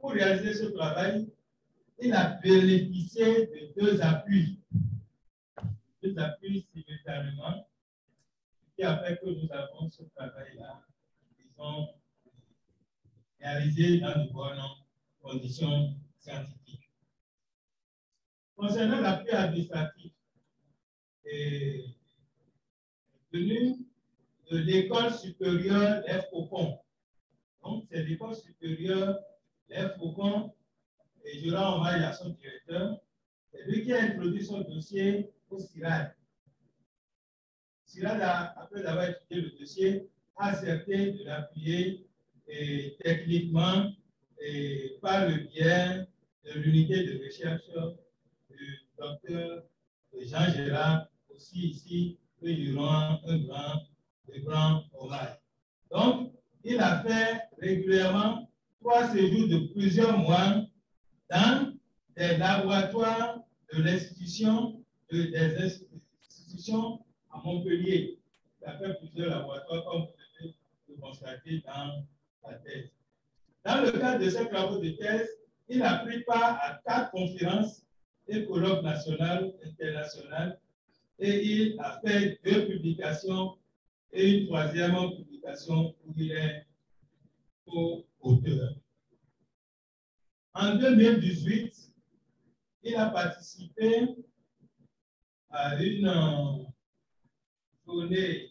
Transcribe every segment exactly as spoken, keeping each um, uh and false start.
pour réaliser ce travail, il a bénéficié de deux appuis. Deux appuis simultanément, qui a fait que nous avons ce travail-là, disons, réalisé dans de bonnes conditions scientifiques. Concernant l'appui administratif, est venu de l'école supérieure des Faucons. Donc, c'est l'école supérieure des Faucons, et je rends hommage à son directeur. C'est lui qui a introduit son dossier au C I R A D. C I R A D, a, après avoir étudié le dossier, a accepté de l'appuyer techniquement et par le biais de l'unité de recherche du docteur Jean-Gérard, aussi ici, que nous rend un grand, un grand hommage. Donc, il a fait régulièrement trois séjours de plusieurs mois dans des laboratoires de l'institution, de, des institutions à Montpellier. Il a fait plusieurs laboratoires, comme vous devez le constater dans la thèse. Dans le cadre de ces travaux de thèse, il a pris part à quatre conférences et colloques nationaux, internationaux, et il a fait deux publications et une troisième publication où il est co-auteur. En deux mille dix-huit, il a participé à une journée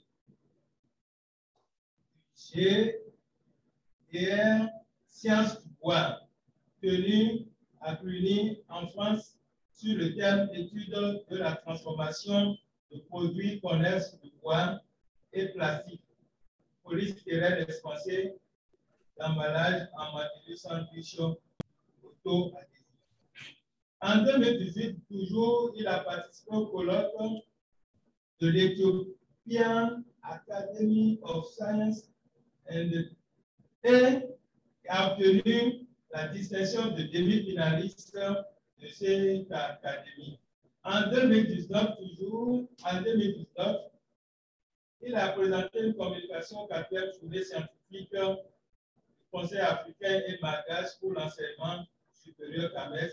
G R Sciences du bois tenue à Cluny en France sur le thème étude de la transformation de produits connexes de bois et plastique, polystyrène expansé d'emballage en matériaux sandwich auto-adhésif. En deux mille dix-huit, toujours, il a participé au colloque de l'Ethiopian Academy of Science and, et a obtenu la distinction de demi-finaliste de cette académie. En deux mille dix-neuf, toujours, en deux mille dix-neuf, il a présenté une communication au quatrième journée scientifique du Conseil africain et malgache pour l'enseignement supérieur CAMES.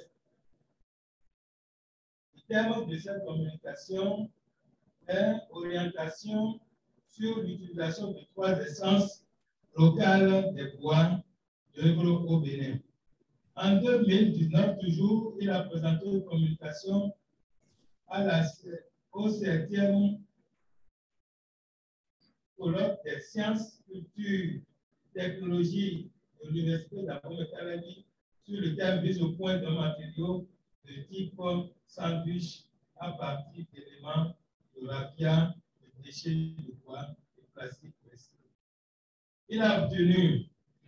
Le thème de cette communication est orientation sur l'utilisation de trois essences locales des bois d'œuvre au Bénin. En deux mille dix-neuf, toujours, il a présenté une communication à la, au septième colloque des sciences, culture, technologie de l'Université d'Abomey-Calabi sur le thème mise au point d'un matériau de type sandwich à partir d'éléments de raffia, de déchets de bois et plastique recyclé. Il a obtenu,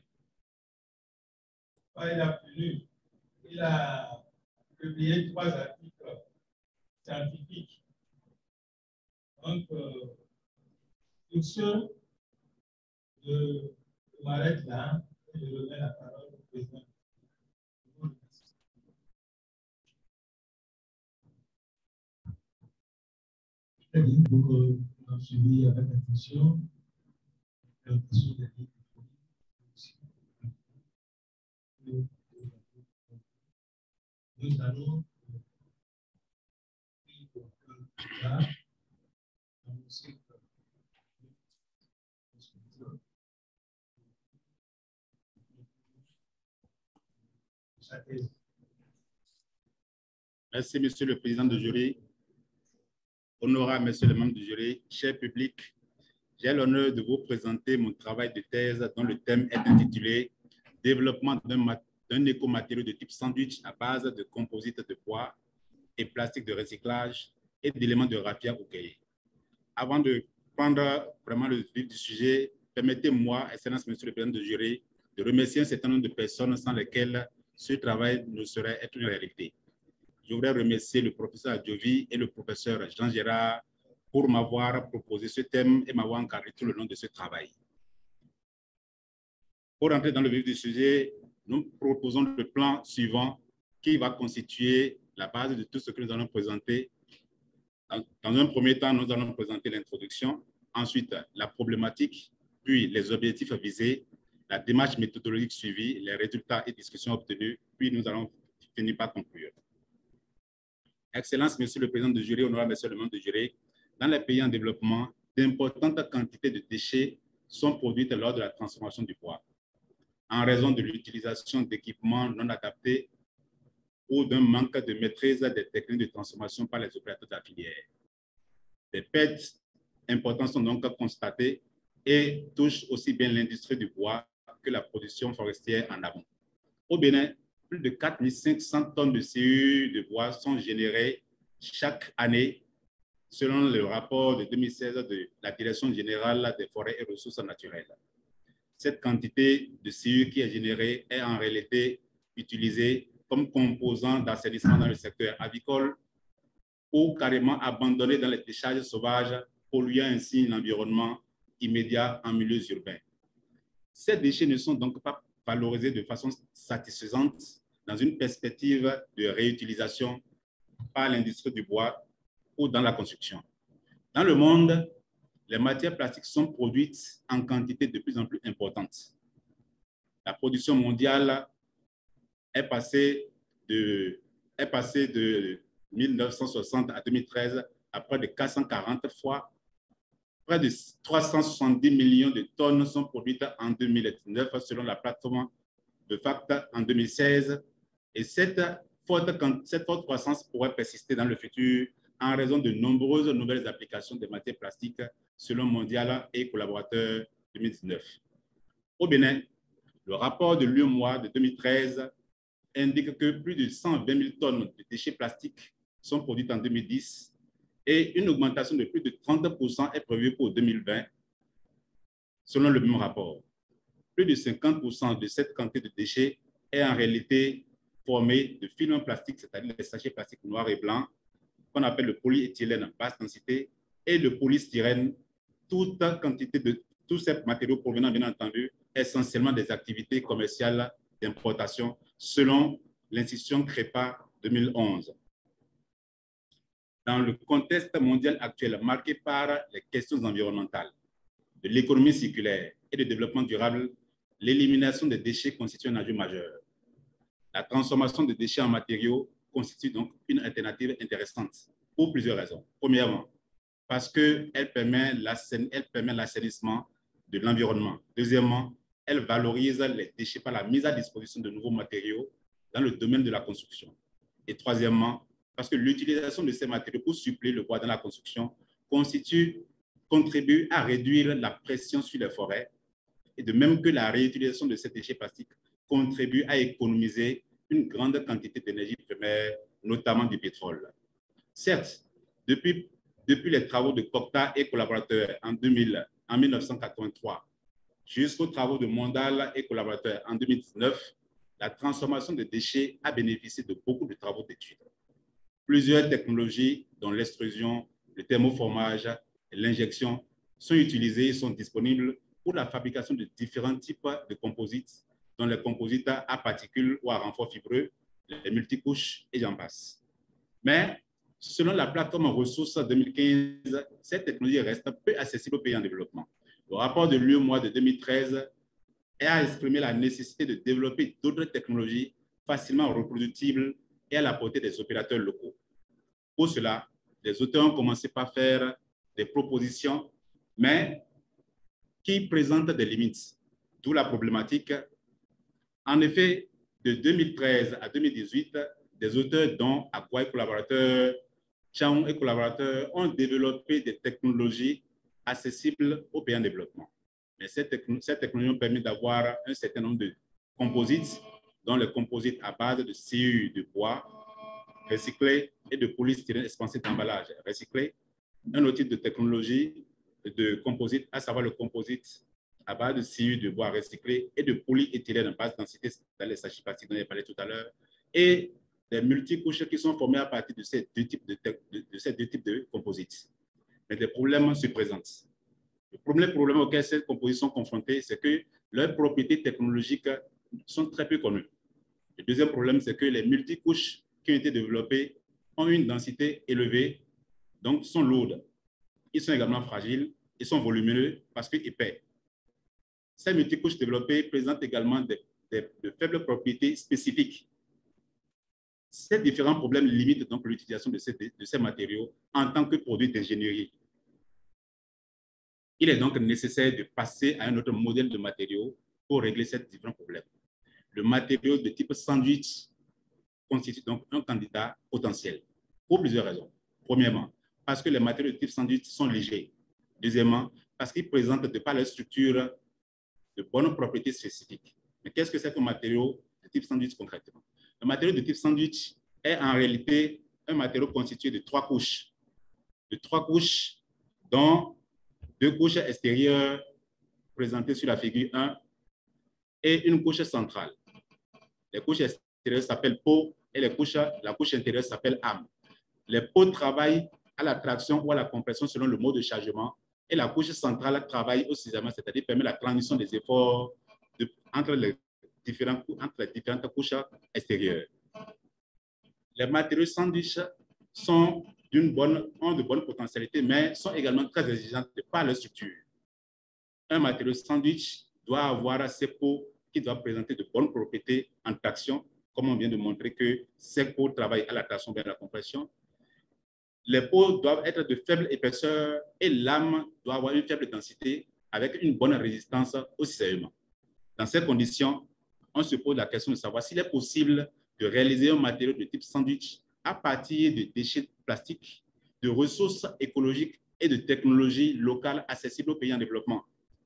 pas il a obtenu, il a publié trois articles scientifiques. Donc, euh, sur ce, je, je m'arrête là et je remets la parole au président. Très bien, donc euh, on a suivi avec attention la question des livres. Nous allons là annoncer sa thèse. Merci, Monsieur le Président du jury. Honorable Monsieur le membre du jury, cher public, j'ai l'honneur de vous présenter mon travail de thèse dont le thème est intitulé « Développement d'un écomatériau de type sandwich à base de composites de bois et plastique de recyclage et d'éléments de raffia ou cahier ». Avant de prendre vraiment le vif du sujet, permettez-moi, Excellence Monsieur le Président du jury, de remercier un certain nombre de personnes sans lesquelles ce travail ne saurait être une réalité. Je voudrais remercier le professeur Adjovi et le professeur Jean-Gérard pour m'avoir proposé ce thème et m'avoir encadré tout le long de ce travail. Pour entrer dans le vif du sujet, nous proposons le plan suivant qui va constituer la base de tout ce que nous allons présenter. Dans, dans un premier temps, nous allons présenter l'introduction, ensuite la problématique, puis les objectifs visés, la démarche méthodologique suivie, les résultats et discussions obtenus, puis nous allons finir par conclure. Excellence, Monsieur le Président du jury, honorable Monsieur le membre du jury, dans les pays en développement, d'importantes quantités de déchets sont produites lors de la transformation du bois, en raison de l'utilisation d'équipements non adaptés ou d'un manque de maîtrise des techniques de transformation par les opérateurs de la filière. Des pertes importantes sont donc constatées et touchent aussi bien l'industrie du bois que la production forestière en amont. Au Bénin, plus de quatre mille cinq cents tonnes de sciure de bois sont générées chaque année, selon le rapport de deux mille seize de la Direction générale des forêts et ressources naturelles. Cette quantité de sciure qui est générée est en réalité utilisée comme composant d'assainissement dans le secteur avicole ou carrément abandonnée dans les décharges sauvages, polluant ainsi l'environnement immédiat en milieux urbains. Ces déchets ne sont donc pas valorisés de façon satisfaisante dans une perspective de réutilisation par l'industrie du bois ou dans la construction. Dans le monde, les matières plastiques sont produites en quantité de plus en plus importante. La production mondiale est passée de, est passée de mille neuf cent soixante à deux mille treize à près de quatre cent quarante fois. Près de trois cent soixante-dix millions de tonnes sont produites en deux mille dix-neuf selon la plateforme de FACT en deux mille seize. Et cette forte, cette forte croissance pourrait persister dans le futur en raison de nombreuses nouvelles applications des matières plastiques selon Mondial et collaborateurs deux mille dix-neuf. Au Bénin, le rapport de l'U E M O A de deux mille treize indique que plus de cent vingt mille tonnes de déchets plastiques sont produites en deux mille dix et une augmentation de plus de trente pour cent est prévue pour deux mille vingt, selon le même rapport. Plus de cinquante pour cent de cette quantité de déchets est en réalité formée de films plastiques, c'est-à-dire les sachets plastiques noirs et blancs, qu'on appelle le polyéthylène basse densité, et le polystyrène. Toute quantité de tous ces matériaux provenant, bien entendu, essentiellement des activités commerciales d'importation, selon l'institution CREPA deux mille onze. Dans le contexte mondial actuel marqué par les questions environnementales, de l'économie circulaire et du développement durable, l'élimination des déchets constitue un enjeu majeur. La transformation des déchets en matériaux constitue donc une alternative intéressante pour plusieurs raisons. Premièrement, parce qu'elle permet l'assainissement de l'environnement. Deuxièmement, elle valorise les déchets par la mise à disposition de nouveaux matériaux dans le domaine de la construction. Et troisièmement, parce que l'utilisation de ces matériaux pour suppléer le bois dans la construction constitue, contribue à réduire la pression sur les forêts, et de même que la réutilisation de ces déchets plastiques contribue à économiser une grande quantité d'énergie primaire, notamment du pétrole. Certes, depuis, depuis les travaux de Cocta et collaborateurs en, deux mille, en mille neuf cent quatre-vingt-trois jusqu'aux travaux de Mondal et collaborateurs en deux mille dix-neuf, la transformation des déchets a bénéficié de beaucoup de travaux d'études. Plusieurs technologies, dont l'extrusion, le thermoformage et l'injection, sont utilisées et sont disponibles pour la fabrication de différents types de composites, dont les composites à particules ou à renfort fibreux, les multicouches et j'en passe. Mais, selon la plateforme ressources deux mille quinze, cette technologie reste peu accessible aux pays en développement. Le rapport de l'U E M O A de deux mille treize a exprimé la nécessité de développer d'autres technologies facilement reproductibles et à la portée des opérateurs locaux. Pour cela, les auteurs ont commencé par faire des propositions, mais qui présentent des limites, d'où la problématique. En effet, de deux mille treize à deux mille dix-huit, des auteurs dont Aqua et collaborateurs, Chang et collaborateurs ont développé des technologies accessibles aux pays en développement. Mais cette, techn cette technologie permet d'avoir un certain nombre de composites, dont les composites à base de sciure de bois recyclé et de polystyrène expansé d'emballage recyclé, un autre type de technologie de composite, à savoir le composite à base de sciure de bois recyclé et de polyéthylène en basse densité, dans les sachets plastiques dont j'ai parlé tout à l'heure, et des multicouches qui sont formées à partir de ces deux types de, de, de, ces deux types de composites. Mais des problèmes se présentent. Le premier problème auquel ces composites sont confrontés, c'est que leurs propriétés technologiques sont très peu connues. Le deuxième problème, c'est que les multicouches qui ont été développées ont une densité élevée, donc sont lourdes. Ils sont également fragiles, ils sont volumineux parce qu'ils épais. Ces multicouches développées présentent également des, des, de faibles propriétés spécifiques. Ces différents problèmes limitent donc l'utilisation de ces, de ces matériaux en tant que produit d'ingénierie. Il est donc nécessaire de passer à un autre modèle de matériaux pour régler ces différents problèmes. Le matériau de type sandwich constitue donc un candidat potentiel pour plusieurs raisons. Premièrement, parce que les matériaux de type sandwich sont légers. Deuxièmement, parce qu'ils présentent de par leur structure de bonnes propriétés spécifiques. Mais qu'est-ce que c'est qu'un matériau de type sandwich concrètement? Le matériau de type sandwich est en réalité un matériau constitué de trois couches. De trois couches, dont deux couches extérieures présentées sur la figure un et une couche centrale. Les couches extérieures s'appellent peau et les couches, la couche intérieure s'appelle âme. Les peaux travaillent à la traction ou à la compression selon le mode de chargement et la couche centrale travaille au cisaillement, c'est-à-dire permet la transmission des efforts de, entre, les différents, entre les différentes couches extérieures. Les matériaux sandwich sont d'une bonne, ont de bonnes potentialités, mais sont également très exigeants de par leur structure. Un matériau sandwich doit avoir ses peaux qui doivent présenter de bonnes propriétés en traction, comme on vient de montrer que ces peaux travaillent à la traction vers la compression. Les peaux doivent être de faible épaisseur et l'âme doit avoir une faible densité avec une bonne résistance au cisaillement. Dans ces conditions, on se pose la question de savoir s'il est possible de réaliser un matériau de type sandwich à partir de déchets plastiques, de ressources écologiques et de technologies locales accessibles aux pays en développement.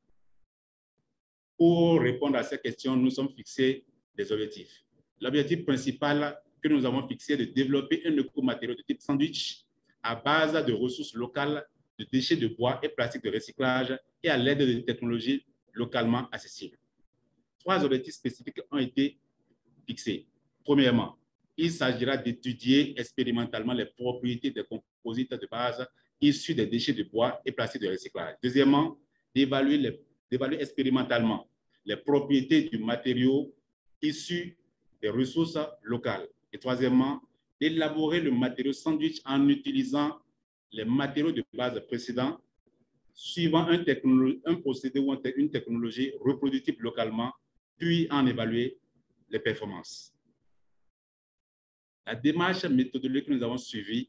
Pour répondre à ces questions, nous sommes fixés des objectifs. L'objectif principal que nous avons fixé est de développer un écomatériau de type sandwich à base de ressources locales, de déchets de bois et plastique de recyclage et à l'aide de technologies localement accessibles. Trois objectifs spécifiques ont été fixés. Premièrement, il s'agira d'étudier expérimentalement les propriétés des composites de base issus des déchets de bois et plastique de recyclage. Deuxièmement, d'évaluer les d'évaluer expérimentalement les propriétés du matériau issu des ressources locales. Et troisièmement, d'élaborer le matériau sandwich en utilisant les matériaux de base précédents, suivant un, un procédé ou une technologie reproductible localement, puis en évaluer les performances. La démarche méthodologique que nous avons suivie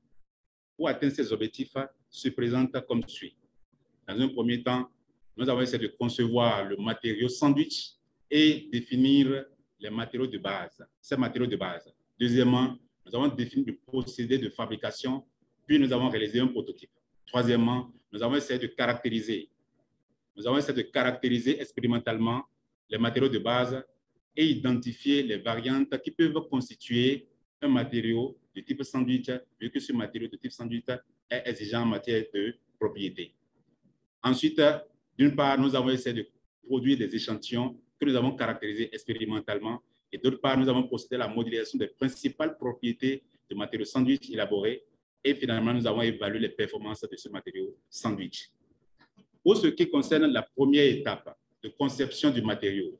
pour atteindre ces objectifs se présente comme suit. Dans un premier temps, nous avons essayé de concevoir le matériau sandwich et définir les matériaux de base, ces matériaux de base. Deuxièmement, nous avons défini le procédé de fabrication, puis nous avons réalisé un prototype. Troisièmement, nous avons essayé de caractériser, nous avons essayé de caractériser expérimentalement les matériaux de base et identifier les variantes qui peuvent constituer un matériau de type sandwich, vu que ce matériau de type sandwich est exigeant en matière de propriété. Ensuite, d'une part, nous avons essayé de produire des échantillons que nous avons caractérisés expérimentalement et d'autre part, nous avons procédé à la modélisation des principales propriétés de matériaux sandwich élaborés et finalement, nous avons évalué les performances de ce matériau sandwich. Pour ce qui concerne la première étape de conception du matériau,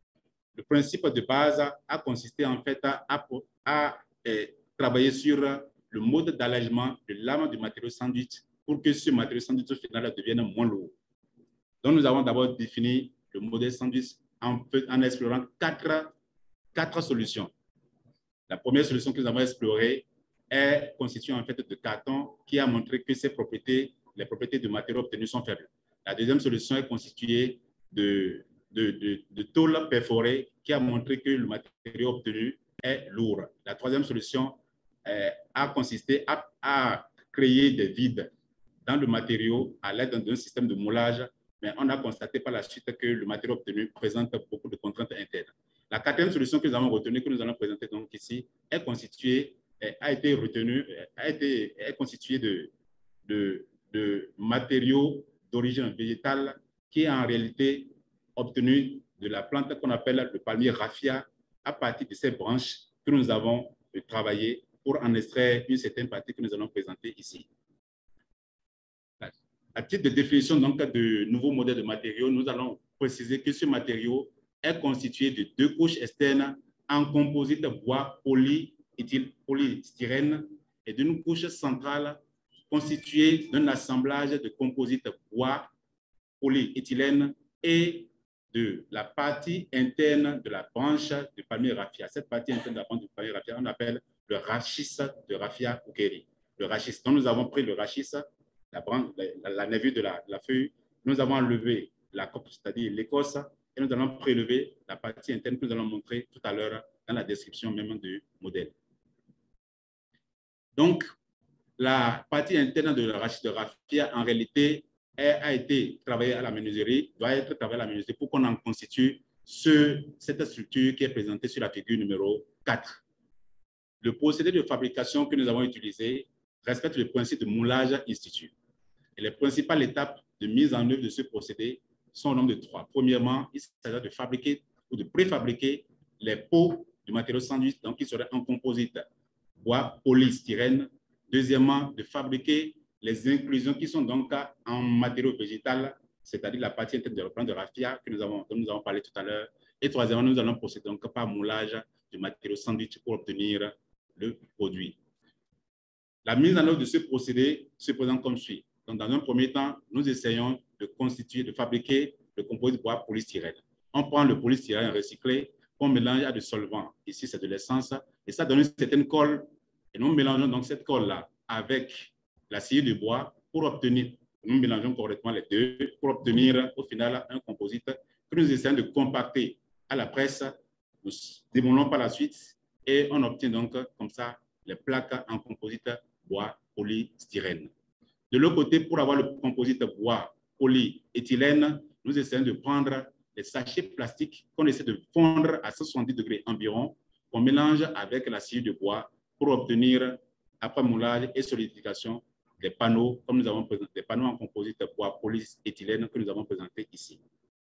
le principe de base a consisté en fait à, à, à, à travailler sur le mode d'allègement de l'âme du matériau sandwich pour que ce matériau sandwich au final devienne moins lourd. Donc, nous avons d'abord défini le modèle sandwich en, en explorant quatre, quatre solutions. La première solution que nous avons explorée est constituée en fait de carton qui a montré que ses propriétés, les propriétés du matériau obtenu sont faibles. La deuxième solution est constituée de, de, de, de tôle perforée qui a montré que le matériau obtenu est lourd. La troisième solution euh, a consisté à, à créer des vides dans le matériau à l'aide d'un système de moulage, mais on a constaté par la suite que le matériau obtenu présente beaucoup de contraintes internes. La quatrième solution que nous avons retenue, que nous allons présenter donc ici, est constituée, a été retenue, a été est constituée de, de, de matériaux d'origine végétale qui est en réalité obtenu de la plante qu'on appelle le palmier raffia à partir de ces branches que nous avons travaillées pour en extraire une certaine partie que nous allons présenter ici. À titre de définition donc, de nouveaux modèles de matériaux, nous allons préciser que ce matériau est constitué de deux couches externes en composite bois polystyrène et d'une couche centrale constituée d'un assemblage de composites bois polyéthylène et de la partie interne de la branche de palmier raffia. Cette partie interne de la branche de palmier raffia, on appelle le rachis de raffia ukeri. Le rachis. Donc, nous avons pris le rachis, la, branche, la, la nervure de la, la feuille, nous avons enlevé la coque, c'est-à-dire l'écorce, et nous allons prélever la partie interne que nous allons montrer tout à l'heure dans la description même du modèle. Donc, la partie interne de la rachis de raffia, en réalité, elle a été travaillée à la menuiserie, doit être travaillée à la menuiserie pour qu'on en constitue ce, cette structure qui est présentée sur la figure numéro quatre. Le procédé de fabrication que nous avons utilisé respecte le principe de moulage institut. Et les principales étapes de mise en œuvre de ce procédé sont au nombre de trois. Premièrement, il s'agit de fabriquer ou de préfabriquer les pots du matériau sandwich, donc qui serait en composite bois polystyrène. Deuxièmement, de fabriquer les inclusions qui sont donc en matériau végétal, c'est-à-dire la partie interne de plan de raffia que nous avons, dont nous avons parlé tout à l'heure. Et troisièmement, nous allons procéder donc par moulage du matériau sandwich pour obtenir le produit. La mise en œuvre de ce procédé se présente comme suit. Donc, dans un premier temps, nous essayons de constituer, de fabriquer le composite bois polystyrène. On prend le polystyrène recyclé qu'on mélange à du solvant. Ici, c'est de l'essence. Et ça donne une certaine colle. Et nous mélangeons donc cette colle-là avec la scie de bois pour obtenir, nous mélangeons correctement les deux pour obtenir au final un composite que nous essayons de compacter à la presse. Nous démoulons par la suite et on obtient donc comme ça les plaques en composite bois polystyrène. De l'autre côté, pour avoir le composite bois polyéthylène, nous essayons de prendre les sachets plastiques qu'on essaie de fondre à cent soixante-dix degrés environ, qu'on mélange avec la scie de bois pour obtenir, après moulage et solidification, des panneaux, comme nous avons présenté, des panneaux en composite bois polyéthylène que nous avons présentés ici.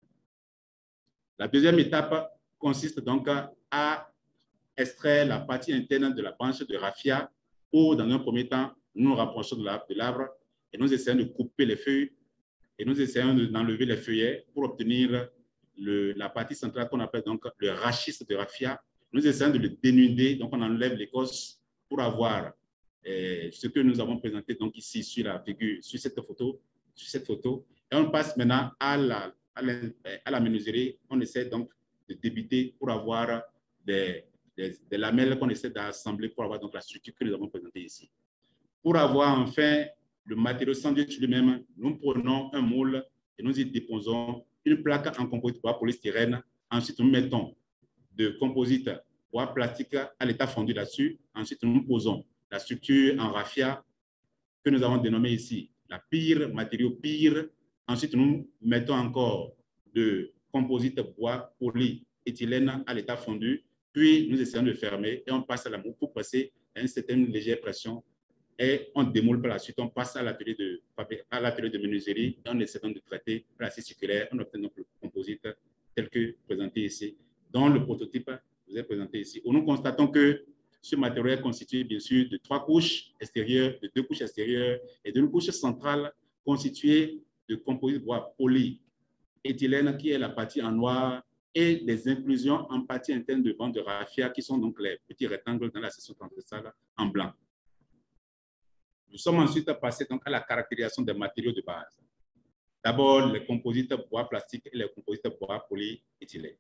La deuxième étape consiste donc à extraire la partie interne de la branche de raffia où, dans un premier temps, nous nous rapprochons de l'arbre et nous essayons de couper les feuilles et nous essayons d'enlever les feuillets pour obtenir le, la partie centrale qu'on appelle donc le rachis de raffia. Nous essayons de le dénuder, donc on enlève l'écorce pour avoir eh, ce que nous avons présenté donc ici sur la figure, sur cette photo, sur cette photo. Et on passe maintenant à la, à la, à la menuiserie. On essaie donc de débiter pour avoir des, des, des lamelles qu'on essaie d'assembler pour avoir donc la structure que nous avons présentée ici. Pour avoir enfin le matériau sandwich lui-même, nous prenons un moule et nous y déposons une plaque en composite bois polystyrène. Ensuite, nous mettons de composite bois plastique à l'état fondu là-dessus. Ensuite, nous posons la structure en raffia que nous avons dénommée ici la pire, matériau pire. Ensuite, nous mettons encore de composite bois polyéthylène à l'état fondu. Puis, nous essayons de fermer et on passe à la moule pour passer à une certaine légère pression. Et on démoule par la suite, on passe à l'atelier de, à l'atelier de menuiserie et on essaie de traiter la scie circulaire. On obtient donc le composite tel que présenté ici, dont le prototype vous est présenté ici. Où nous constatons que ce matériau est constitué bien sûr de trois couches extérieures, de deux couches extérieures et d'une couche centrale constituée de composite bois polyéthylène qui est la partie en noir et des inclusions en partie interne de bande de raffia qui sont donc les petits rectangles dans la section transversale en blanc. Nous sommes ensuite passés donc à la caractérisation des matériaux de base. D'abord, les composites bois plastique et les composites bois polyéthylène.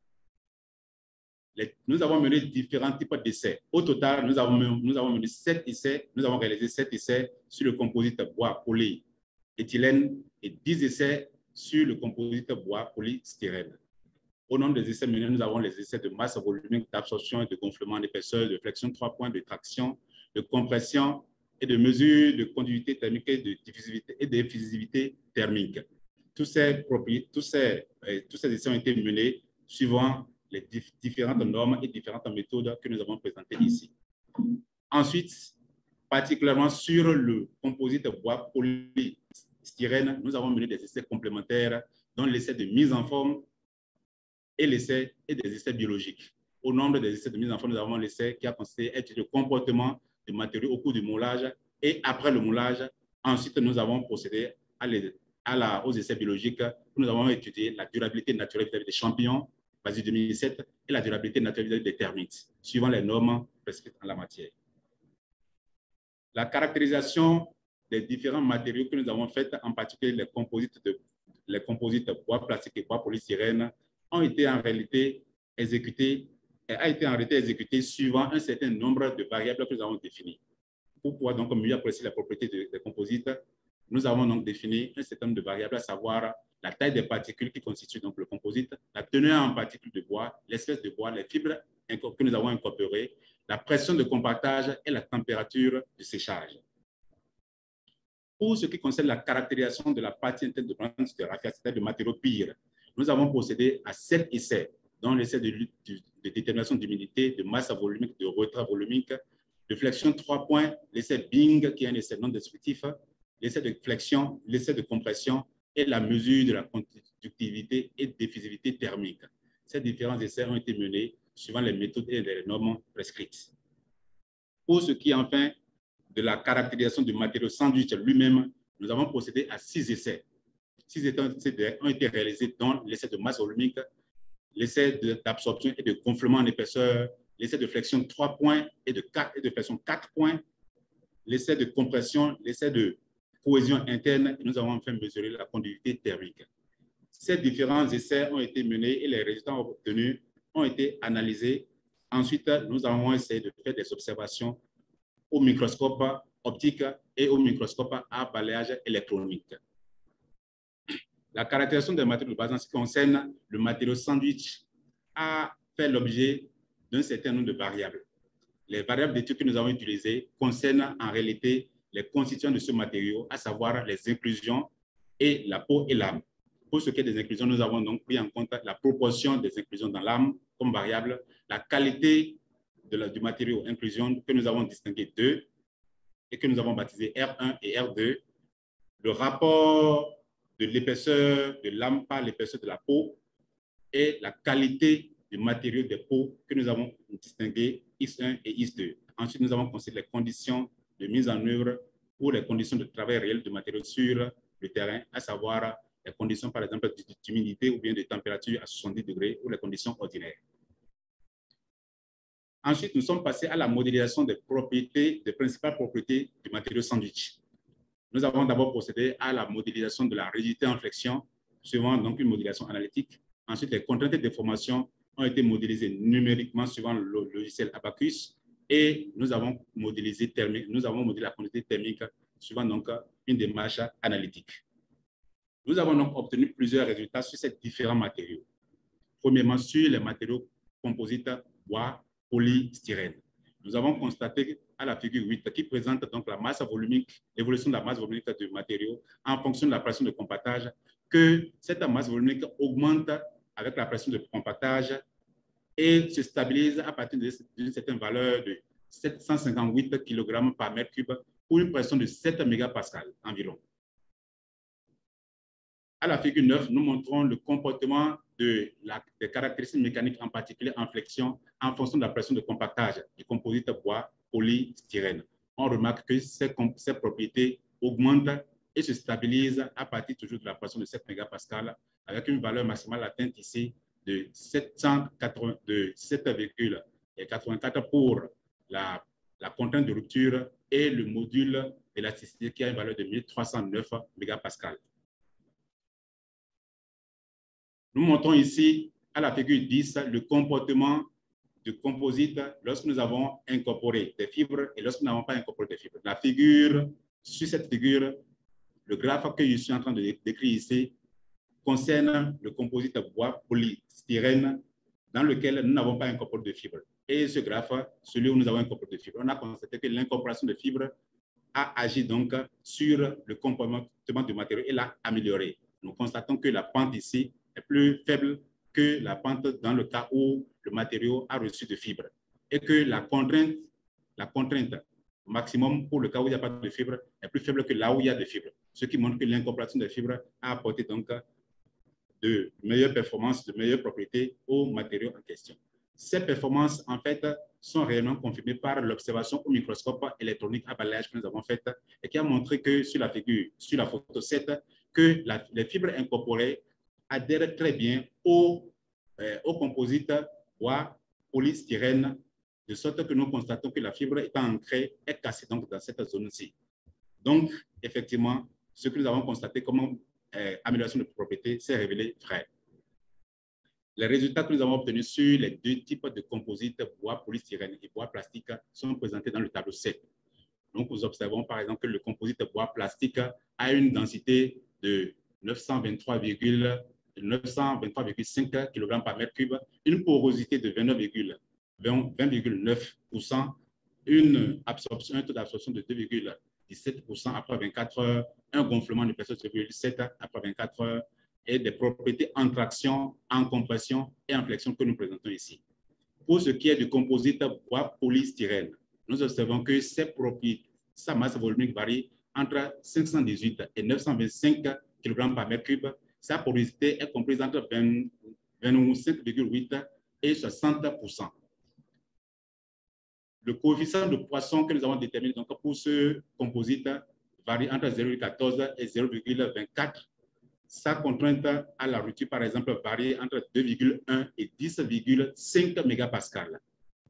Les, nous avons mené différents types d'essais. Au total, nous avons, nous avons mené sept essais. Nous avons réalisé sept essais sur le composite bois polyéthylène et dix essais sur le composite bois polystyrène. Au nombre des essais menés, nous avons les essais de masse volumique, d'absorption et de gonflement d'épaisseur, de flexion trois points, de traction, de compression et de mesure de conductivité thermique et de diffusivité et d'effusivité thermique. Tous ces, tous, ces, tous ces essais ont été menés suivant les dif différentes normes et différentes méthodes que nous avons présentées ici. Ensuite, particulièrement sur le composite bois polystyrène, nous avons mené des essais complémentaires, dont l'essai de mise en forme et l'essai et des essais biologiques. Au nombre des essais de mise en forme, nous avons l'essai qui a consisté à étudier le comportement de matériaux au cours du moulage et après le moulage. Ensuite, nous avons procédé à les, à la, aux essais biologiques où nous avons étudié la durabilité naturelle vis-à-vis des champignons, basée deux mille sept, et la durabilité naturelle vis-à-vis des termites, suivant les normes prescrites en la matière. La caractérisation des différents matériaux que nous avons fait, en particulier les composites de, les composites bois plastique et bois polystyrène ont été en réalité exécutés, a été en réalité exécuté suivant un certain nombre de variables que nous avons définies. Pour pouvoir donc mieux apprécier la propriété des de composites, nous avons donc défini un certain nombre de variables, à savoir la taille des particules qui constituent donc le composite, la teneur en particules de bois, l'espèce de bois, les fibres que nous avons incorporées, la pression de compactage et la température de séchage. Pour ce qui concerne la caractérisation de la partie interne de blanche de raffia, c'est-à-dire de matériaux pires, nous avons procédé à sept essais, dont l'essai de, de, de détermination d'humidité, de masse volumique, de retrait volumique, de flexion trois points, l'essai Bing, qui est un essai non destructif, l'essai de flexion, l'essai de compression et la mesure de la conductivité et diffusivité thermique. Ces différents essais ont été menés suivant les méthodes et les normes prescrites. Pour ce qui est enfin de la caractérisation du matériau sandwich lui-même, nous avons procédé à six essais. Six essais ont été réalisés dans l'essai de masse volumique, l'essai d'absorption et de gonflement en épaisseur, l'essai de flexion trois points et de, quatre, et de flexion quatre points, l'essai de compression, l'essai de cohésion interne, et nous avons enfin mesuré la conductivité thermique. Ces différents essais ont été menés et les résultats obtenus ont été analysés. Ensuite, nous avons essayé de faire des observations au microscope optique et au microscope à balayage électronique. La caractérisation des matériaux de base en ce qui concerne le matériau sandwich a fait l'objet d'un certain nombre de variables. Les variables d'étude que nous avons utilisées concernent en réalité les constituants de ce matériau, à savoir les inclusions et la peau et l'âme. Pour ce qui est des inclusions, nous avons donc pris en compte la proportion des inclusions dans l'âme comme variable, la qualité de la, du matériau inclusion que nous avons distingué d'eux et que nous avons baptisé R un et R deux, le rapport de l'épaisseur de l'âme par l'épaisseur de la peau et la qualité du matériau des peaux que nous avons distingué X un et X deux. Ensuite, nous avons considéré les conditions de mise en œuvre pour les conditions de travail réel du matériau sur le terrain, à savoir les conditions, par exemple, d'humidité ou bien de température à soixante-dix degrés ou les conditions ordinaires. Ensuite, nous sommes passés à la modélisation des propriétés, des principales propriétés du matériau sandwich. Nous avons d'abord procédé à la modélisation de la rigidité en flexion, suivant donc une modélisation analytique. Ensuite, les contraintes de déformation ont été modélisées numériquement suivant le logiciel Abacus et nous avons modélisé, thermique, nous avons modélisé la quantité thermique suivant donc une démarche analytique. Nous avons donc obtenu plusieurs résultats sur ces différents matériaux. Premièrement, sur les matériaux composites bois polystyrène. Nous avons constaté à la figure huit qui présente donc la masse volumique, l'évolution de la masse volumique du matériau en fonction de la pression de compactage, que cette masse volumique augmente avec la pression de compactage et se stabilise à partir d'une certaine valeur de sept cent cinquante-huit kilogrammes par mètre cube pour une pression de sept mégapascales environ. À la figure neuf, nous montrons le comportement de la, des caractéristiques mécaniques, en particulier en flexion, en fonction de la pression de compactage du composite bois polystyrène. On remarque que ces, ces propriétés augmentent et se stabilisent à partir toujours de la pression de sept mégapascales, avec une valeur maximale atteinte ici de sept virgule quatre-vingt-quatre pour la, la contrainte de rupture et le module d'élasticité qui a une valeur de mille trois cent neuf mégapascales. Nous montrons ici à la figure dix le comportement du composite lorsque nous avons incorporé des fibres et lorsque nous n'avons pas incorporé des fibres. La figure, sur cette figure, le graphe que je suis en train de décrire ici concerne le composite bois polystyrène dans lequel nous n'avons pas incorporé de fibres. Et ce graphe, celui où nous avons incorporé de fibres, on a constaté que l'incorporation de fibres a agi donc sur le comportement du matériau et l'a amélioré. Nous constatons que la pente ici est plus faible que la pente dans le cas où le matériau a reçu de fibres et que la contrainte, la contrainte maximum pour le cas où il n'y a pas de fibres est plus faible que là où il y a des fibres, ce qui montre que l'incorporation des fibres a apporté donc de meilleures performances, de meilleures propriétés aux matériaux en question. Ces performances, en fait, sont réellement confirmées par l'observation au microscope électronique à balayage que nous avons faite et qui a montré que sur la figure, sur la photo sept, que la, les fibres incorporées adhèrent très bien au, euh, au composite bois polystyrène, de sorte que nous constatons que la fibre étant ancrée est cassée donc dans cette zone-ci. Donc, effectivement, ce que nous avons constaté comme euh, amélioration de propriété s'est révélé vrai. Les résultats que nous avons obtenus sur les deux types de composites, bois polystyrène et bois plastique, sont présentés dans le tableau sept. Donc, nous observons par exemple que le composite bois plastique a une densité de neuf cent vingt-trois virgule cinq kg par mètre cube, une porosité de vingt-neuf virgule neuf pour cent, une absorption, un taux d'absorption de deux virgule dix-sept pour cent après vingt-quatre heures, un gonflement de pression de zéro virgule sept après vingt-quatre heures, et des propriétés en traction, en compression et en flexion que nous présentons ici. Pour ce qui est du composite bois polystyrène, nous observons que ses propriétés, sa masse volumique varie entre cinq cent dix-huit et neuf cent vingt-cinq kg par mètre cube. Sa porosité est comprise entre vingt-cinq virgule huit et soixante pour cent. Le coefficient de poisson que nous avons déterminé donc, pour ce composite varie entre zéro virgule quatorze et zéro virgule vingt-quatre. Sa contrainte à la rupture, par exemple, varie entre deux virgule un et dix virgule cinq mégapascales.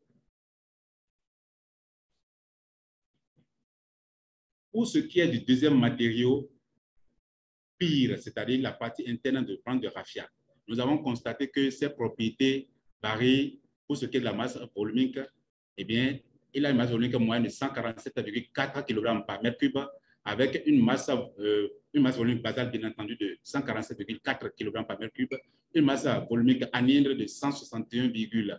Pour ce qui est du deuxième matériau, pire, c'est-à-dire la partie interne de bande de raffia, nous avons constaté que ses propriétés varient pour ce qui est de la masse volumique. Eh bien, il a une masse volumique moyenne de cent quarante-sept virgule quatre kg par mètre cube, avec une masse, euh, une masse volumique basale, bien entendu, de cent quarante-sept virgule quatre kg par mètre cube, une masse volumique aniendre de cent soixante et un virgule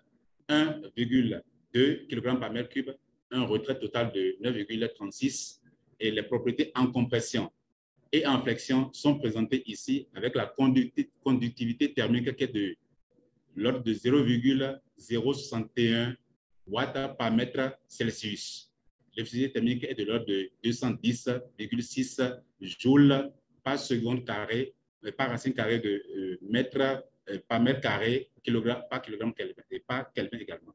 deux kg par mètre cube, un retrait total de neuf virgule trente-six, et les propriétés en compression et en flexion sont présentées ici avec la conductivité thermique qui est de l'ordre de zéro virgule zéro soixante et un watts par mètre Celsius. L'efficacité thermique est de l'ordre de deux cent dix virgule six joules par seconde carré, par racine carrée de euh, mètre euh, par mètre carré, kilogramme par kilogramme Kelvin et par Kelvin également.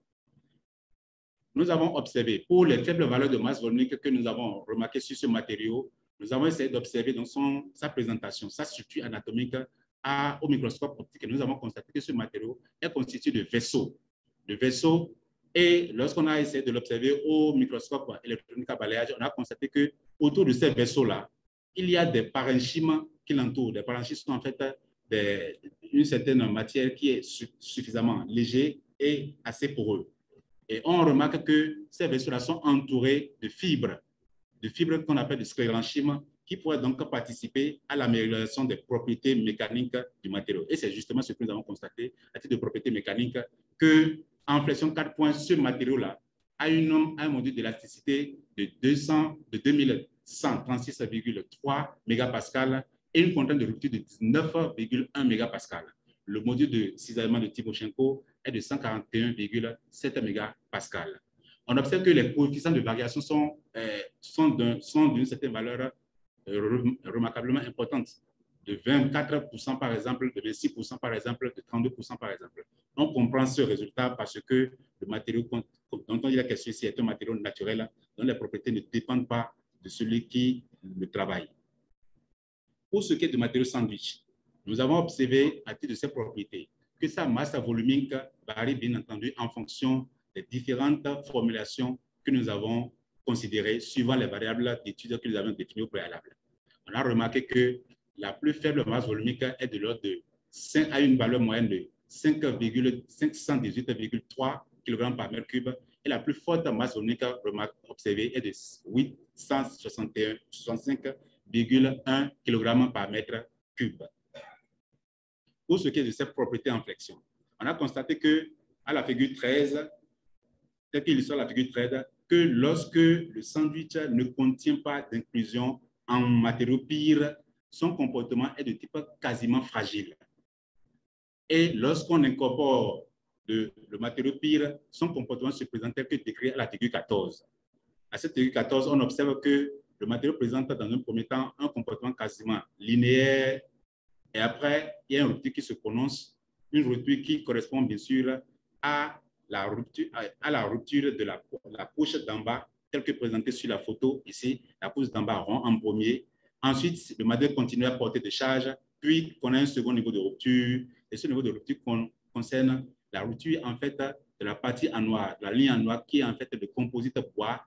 Nous avons observé, pour les faibles valeurs de masse volumique que nous avons remarquées sur ce matériau, nous avons essayé d'observer dans son, sa présentation, sa structure anatomique à, au microscope optique. Et nous avons constaté que ce matériau est constitué de vaisseaux. De vaisseaux et lorsqu'on a essayé de l'observer au microscope électronique à balayage, on a constaté qu'autour de ces vaisseaux-là, il y a des parenchymes qui l'entourent. Les parenchymes sont en fait des, une certaine matière qui est su, suffisamment légère et assez poreux. Et on remarque que ces vaisseaux-là sont entourés de fibres, de fibres qu'on appelle des sclérenchymes, qui pourraient donc participer à l'amélioration des propriétés mécaniques du matériau. Et c'est justement ce que nous avons constaté à titre de propriétés mécaniques, que en flexion quatre points, ce matériau-là a, une, a un module d'élasticité de, de deux mille cent trente-six virgule trois mégapascales et une contrainte de rupture de dix-neuf virgule un mégapascales. Le module de cisaillement de Timoshenko est de cent quarante et un virgule sept mégapascales. On observe que les coefficients de variation sont, euh, sont d'une certaine valeur euh, remarquablement importante, de vingt-quatre pour cent par exemple, de vingt-six pour cent par exemple, de trente-deux pour cent par exemple. On comprend ce résultat parce que le matériau dont on dit la question ici est un matériau naturel dont les propriétés ne dépendent pas de celui qui le travaille. Pour ce qui est du matériau sandwich, nous avons observé à titre de ses propriétés que sa masse volumique varie bien entendu en fonction des différentes formulations que nous avons considérées suivant les variables d'études que nous avons définies au préalable. On a remarqué que la plus faible masse volumique est de l'ordre de cinq à une valeur moyenne de cinq cent dix-huit virgule trois kg par mètre cube et la plus forte masse volumique observée est de huit cent soixante-cinq virgule un kg par mètre cube. Pour ce qui est de ses propriétés en flexion, on a constaté que à la figure treize, tel qu'il illustre la figure treize, que lorsque le sandwich ne contient pas d'inclusion en matériaux pires, son comportement est de type quasiment fragile. Et lorsqu'on incorpore le, le matériau pire, son comportement se présente tel que décrit à la figure quatorze. À cette figure quatorze, on observe que le matériau présente dans un premier temps un comportement quasiment linéaire. Et après, il y a une rupture qui se prononce, une rupture qui correspond bien sûr à la rupture, à la rupture de la, la couche d'en bas, telle que présentée sur la photo ici, la couche d'en bas rond en premier. Ensuite, le matériau continue à porter des charges, puis on a un second niveau de rupture. Et ce niveau de rupture con, concerne la rupture en fait de la partie en noir, la ligne en noir qui est en fait le composite bois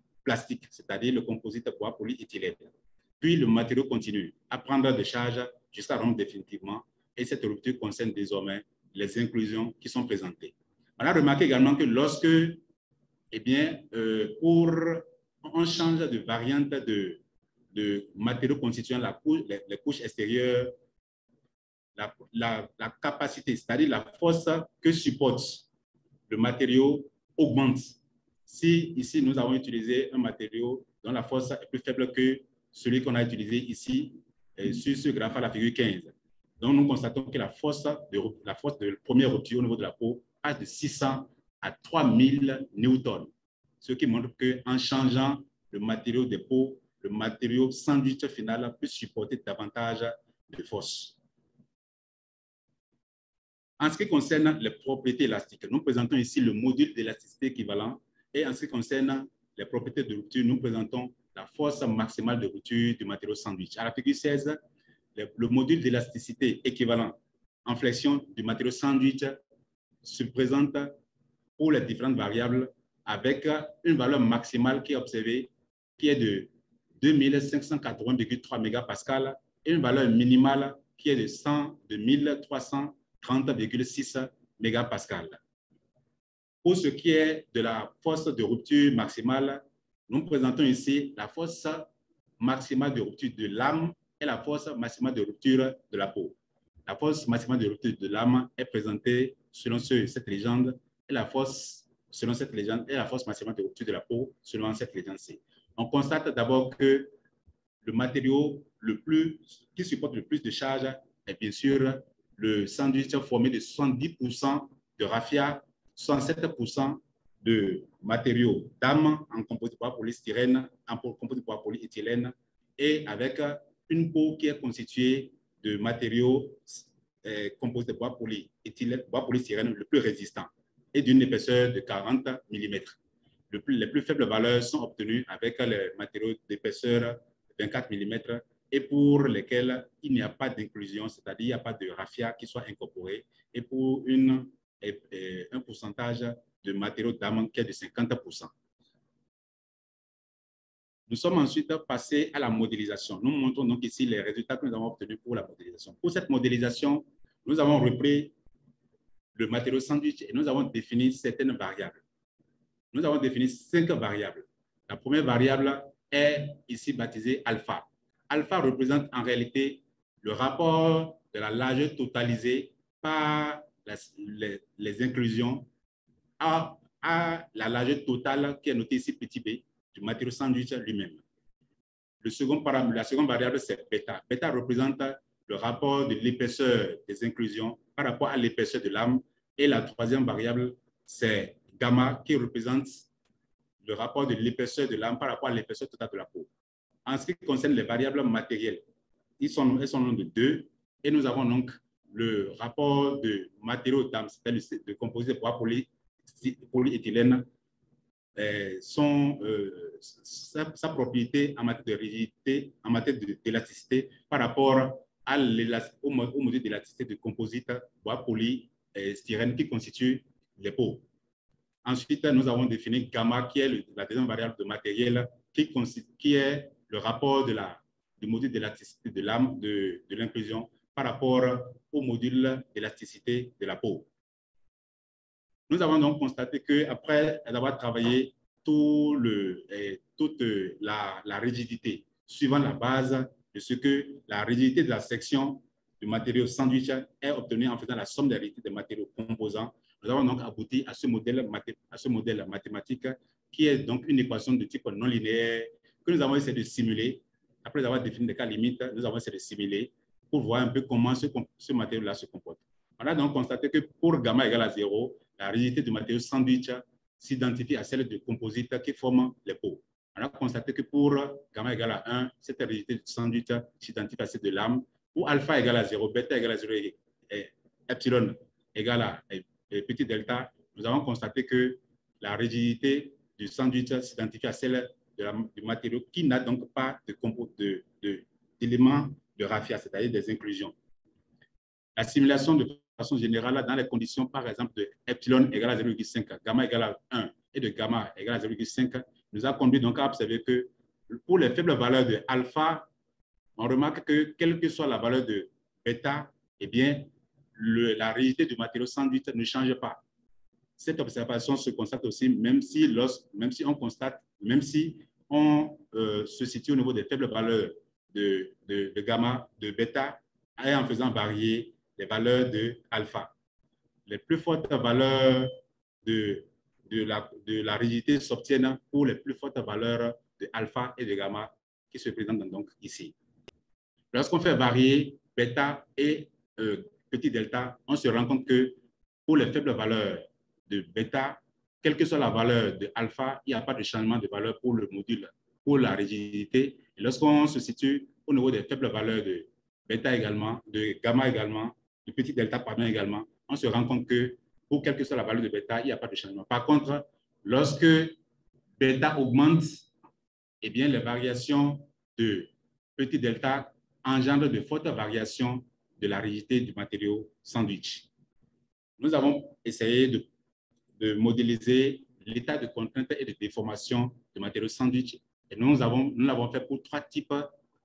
plastique, c'est-à-dire le composite bois polyéthylène. Puis le matériau continue à prendre des charges jusqu'à rompre définitivement. Et cette rupture concerne désormais les inclusions qui sont présentées. On a remarqué également que lorsque, eh bien, euh, pour, on change de variante de, de matériaux constituant la couche, les, les couches extérieures, la, la, la capacité, c'est-à-dire la force que supporte le matériau augmente. Si ici, nous avons utilisé un matériau dont la force est plus faible que celui qu'on a utilisé ici, et sur ce graphe à la figure quinze. Donc, nous constatons que la force de, la force de première rupture au niveau de la peau passe de six cents à trois mille newtons. Ce qui montre qu'en changeant le matériau des peaux, le matériau sandwich final peut supporter davantage de force. En ce qui concerne les propriétés élastiques, nous présentons ici le module d'élasticité équivalent. Et en ce qui concerne les propriétés de rupture, nous présentons la force maximale de rupture du matériau sandwich. À la figure seize, le, le module d'élasticité équivalent en flexion du matériau sandwich se présente pour les différentes variables avec une valeur maximale qui est observée, qui est de deux mille cinq cent quatre-vingts virgule trois mégapascales et une valeur minimale qui est de cent deux mille trois cent trente virgule six mégapascales. Pour ce qui est de la force de rupture maximale, nous présentons ici la force maximale de rupture de l'âme et la force maximale de rupture de la peau. La force maximale de rupture de l'âme est présentée selon ce, cette légende et la force selon cette légende et la force maximale de rupture de la peau selon cette légende-ci. On constate d'abord que le matériau le plus, qui supporte le plus de charge est bien sûr le sandwich formé de soixante-dix pour cent de raffia, soixante-sept pour cent de matériaux d'âme en composite de bois polystyrène, en composite de bois polyéthylène et avec une peau qui est constituée de matériaux euh, composés de bois polyéthylène, bois polystyrène le plus résistant et d'une épaisseur de quarante millimètres. Le plus, les plus faibles valeurs sont obtenues avec les matériaux d'épaisseur vingt-quatre millimètres et pour lesquels il n'y a pas d'inclusion, c'est-à-dire il n'y a pas de raffia qui soit incorporé, et pour une, et, et un pourcentage de matériaux d'âme qui est de cinquante pour cent. Nous sommes ensuite passés à la modélisation. Nous montrons donc ici les résultats que nous avons obtenus pour la modélisation. Pour cette modélisation, nous avons repris le matériau sandwich et nous avons défini certaines variables. Nous avons défini cinq variables. La première variable est ici baptisée alpha. Alpha représente en réalité le rapport de la largeur totalisée par la, les, les inclusions à, à la largeur totale qui est notée ici petit b du matériau sandwich lui-même. Le second paramètre, la seconde variable, c'est bêta. Bêta représente le rapport de l'épaisseur des inclusions par rapport à l'épaisseur de l'âme. Et la troisième variable, c'est gamma qui représente le rapport de l'épaisseur de l'âme par rapport à l'épaisseur totale de la peau. En ce qui concerne les variables matérielles, ils sont, elles sont nombre de deux et nous avons donc le rapport de matériaux d'âme, c'est-à-dire de composés de bois poly, polyéthylène, euh, son, euh, sa, sa propriété en matière de rigidité, en matière d'élasticité par rapport à au, au modèle d'élasticité de composite bois polystyrène qui constitue les peaux. Ensuite, nous avons défini gamma, qui est le, la deuxième variable de matériel, qui, qui est le rapport de la, du module d'élasticité de l'âme, de, de l'inclusion, par rapport au module d'élasticité de la peau. Nous avons donc constaté qu'après avoir travaillé tout le, eh, toute la, la rigidité, suivant la base de ce que la rigidité de la section du matériau sandwich est obtenue en faisant la somme des rigidités des matériaux composants, nous avons donc abouti à ce modèle, à ce modèle mathématique qui est donc une équation de type non linéaire que nous avons essayé de simuler. Après avoir défini des cas limites, nous avons essayé de simuler pour voir un peu comment ce, ce matériau-là se comporte. On a donc constaté que pour gamma égale à zéro, la rigidité du matériau sandwich s'identifie à celle de composite qui forment les peaux. On a constaté que pour gamma égale à un, cette rigidité du sandwich s'identifie à celle de l'âme. Pour alpha égale à zéro, bêta égale à zéro et, et epsilon égale à et, et petit delta, nous avons constaté que la rigidité du sandwich s'identifie à celle de la, du matériau qui n'a donc pas d'éléments de, de, de raffia, c'est-à-dire des inclusions. La simulation de façon générale, dans les conditions, par exemple, de epsilon égale à zéro virgule cinq, gamma égale à un et de gamma égale à zéro virgule cinq, nous a conduit donc à observer que pour les faibles valeurs de alpha, on remarque que quelle que soit la valeur de bêta, eh bien, le, la rigidité du matériau sandwich ne change pas. Cette observation se constate aussi, même si, lorsque, même si on constate, même si on euh, se situe au niveau des faibles valeurs de, de, de gamma, de bêta, et en faisant varier les valeurs de alpha. Les plus fortes valeurs de, de, la, de la rigidité s'obtiennent pour les plus fortes valeurs de alpha et de gamma qui se présentent donc ici. Lorsqu'on fait varier bêta et euh, petit delta, on se rend compte que pour les faibles valeurs de bêta, quelle que soit la valeur de alpha, il n'y a pas de changement de valeur pour le module, pour la rigidité. Et lorsqu'on se situe au niveau des faibles valeurs de bêta également, de gamma également, de petit delta pardon également, on se rend compte que pour quelle que soit la valeur de bêta, il n'y a pas de changement. Par contre, lorsque bêta augmente, eh bien, les variations de petit delta engendrent de fortes variations de la rigidité du matériau sandwich. Nous avons essayé de, de modéliser l'état de contrainte et de déformation du matériau sandwich. Et nous avons, nous l'avons fait pour trois types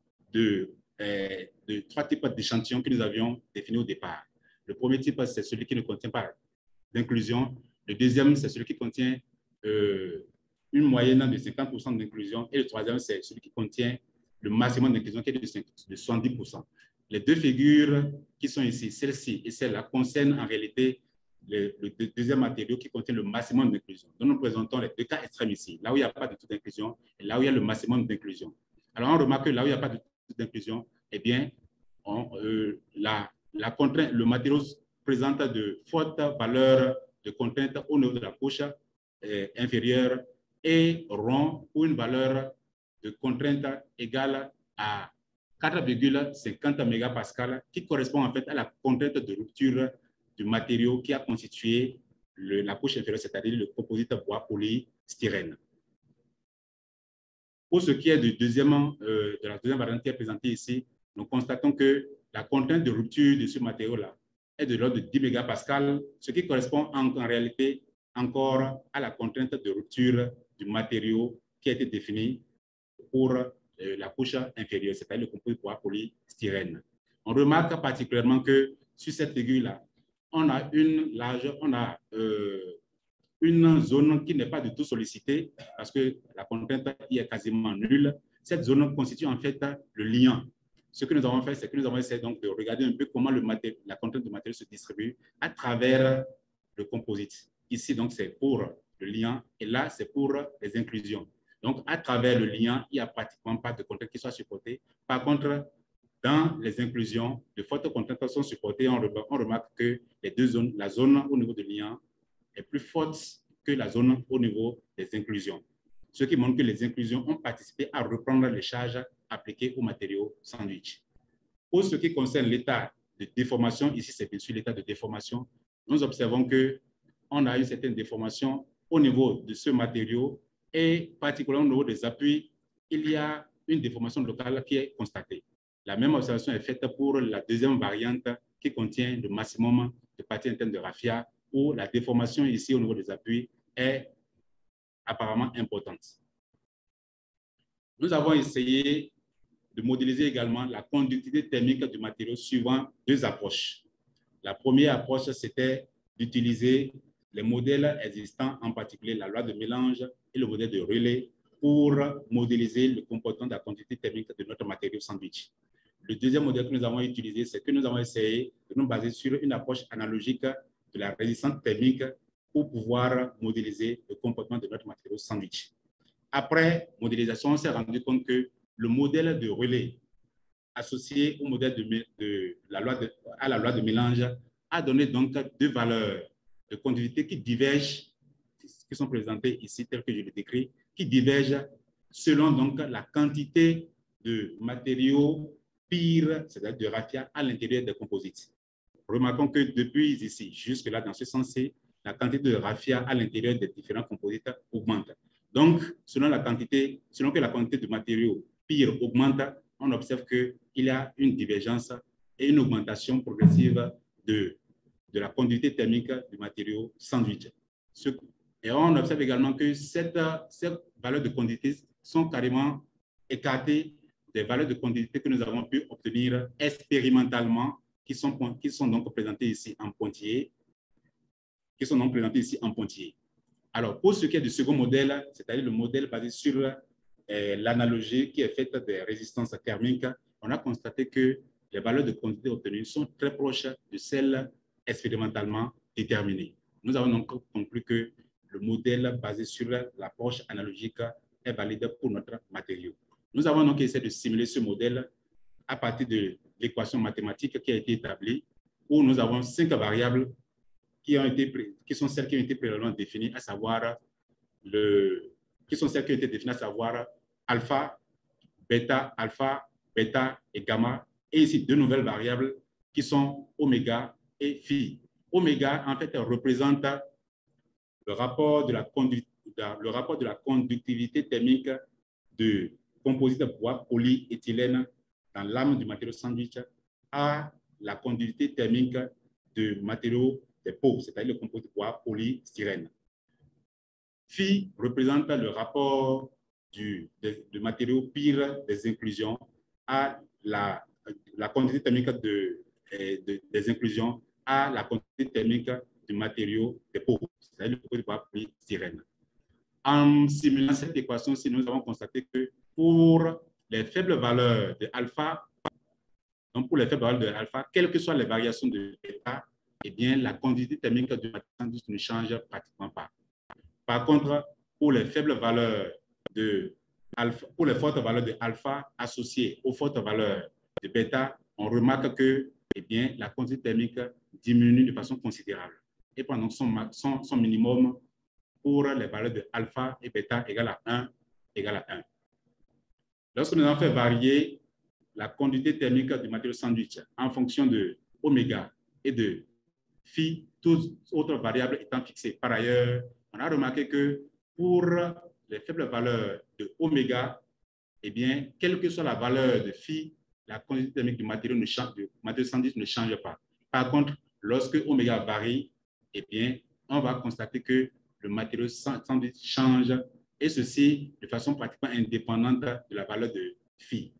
de, euh, de trois types d'échantillons que nous avions définis au départ. Le premier type, c'est celui qui ne contient pas d'inclusion. Le deuxième, c'est celui qui contient euh, une moyenne de cinquante pour cent d'inclusion. Et le troisième, c'est celui qui contient le maximum d'inclusion qui est de soixante-dix pour cent. Les deux figures qui sont ici, celle-ci et celle-là, concernent en réalité le, le deuxième matériau qui contient le maximum d'inclusion. Donc, nous présentons les deux cas extrêmes ici, là où il n'y a pas de tout d'inclusion et là où il y a le maximum d'inclusion. Alors, on remarque que là où il n'y a pas de tout d'inclusion, eh bien, on, euh, la, la contrainte, le matériau présente de fortes valeurs de contrainte au niveau de la couche euh, inférieure et rond pour une valeur de contrainte égale à quatre virgule cinquante mégapascales qui correspond en fait à la contrainte de rupture du matériau qui a constitué le, la couche inférieure, c'est-à-dire le composite bois polystyrène. Pour ce qui est du deuxième, euh, de la deuxième variante qui est présentée ici, nous constatons que la contrainte de rupture de ce matériau-là est de l'ordre de dix mégapascales, ce qui correspond en, en réalité encore à la contrainte de rupture du matériau qui a été définie pour euh, la couche inférieure, c'est-à-dire le composite bois polystyrène. On remarque particulièrement que sur cette figure-là, on a une large, on a euh, une zone qui n'est pas du tout sollicitée parce que la contrainte y est quasiment nulle. Cette zone constitue en fait le liant. Ce que nous avons fait, c'est que nous avons essayé donc de regarder un peu comment le matériau, la contrainte du matériau se distribue à travers le composite. Ici, donc, c'est pour le liant et là, c'est pour les inclusions. Donc, à travers le liant, il n'y a pratiquement pas de contrainte qui soit supportée. Par contre, dans les inclusions, de fortes contraintes sont supportées. On remarque que les deux zones, la zone au niveau du liant est plus forte que la zone au niveau des inclusions. Ce qui montre que les inclusions ont participé à reprendre les charges appliquées au matériau sandwich. Pour ce qui concerne l'état de déformation, ici c'est bien sûr l'état de déformation, nous observons qu'on a une certaine déformation au niveau de ce matériau et particulièrement au niveau des appuis, il y a une déformation locale qui est constatée. La même observation est faite pour la deuxième variante qui contient le maximum de partie interne de raffia, où la déformation ici au niveau des appuis est apparemment importante. Nous avons essayé de modéliser également la conductivité thermique du matériau suivant deux approches. La première approche, c'était d'utiliser les modèles existants, en particulier la loi de mélange et le modèle de relais, pour modéliser le comportement de la conductivité thermique de notre matériau sandwich. Le deuxième modèle que nous avons utilisé, c'est que nous avons essayé de nous baser sur une approche analogique de la résistance thermique pour pouvoir modéliser le comportement de notre matériau sandwich. Après modélisation, on s'est rendu compte que le modèle de relais associé au modèle de, de, la loi de, à la loi de mélange a donné donc deux valeurs de conductivité qui divergent, qui sont présentées ici, telles que je le décris, qui divergent selon donc la quantité de matériaux pires, c'est-à-dire de raffia, à l'intérieur des composites. Remarquons que depuis ici, jusque-là, dans ce sens-ci, la quantité de raffia à l'intérieur des différents composites augmente. Donc, selon la quantité, selon que la quantité de matériaux pires augmente, on observe qu'il y a une divergence et une augmentation progressive de, de la conductivité thermique du matériau sandwich. Ce, et on observe également que cette, ces valeurs de conductivité sont carrément écartées des valeurs de conductivité que nous avons pu obtenir expérimentalement qui sont, qui sont donc présentés ici en pointillé, qui sont donc présentés ici en pointillé. Alors, pour ce qui est du second modèle, c'est-à-dire le modèle basé sur euh, l'analogie qui est faite des résistances thermiques, on a constaté que les valeurs de conductivité obtenues sont très proches de celles expérimentalement déterminées. Nous avons donc conclu que le modèle basé sur l'approche analogique est valide pour notre matériau. Nous avons donc essayé de simuler ce modèle à partir de l'équation mathématique qui a été établie, où nous avons cinq variables qui, ont été, qui sont celles qui ont été préalablement définies, à savoir, le, qui sont celles qui ont été définies, à savoir alpha, bêta, alpha, bêta et gamma, et ici deux nouvelles variables qui sont oméga et phi. Oméga, en fait, représente le rapport de la, conduit, le rapport de la conductivité thermique de composite de bois polyéthylène dans l'âme du matériau sandwich à la conductivité thermique de matériaux des peaux, c'est-à-dire le composite de bois polystyrène. Phi représente le rapport du, de, de matériaux pires des inclusions à la, la conductivité thermique de, de, des inclusions à la conductivité thermique du matériau des peaux, c'est-à-dire le composite de bois polystyrène. En simulant cette équation-ci, nous avons constaté que pour les faibles valeurs de alpha, donc pour les faibles valeurs de alpha, quelles que soient les variations de bêta, eh bien, la conductivité thermique du matériau ne change pratiquement pas. Par contre, pour les faibles valeurs de alpha, pour les fortes valeurs de alpha associées aux fortes valeurs de bêta, on remarque que eh bien, la conductivité thermique diminue de façon considérable et prend donc son, son, son minimum pour les valeurs de alpha et bêta égale à un, égale à un. Lorsque nous avons fait varier la conductivité thermique du matériau sandwich en fonction de oméga et de phi, toutes autres variables étant fixées par ailleurs, on a remarqué que pour les faibles valeurs de oméga, eh bien, quelle que soit la valeur de phi, la conductivité thermique du matériau, ne change, du matériau sandwich ne change pas. Par contre, lorsque oméga varie, eh bien, on va constater que le matériau sandwich change, et ceci de façon pratiquement indépendante de la valeur de phi.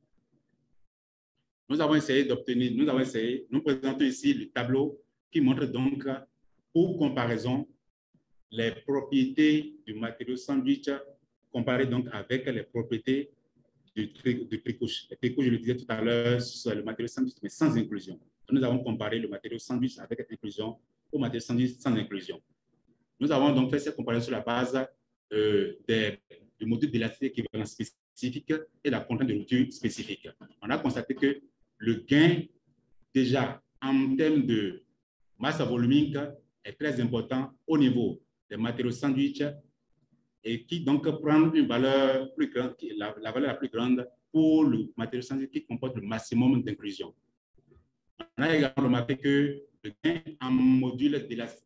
Nous avons essayé d'obtenir, nous avons essayé, nous présentons ici le tableau qui montre donc, pour comparaison, les propriétés du matériau sandwich comparées donc avec les propriétés du, tri, du tricouche. Le tricouche, je le disais tout à l'heure, c'est le matériau sandwich, mais sans inclusion. Nous avons comparé le matériau sandwich avec inclusion au matériau sandwich sans inclusion. Nous avons donc fait cette comparaison sur la base euh, des, du module d'élasticité équivalent spécifique et la contrainte de rupture spécifique. On a constaté que le gain, déjà, en termes de masse volumique, est très important au niveau des matériaux sandwich et qui donc prend une valeur plus grande, la, la valeur la plus grande pour le matériau sandwich qui comporte le maximum d'inclusion. On a également remarqué que le gain en module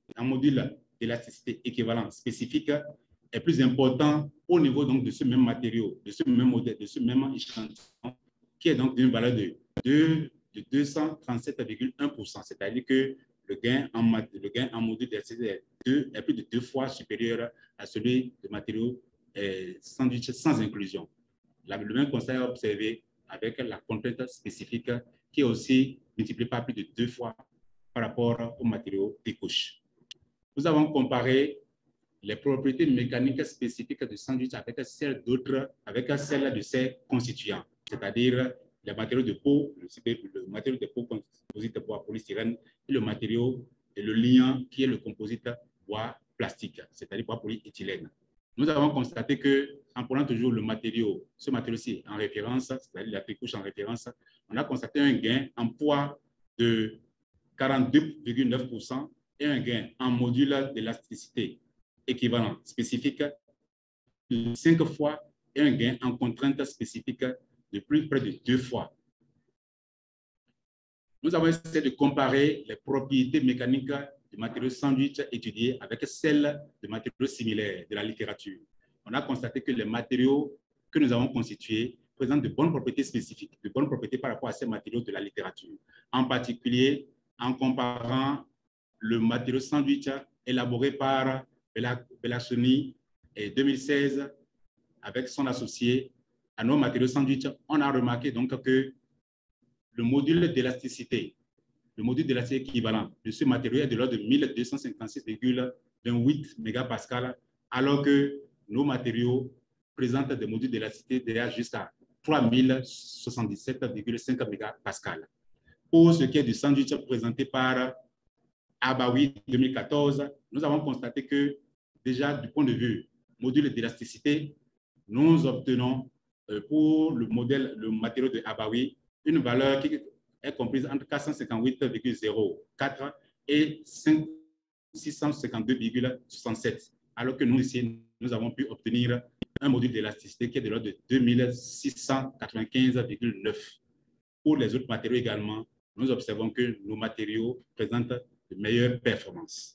d'élasticité équivalent spécifique est plus important au niveau donc de ce même matériau, de ce même modèle, de ce même échantillon, qui est donc d'une valeur de, de, de deux cent trente-sept virgule un pour cent, c'est-à-dire que le gain en, le gain en module d'élasticité est, est plus de deux fois supérieur à celui de matériaux eh, sandwich sans inclusion. La, le même constat est observé avec la contrainte spécifique qui est aussi multipliée par plus de deux fois par rapport aux matériaux des couches. Nous avons comparé les propriétés mécaniques spécifiques du sandwich avec celles d'autres, avec celles de ses constituants, c'est-à-dire les matériaux de peau, le, le matériau de peau composite de bois polystyrène et le matériau et le liant qui est le composite bois plastique, c'est-à-dire bois polyéthylène. Nous avons constaté que, en prenant toujours le matériau, ce matériau-ci en référence, c'est-à-dire la tricouche en référence, on a constaté un gain en poids de quarante-deux virgule neuf pour cent et un gain en module d'élasticité équivalent spécifique de cinq fois et un gain en contrainte spécifique de plus près de deux fois. Nous avons essayé de comparer les propriétés mécaniques du matériau sandwich étudié avec celles de matériaux similaires de la littérature. On a constaté que les matériaux que nous avons constitués présentent de bonnes propriétés spécifiques, de bonnes propriétés par rapport à ces matériaux de la littérature. En particulier, en comparant le matériau sandwich élaboré par Bellassoni en deux mille seize avec son associé à nos matériaux sandwich, on a remarqué donc que le module d'élasticité, le module d'élasticité équivalent de ce matériau est de l'ordre de mille deux cent cinquante-six virgule vingt-huit mégapascal, alors que nos matériaux présentent des modules d'élasticité déjà jusqu'à trois mille soixante-dix-sept virgule cinq mégapascal. Pour ce qui est du sandwich présenté par Abaoui deux mille quatorze, nous avons constaté que déjà du point de vue module d'élasticité, nous obtenons euh, pour le modèle, le matériau de Abaoui, une valeur qui est comprise entre quatre cent cinquante-huit virgule zéro quatre et six cent cinquante-deux virgule soixante-sept, alors que nous ici, nous avons pu obtenir un module d'élasticité qui est de l'ordre de deux mille six cent quatre-vingt-quinze virgule neuf. Pour les autres matériaux également, nous observons que nos matériaux présentent de meilleures performances.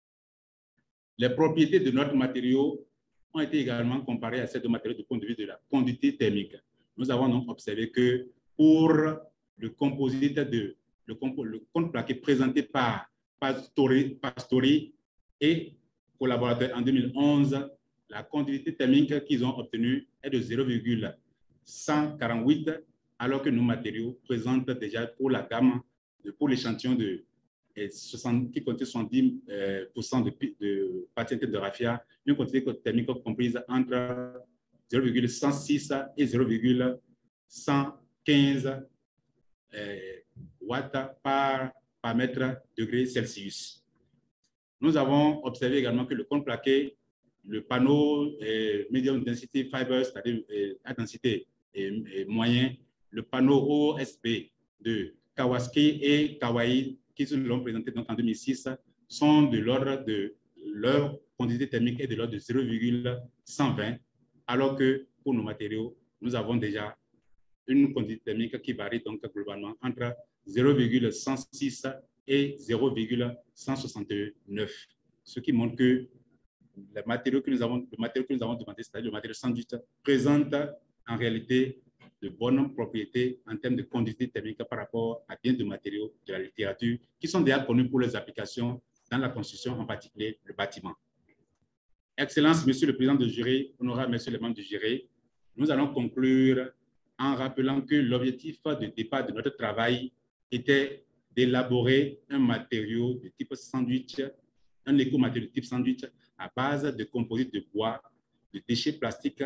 Les propriétés de notre matériau ont été également comparées à celles de matériaux du point de vue de la conductivité thermique. Nous avons donc observé que pour le composite de le, compo, le contreplaqué présenté par Pastori, Pastori et collaborateurs en deux mille onze, la conductivité thermique qu'ils ont obtenue est de zéro virgule cent quarante-huit, alors que nos matériaux présentent déjà pour la gamme, de, pour l'échantillon de soixante, qui contient soixante-dix pour cent de, de parties de raffia, une quantité thermique comprise entre zéro virgule cent six et zéro virgule cent quinze euh, watts par, par mètre degré Celsius. Nous avons observé également que le contreplaqué, le panneau euh, medium density fiber, c'est-à-dire euh, à densité et, et moyen, le panneau O S B de Kawasaki et Kawai, qui se l'ont présenté donc en deux mille six, sont de l'ordre de leur conductivité thermique est de l'ordre de zéro virgule cent vingt, alors que pour nos matériaux, nous avons déjà une conductivité thermique qui varie donc globalement entre zéro virgule cent six et zéro virgule cent soixante-neuf, ce qui montre que le matériau que nous avons, le matériau que nous avons demandé, c'est-à-dire le matériau sandwich, présente en réalité de bonnes propriétés en termes de conductivité thermique par rapport à bien de matériaux de la littérature qui sont déjà connus pour leurs applications dans la construction, en particulier le bâtiment. Excellence, Monsieur le Président du jury, honorables Messieurs les membres du jury, nous allons conclure en rappelant que l'objectif de départ de notre travail était d'élaborer un matériau de type sandwich, un écomatériau de type sandwich à base de composites de bois, de déchets plastiques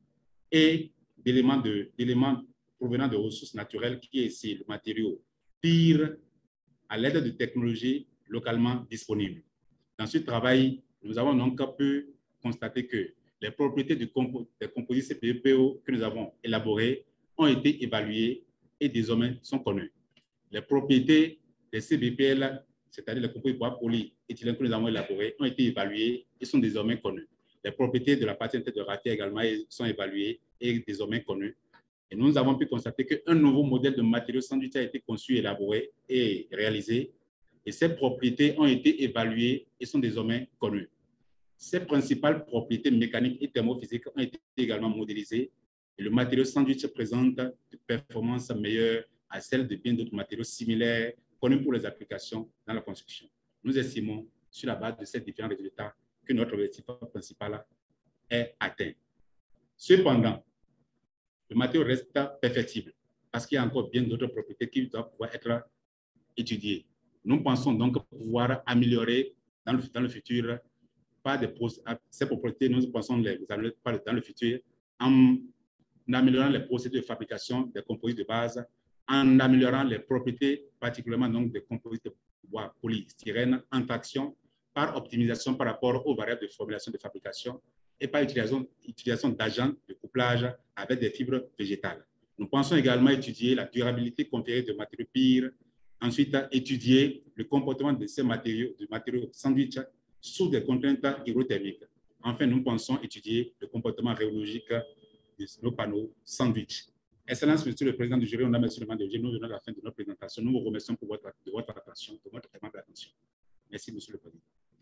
et d'éléments de, d'éléments provenant de ressources naturelles qui est ici le matériau pire à l'aide de technologies localement disponibles. Dans ce travail, nous avons donc pu constater que les propriétés du compo, des composites C P P O que nous avons élaborés ont été évaluées et désormais sont connues. Les propriétés des C B P L, c'est-à-dire les composés de bois polyéthylène que nous avons élaborés, ont été évaluées et sont désormais connues. Les propriétés de la partie interne de raffia également sont évaluées et désormais connues. Et nous avons pu constater qu'un nouveau modèle de matériau sandwich a été conçu, élaboré et réalisé. Et ces propriétés ont été évaluées et sont désormais connues. Ces principales propriétés mécaniques et thermophysiques ont été également modélisées. Et le matériau sandwich présente des performances meilleures à celles de bien d'autres matériaux similaires connus pour les applications dans la construction. Nous estimons, sur la base de ces différents résultats, que notre objectif principal est atteint. Cependant, le matériau reste perfectible parce qu'il y a encore bien d'autres propriétés qui doivent pouvoir être étudiées. Nous pensons donc pouvoir améliorer dans le, dans le futur par des, ces propriétés, nous pensons les améliorer dans le futur en améliorant les procédures de fabrication des composites de base, en améliorant les propriétés, particulièrement donc des composites de bois polystyrène en traction, par optimisation par rapport aux variables de formulation de fabrication et par utilisation, utilisation d'agents de couplage avec des fibres végétales. Nous pensons également étudier la durabilité conférée de matériaux pires, ensuite étudier le comportement de ces matériaux, du matériau sandwich sous des contraintes hydrothermiques. Enfin, nous pensons étudier le comportement rhéologique de nos panneaux sandwich. Excellence, Monsieur le Président du jury, on a Monsieur le membre du jury, nous venons à la fin de notre présentation. Nous vous remercions pour votre, de votre attention, de votre aimable attention. Merci, Monsieur le Président.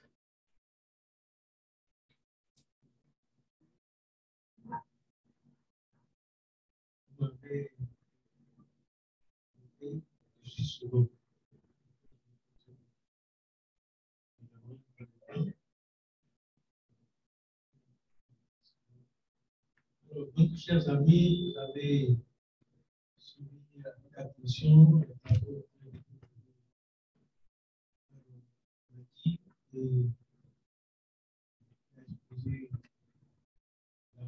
Donc, chers amis, vous avez suivi avec attention les travaux et exposer la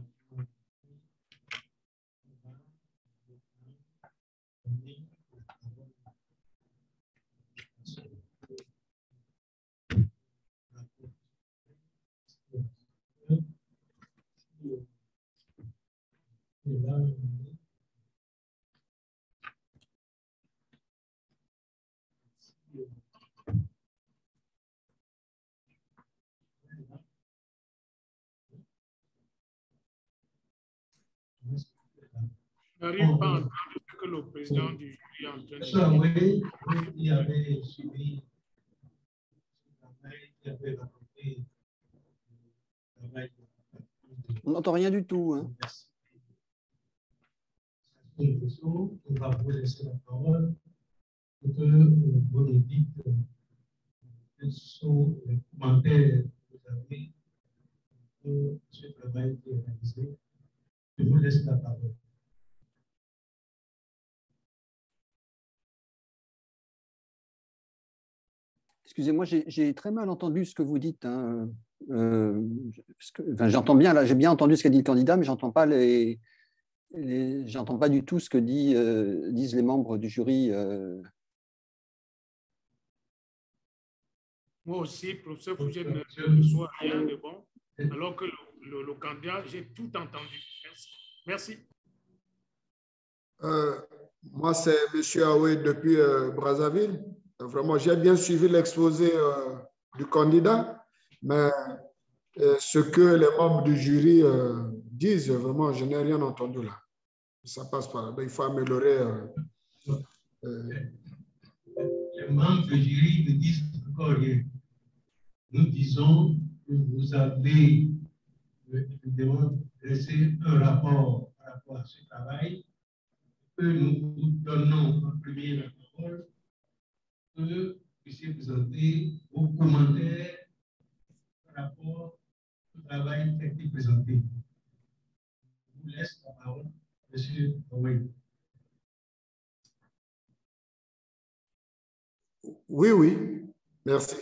Je n'arrive pas à entendre ce que le président du jury est en train de Ça, dire. oui, oui, il avait suivi ce travail, il avait rapporté le travail. On n'entend rien du tout. Hein. On va vous laisser la parole pour que vous nous dites quels sont les commentaires que vous avez pour ce travail qui est réalisé. Je vous laisse la parole. Excusez-moi, j'ai très mal entendu ce que vous dites. Hein. Euh, enfin, j'entends bien, là, j'ai bien entendu ce qu'a dit le candidat, mais j'entends pas les, les j'entends pas du tout ce que dit, euh, disent les membres du jury. Euh. Moi aussi, professeur Fouget, ne reçois rien de bon, alors que le, le, le candidat, j'ai tout entendu. Merci. Merci. Euh, moi, c'est M. Aoué depuis euh, Brazzaville. Vraiment, j'ai bien suivi l'exposé euh, du candidat, mais euh, ce que les membres du jury euh, disent, vraiment, je n'ai rien entendu là. Ça passe pas. Donc, il faut améliorer. Euh, euh, les membres du jury ne disent encore rien. Nous disons que vous avez évidemment dressé un rapport par rapport à ce travail, que nous vous donnons en premier la parole, que vous puissiez présenter vos commentaires par rapport au travail qui a été présenté. Je vous laisse la parole, M. Aoué. Oui, oui, merci.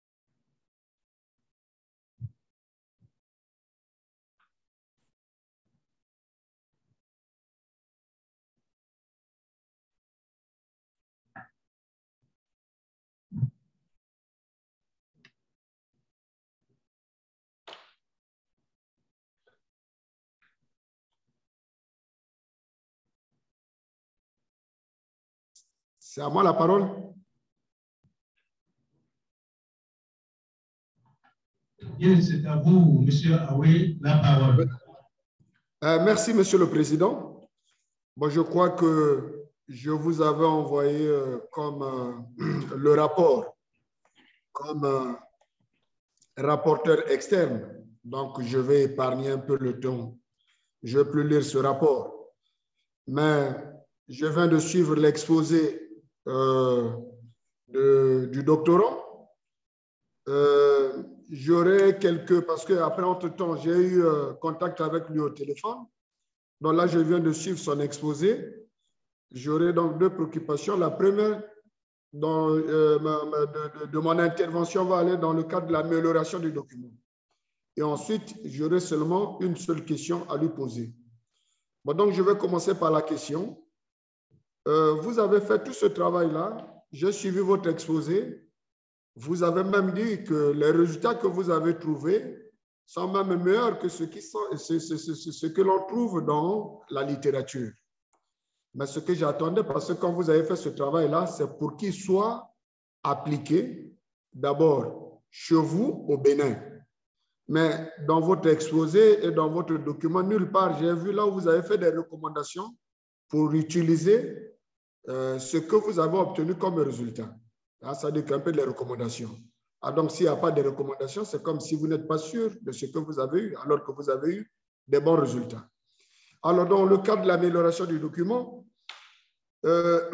C'est à moi la parole. Bien, c'est à vous, M. Aoué, la parole. Euh, merci, Monsieur le Président. Bon, je crois que je vous avais envoyé euh, comme euh, le rapport, comme euh, rapporteur externe. Donc, je vais épargner un peu le temps. Je ne vais plus lire ce rapport. Mais je viens de suivre l'exposé euh, du doctorant. Euh, J'aurai quelques, parce qu'après, entre-temps, j'ai eu euh, contact avec lui au téléphone. Donc là, je viens de suivre son exposé. J'aurai donc deux préoccupations. La première, dans, euh, de, de, de mon intervention, va aller dans le cadre de l'amélioration du document. Et ensuite, j'aurai seulement une seule question à lui poser. Bon, donc, je vais commencer par la question. Euh, vous avez fait tout ce travail-là. J'ai suivi votre exposé. Vous avez même dit que les résultats que vous avez trouvés sont même meilleurs que ce, qui sont, ce, ce, ce, ce que l'on trouve dans la littérature. Mais ce que j'attendais, parce que quand vous avez fait ce travail-là, c'est pour qu'il soit appliqué d'abord chez vous au Bénin. Mais dans votre exposé et dans votre document, nulle part, j'ai vu là où vous avez fait des recommandations pour utiliser euh, ce que vous avez obtenu comme résultat. Ah, ça dit qu'un peu les recommandations. Ah, donc, s'il n'y a pas de recommandations, c'est comme si vous n'êtes pas sûr de ce que vous avez eu, alors que vous avez eu des bons résultats. Alors, dans le cadre de l'amélioration du document, euh,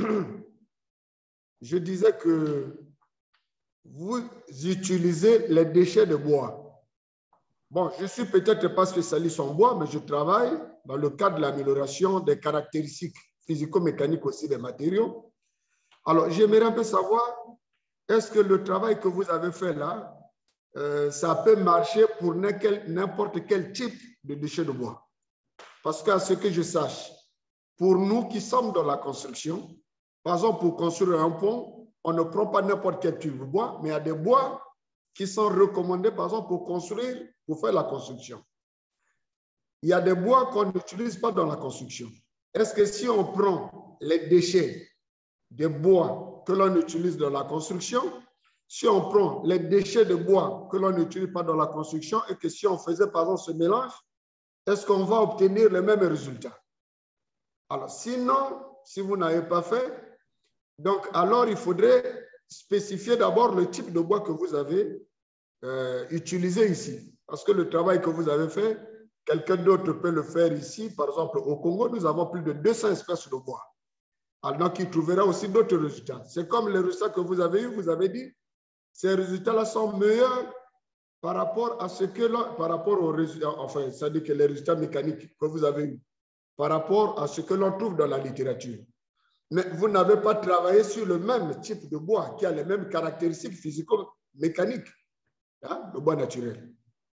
je disais que vous utilisez les déchets de bois. Bon, je ne suis peut-être pas spécialiste en bois, mais je travaille dans le cadre de l'amélioration des caractéristiques physico-mécaniques aussi des matériaux. Alors, j'aimerais un peu savoir, est-ce que le travail que vous avez fait là euh, ça peut marcher pour n'importe quel type de déchet de bois. Parce qu'à ce que je sache, pour nous qui sommes dans la construction, par exemple, pour construire un pont, on ne prend pas n'importe quel type de bois, mais il y a des bois qui sont recommandés, par exemple, pour construire, pour faire la construction. Il y a des bois qu'on n'utilise pas dans la construction. Est-ce que si on prend les déchets des bois que l'on utilise dans la construction, si on prend les déchets de bois que l'on n'utilise pas dans la construction et que si on faisait, par exemple, ce mélange, est-ce qu'on va obtenir les mêmes résultats? Alors, sinon, si vous n'avez pas fait, donc alors il faudrait spécifier d'abord le type de bois que vous avez euh, utilisé ici. Parce que le travail que vous avez fait, quelqu'un d'autre peut le faire ici. Par exemple, au Congo, nous avons plus de deux cents espèces de bois. Alors, donc, il trouvera aussi d'autres résultats. C'est comme les résultats que vous avez eus, vous avez dit, ces résultats-là sont meilleurs par rapport à ce que l'on, par rapport aux résultats, enfin, c'est-à-dire que les résultats mécaniques que vous avez eus, par rapport à ce que l'on trouve dans la littérature. Mais vous n'avez pas travaillé sur le même type de bois qui a les mêmes caractéristiques physico-mécaniques, hein, le bois naturel.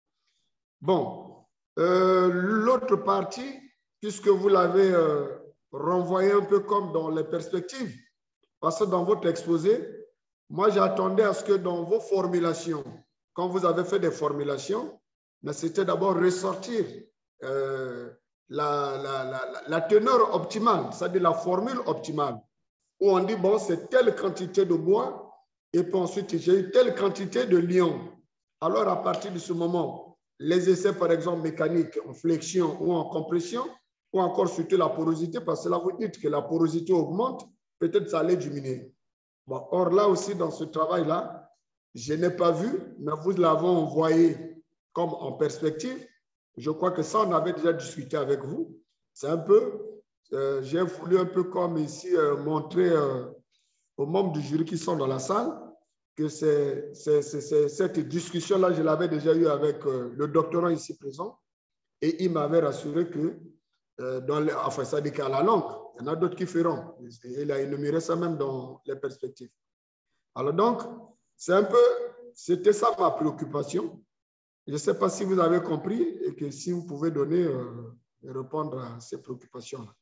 Bon, euh, l'autre partie, puisque vous l'avez euh, renvoyé un peu comme dans les perspectives, parce que dans votre exposé, moi j'attendais à ce que dans vos formulations, quand vous avez fait des formulations, c'était d'abord ressortir euh, la, la, la, la teneur optimale, c'est-à-dire la formule optimale, où on dit, bon, c'est telle quantité de bois, et puis ensuite j'ai eu telle quantité de liant. Alors à partir de ce moment, les essais, par exemple, mécaniques, en flexion ou en compression, ou encore surtout la porosité, parce que là, vous dites que la porosité augmente, peut-être ça allait diminuer. Bon, or, là aussi, dans ce travail-là, je n'ai pas vu, mais vous l'avez envoyé comme en perspective. Je crois que ça, on avait déjà discuté avec vous. C'est un peu, euh, j'ai voulu un peu comme ici euh, montrer euh, aux membres du jury qui sont dans la salle que c'est, c'est, c'est, c'est, cette discussion-là, je l'avais déjà eue avec euh, le doctorant ici présent, et il m'avait rassuré que, euh, dans les, enfin, ça dit qu'à la langue, il y en a d'autres qui feront. Il a énuméré ça même dans les perspectives. Alors donc, c'est un peu, c'était ça ma préoccupation. Je ne sais pas si vous avez compris et que si vous pouvez donner euh, et répondre à ces préoccupations-là.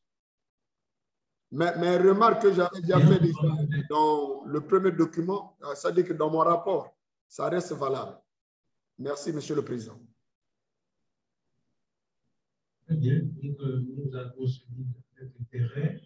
Mais, mais remarque que j'avais déjà fait déjà dans le premier document, ça dit que dans mon rapport, ça reste valable. Merci, Monsieur le Président. Très bien. Donc, euh, nous avons suivi cet intérêt.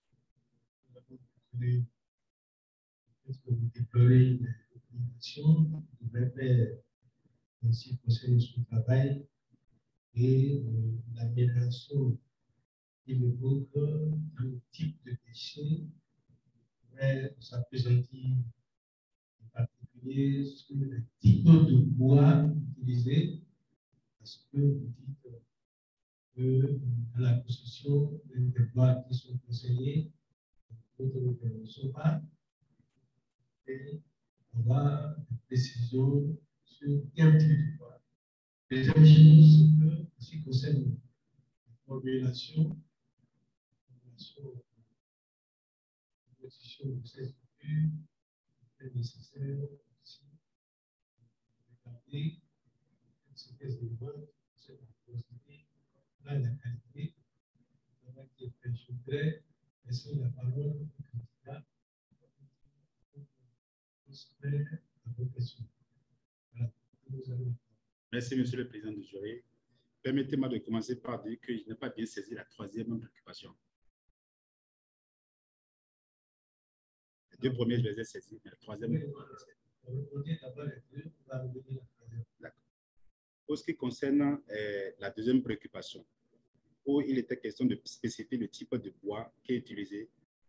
Est-ce que vous déplorez les recommandations? Vous devez faire ainsi concerne son travail et euh, l'amélioration qu'il évoque un type de déchet pourrait s'appesantir en particulier sur le type de bois utilisé, parce que vous dites que dans la construction, des bois qui sont conseillés, d'autres ne sont pas, et on a des précisions sur quel type de bois. Deuxième chose, en ce qui concerne la formulation, la composition de ces études, il est nécessaire aussi de regarder ces éléments, c'est la porosité, là, la qualité, le travail qui est fait. Je voudrais laisser la parole au candidat pour se faire à vos questions. Voilà, nous allons. Merci, Monsieur le Président du jury. Permettez-moi de commencer par dire que je n'ai pas bien saisi la troisième préoccupation. Les deux premiers, je les ai saisis, mais la troisième. D'accord. Pour ce qui concerne euh, la deuxième préoccupation, où il était question de spécifier le type de bois qui est utilisé.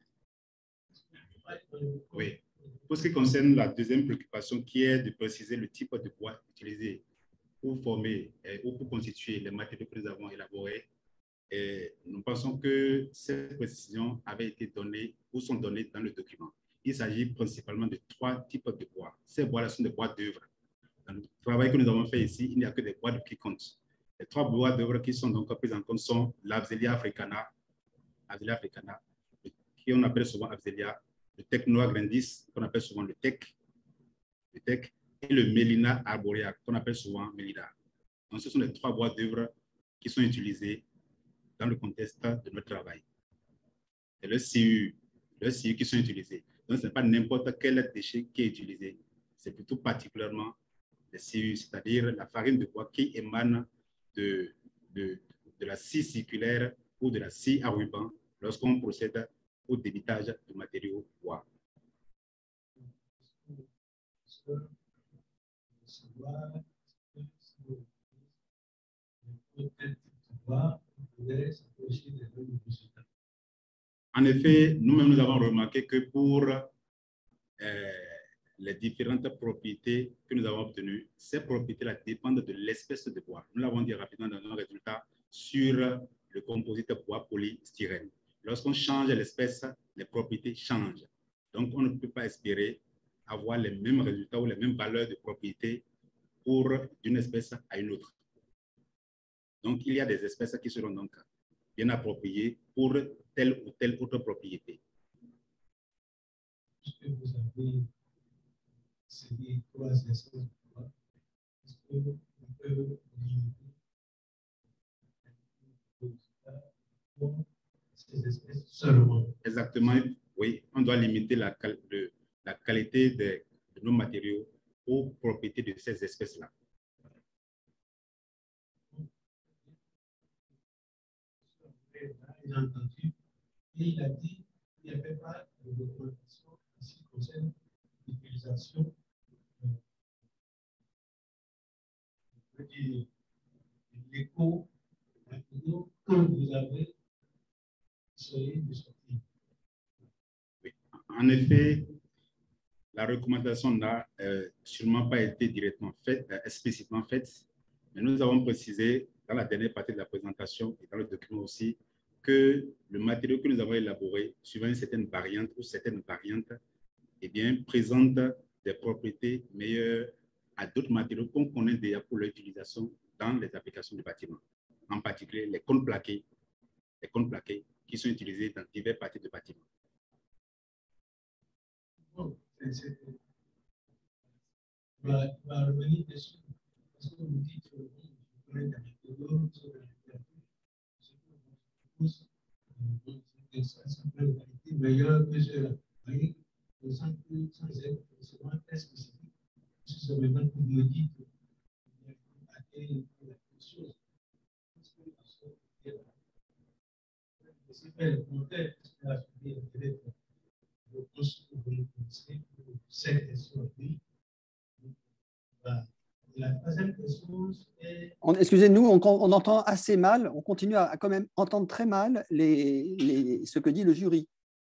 Oui. Pour ce qui concerne la deuxième préoccupation, qui est de préciser le type de bois utilisé pour former euh, ou pour constituer les matériaux que nous avons élaborés, et nous pensons que ces précisions avaient été données ou sont données dans le document. Il s'agit principalement de trois types de bois. Ces bois-là sont des bois d'œuvre. Dans le travail que nous avons fait ici, il n'y a que des bois d'œuvre qui comptent. Les trois bois d'œuvre qui sont donc pris en compte sont l'Afzelia africana, Afzelia africana, qui on appelle souvent Afzelia, le Tech Noir grandis, qu'on appelle souvent le Tech, le Tech, et le Mélina arborea, qu'on appelle souvent Mélida. Donc, ce sont les trois bois d'œuvre qui sont utilisés dans le contexte de notre travail. C'est le C U, le C U qui sont utilisés. Donc, ce n'est pas n'importe quel déchet qui est utilisé. C'est plutôt particulièrement le C U, c'est-à-dire la farine de bois qui émane de, de, de la scie circulaire ou de la scie à ruban lorsqu'on procède au débitage de matériaux bois. En effet, nous-mêmes, nous avons remarqué que pour euh, les différentes propriétés que nous avons obtenues, ces propriétés-là dépendent de l'espèce de bois. Nous l'avons dit rapidement dans nos résultats sur le composite bois polystyrène. Lorsqu'on change l'espèce, les propriétés changent. Donc, on ne peut pas espérer avoir les mêmes résultats ou les mêmes valeurs de propriété pour d'une espèce à une autre. Donc, il y a des espèces qui seront donc bien appropriées pour telle ou telle autre propriété. Puisque vous avez ces trois espèces de bois, est-ce que vous pouvez limiter ces espèces seulement? Exactement, oui. On doit limiter la, de, la qualité de, de nos matériaux aux propriétés de ces espèces-là. J'ai entendu, et il a dit qu'il n'y avait pas de documentation en ce qui concerne l'utilisation de l'éco que vous avez essayé de sortir. Oui. En effet, la recommandation n'a euh, sûrement pas été directement faite, euh, explicitement faite, mais nous avons précisé dans la dernière partie de la présentation et dans le document aussi que le matériau que nous avons élaboré, suivant une certaine variante ou certaines variantes, eh bien, présente des propriétés meilleures à d'autres matériaux qu'on connaît déjà pour leur utilisation dans les applications du bâtiment. En particulier, les cônes plaqués, les cônes plaqués qui sont utilisés dans diverses parties du bâtiment. Bon, c'est va revenir dessus, parce que vous dites que vous connaissez des matériaux sur la littérature. C'est meilleur que cela. Voyez, sans être forcément très spécifique. C'est maintenant que vous me dites qu'il y a une chose. C'est pas le contraire, parce que la famille est peut-être le poste que vous nous connaissez pour cette question-là. La troisième question est... Excusez-nous, on, on entend assez mal, on continue à, à quand même entendre très mal les, les, ce que dit le jury.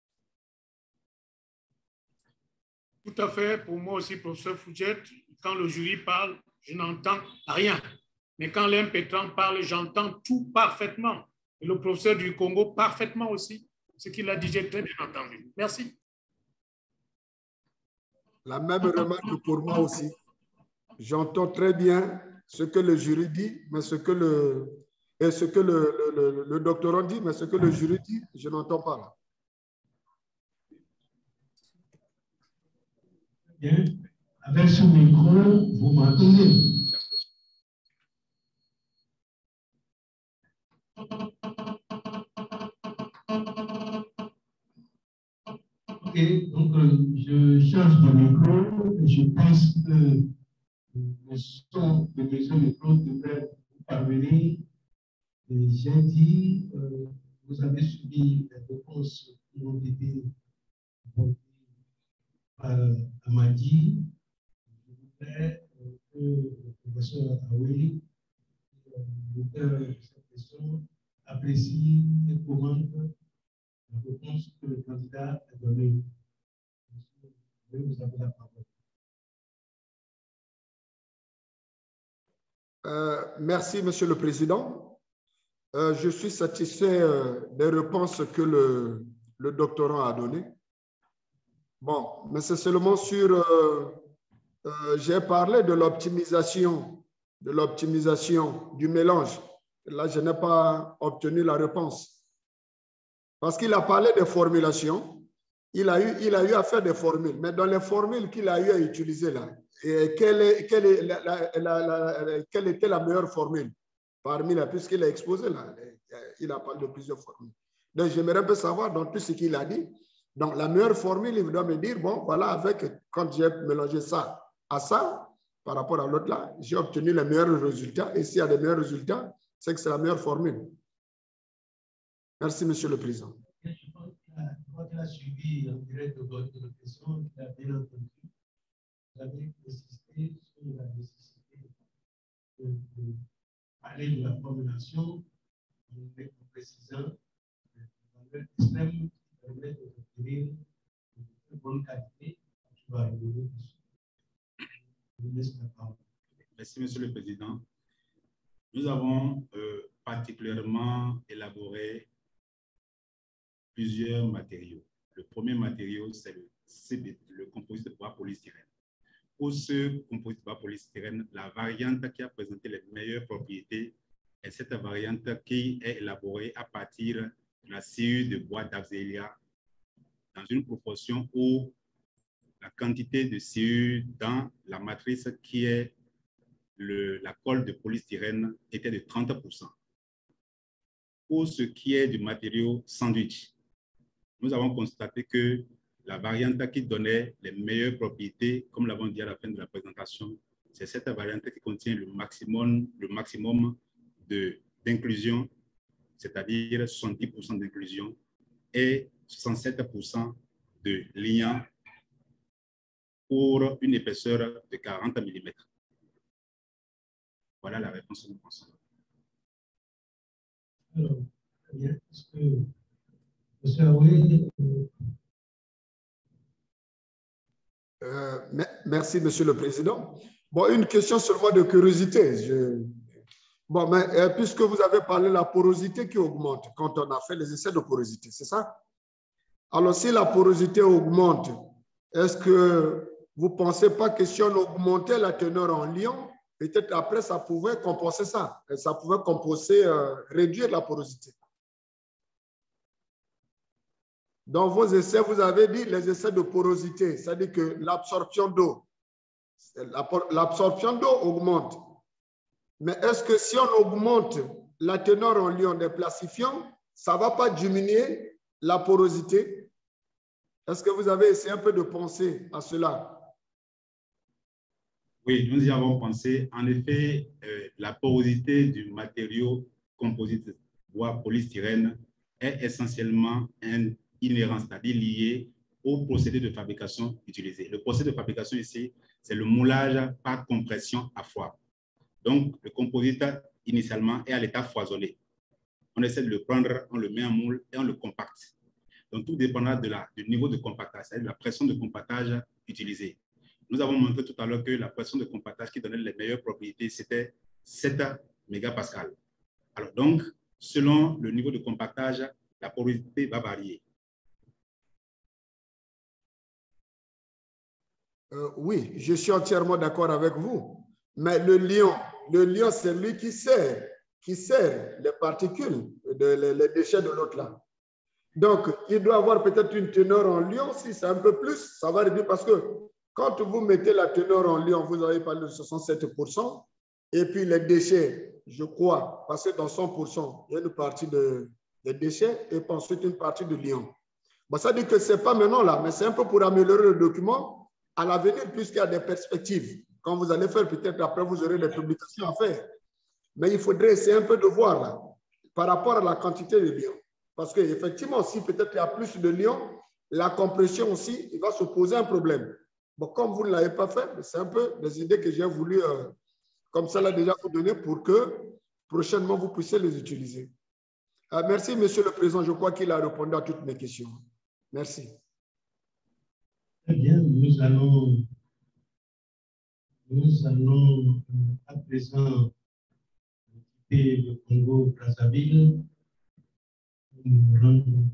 Tout à fait, pour moi aussi, professeur Fouget, quand le jury parle, je n'entends rien. Mais quand l'impétrant parle, j'entends tout parfaitement. Et le professeur du Congo parfaitement aussi. Ce qu'il a dit, j'ai très bien entendu. Merci. La même remarque pour moi aussi. J'entends très bien ce que le jury dit, mais ce que le, et ce que le, le, le, le doctorant dit, mais ce que le jury dit, je n'entends pas là. Bien. Avec ce micro, vous m'entendez? Ok, donc je change de micro et je pense que le son de mes micros devrait vous parvenir. J'ai dit, euh, vous avez suivi les réponses qui ont été votées par Amadi. Je voudrais euh, que le professeur Aoui, l'auteur de cette question, apprécie et commente la réponse que le candidat a donnée. Vous avez la parole. Euh, merci, Monsieur le Président. Euh, je suis satisfait euh, des réponses que le, le doctorant a données. Bon, mais c'est seulement sur... Euh, euh, j'ai parlé de l'optimisation, de l'optimisation du mélange. Là, je n'ai pas obtenu la réponse. Parce qu'il a parlé des formulations. Il a, eu, il a eu à faire des formules. Mais dans les formules qu'il a eu à utiliser là, et quelle, est, quelle, est la, la, la, la, quelle était la meilleure formule parmi la, puisqu'il a exposé là, il a parlé de plusieurs formules. Donc, j'aimerais un peu savoir dans tout ce qu'il a dit. Donc, la meilleure formule, il doit me dire, bon, voilà, avec, quand j'ai mélangé ça à ça, par rapport à l'autre là, j'ai obtenu les meilleurs résultats. Et s'il y a des meilleurs résultats, c'est que c'est la meilleure formule. Merci, Monsieur le Président. Je crois qu'il a suivi en direct de votre question, il a bien entendu. Vous avez insisté sur la nécessité de, de parler de la formulation en précisant les valeurs extrêmes qui permettent d'obtenir une bonne qualité. Tu vas revenir dessus. Merci, Monsieur le Président. Nous avons euh, particulièrement élaboré plusieurs matériaux. Le premier matériau, c'est le C B T, le composite de bois polystyrène. Pour ce composite de bois polystyrène, la variante qui a présenté les meilleures propriétés est cette variante qui est élaborée à partir de la sciure de bois d'Axélia dans une proportion où la quantité de sciure dans la matrice qui est le, la colle de polystyrène était de trente pour cent. Pour ce qui est du matériau sandwich, nous avons constaté que la variante qui donnait les meilleures propriétés, comme l'avons dit à la fin de la présentation, c'est cette variante qui contient le maximum, le maximum d'inclusion, c'est-à-dire soixante-dix pour cent d'inclusion et soixante-sept pour cent de liant pour une épaisseur de quarante millimètres. Voilà la réponse que nous pensons. Alors, est-ce que M. Aoué, euh, merci, Monsieur le Président. Bon, une question seulement de curiosité. Je... Bon, mais euh, puisque vous avez parlé de la porosité qui augmente quand on a fait les essais de porosité, c'est ça? Alors, si la porosité augmente, est-ce que vous ne pensez pas que si on augmentait la teneur en liant, peut-être après, ça pouvait compenser ça. Ça pouvait compenser, euh, réduire la porosité. Dans vos essais, vous avez dit les essais de porosité, c'est-à-dire que l'absorption d'eau, l'absorption d'eau augmente. Mais est-ce que si on augmente la teneur en liant des placifiants, ça ne va pas diminuer la porosité? Est-ce que vous avez essayé un peu de penser à cela? Oui, nous y avons pensé. En effet, euh, la porosité du matériau composite bois polystyrène est essentiellement un inhérent, c'est-à-dire lié au procédé de fabrication utilisé. Le procédé de fabrication ici, c'est le moulage par compression à froid. Donc, le composite, initialement, est à l'état foisonné. On essaie de le prendre, on le met en moule et on le compacte. Donc, tout dépendra de la, du niveau de compactage, c'est-à-dire de la pression de compactage utilisée. Nous avons montré tout à l'heure que la pression de compactage qui donnait les meilleures propriétés, c'était sept mégapascales. Alors donc, selon le niveau de compactage, la porosité va varier. Euh, oui, je suis entièrement d'accord avec vous. Mais le liant, le liant, c'est lui qui serre, qui serre les particules, de, les, les déchets de l'autre là. Donc, il doit avoir peut-être une teneur en liant. Si c'est un peu plus, ça va réduire parce que quand vous mettez la teneur en liant, vous avez parlé de soixante-sept pour cent. Et puis les déchets, je crois, parce que dans cent pour cent, il y a une partie de, de déchets et puis ensuite une partie de liant. Bon, ça dit que ce n'est pas maintenant là, mais c'est un peu pour améliorer le document à l'avenir, puisqu'il y a des perspectives. Quand vous allez faire, peut-être après, vous aurez des publications à faire. Mais il faudrait essayer un peu de voir là, par rapport à la quantité de liant. Parce qu'effectivement, si peut-être il y a plus de liant, la compression aussi, il va se poser un problème. Bon, comme vous ne l'avez pas fait, c'est un peu des idées que j'ai voulu, euh, comme ça, là, déjà vous donner pour que prochainement, vous puissiez les utiliser. Euh, merci, Monsieur le Président. Je crois qu'il a répondu à toutes mes questions. Merci. Très bien, nous allons, nous allons à présent quitter le Congo-Brazzaville. Nous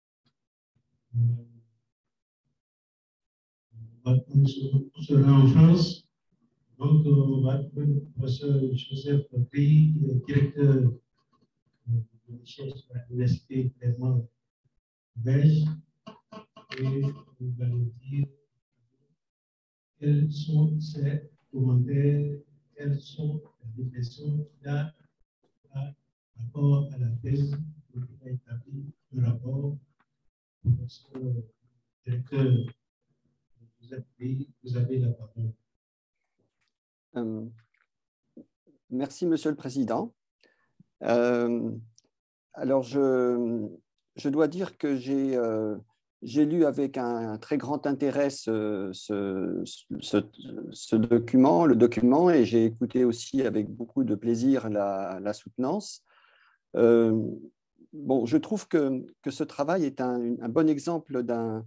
sera en France. Donc, on va trouver le professeur Joseph Pri, qui est directeur de recherche à l'Université Clément belge. Et nous allons dire quels sont ces commentaires, quelles sont les réflexions là par rapport à la thèse qui a établi le rapport. Professeur directeur, vous avez, vous avez la parole. Euh, merci, Monsieur le Président. Euh, alors, je, je dois dire que j'ai euh, j'ai lu avec un, un très grand intérêt ce, ce, ce, ce document, le document, et j'ai écouté aussi avec beaucoup de plaisir la, la soutenance. Euh, bon, je trouve que, que ce travail est un, un bon exemple d'un,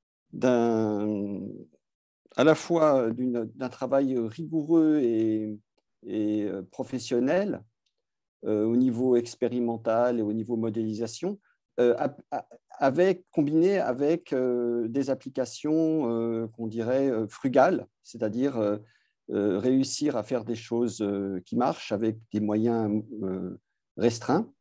d'un, à la fois d'un travail rigoureux et, et professionnel euh, au niveau expérimental et au niveau modélisation, euh, avec, combiné avec euh, des applications euh, qu'on dirait euh, frugales, c'est-à-dire euh, euh, réussir à faire des choses euh, qui marchent avec des moyens euh, restreints.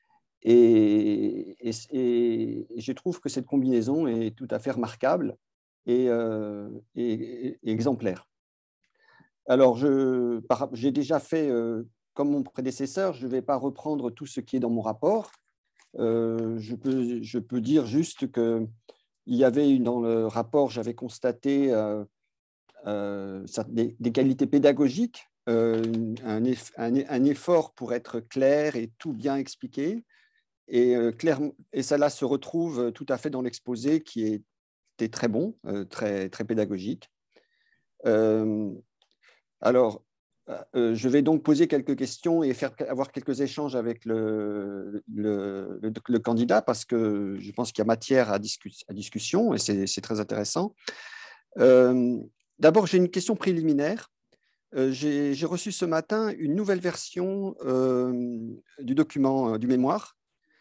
Et, et, et, et je trouve que cette combinaison est tout à fait remarquable et, euh, et, et exemplaire. Alors, j'ai déjà fait, euh, comme mon prédécesseur, je ne vais pas reprendre tout ce qui est dans mon rapport. Euh, je, peux, je peux dire juste qu'il y avait dans le rapport, j'avais constaté euh, euh, des, des qualités pédagogiques, euh, un, eff, un, un effort pour être clair et tout bien expliqué. Et, euh, clair, et cela se retrouve tout à fait dans l'exposé qui était très bon, euh, très, très pédagogique. Euh, alors, euh, je vais donc poser quelques questions et faire, avoir quelques échanges avec le, le, le, le candidat parce que je pense qu'il y a matière à, discu à discussion et c'est très intéressant. Euh, D'abord, j'ai une question préliminaire. Euh, j'ai reçu ce matin une nouvelle version euh, du document, euh, du mémoire.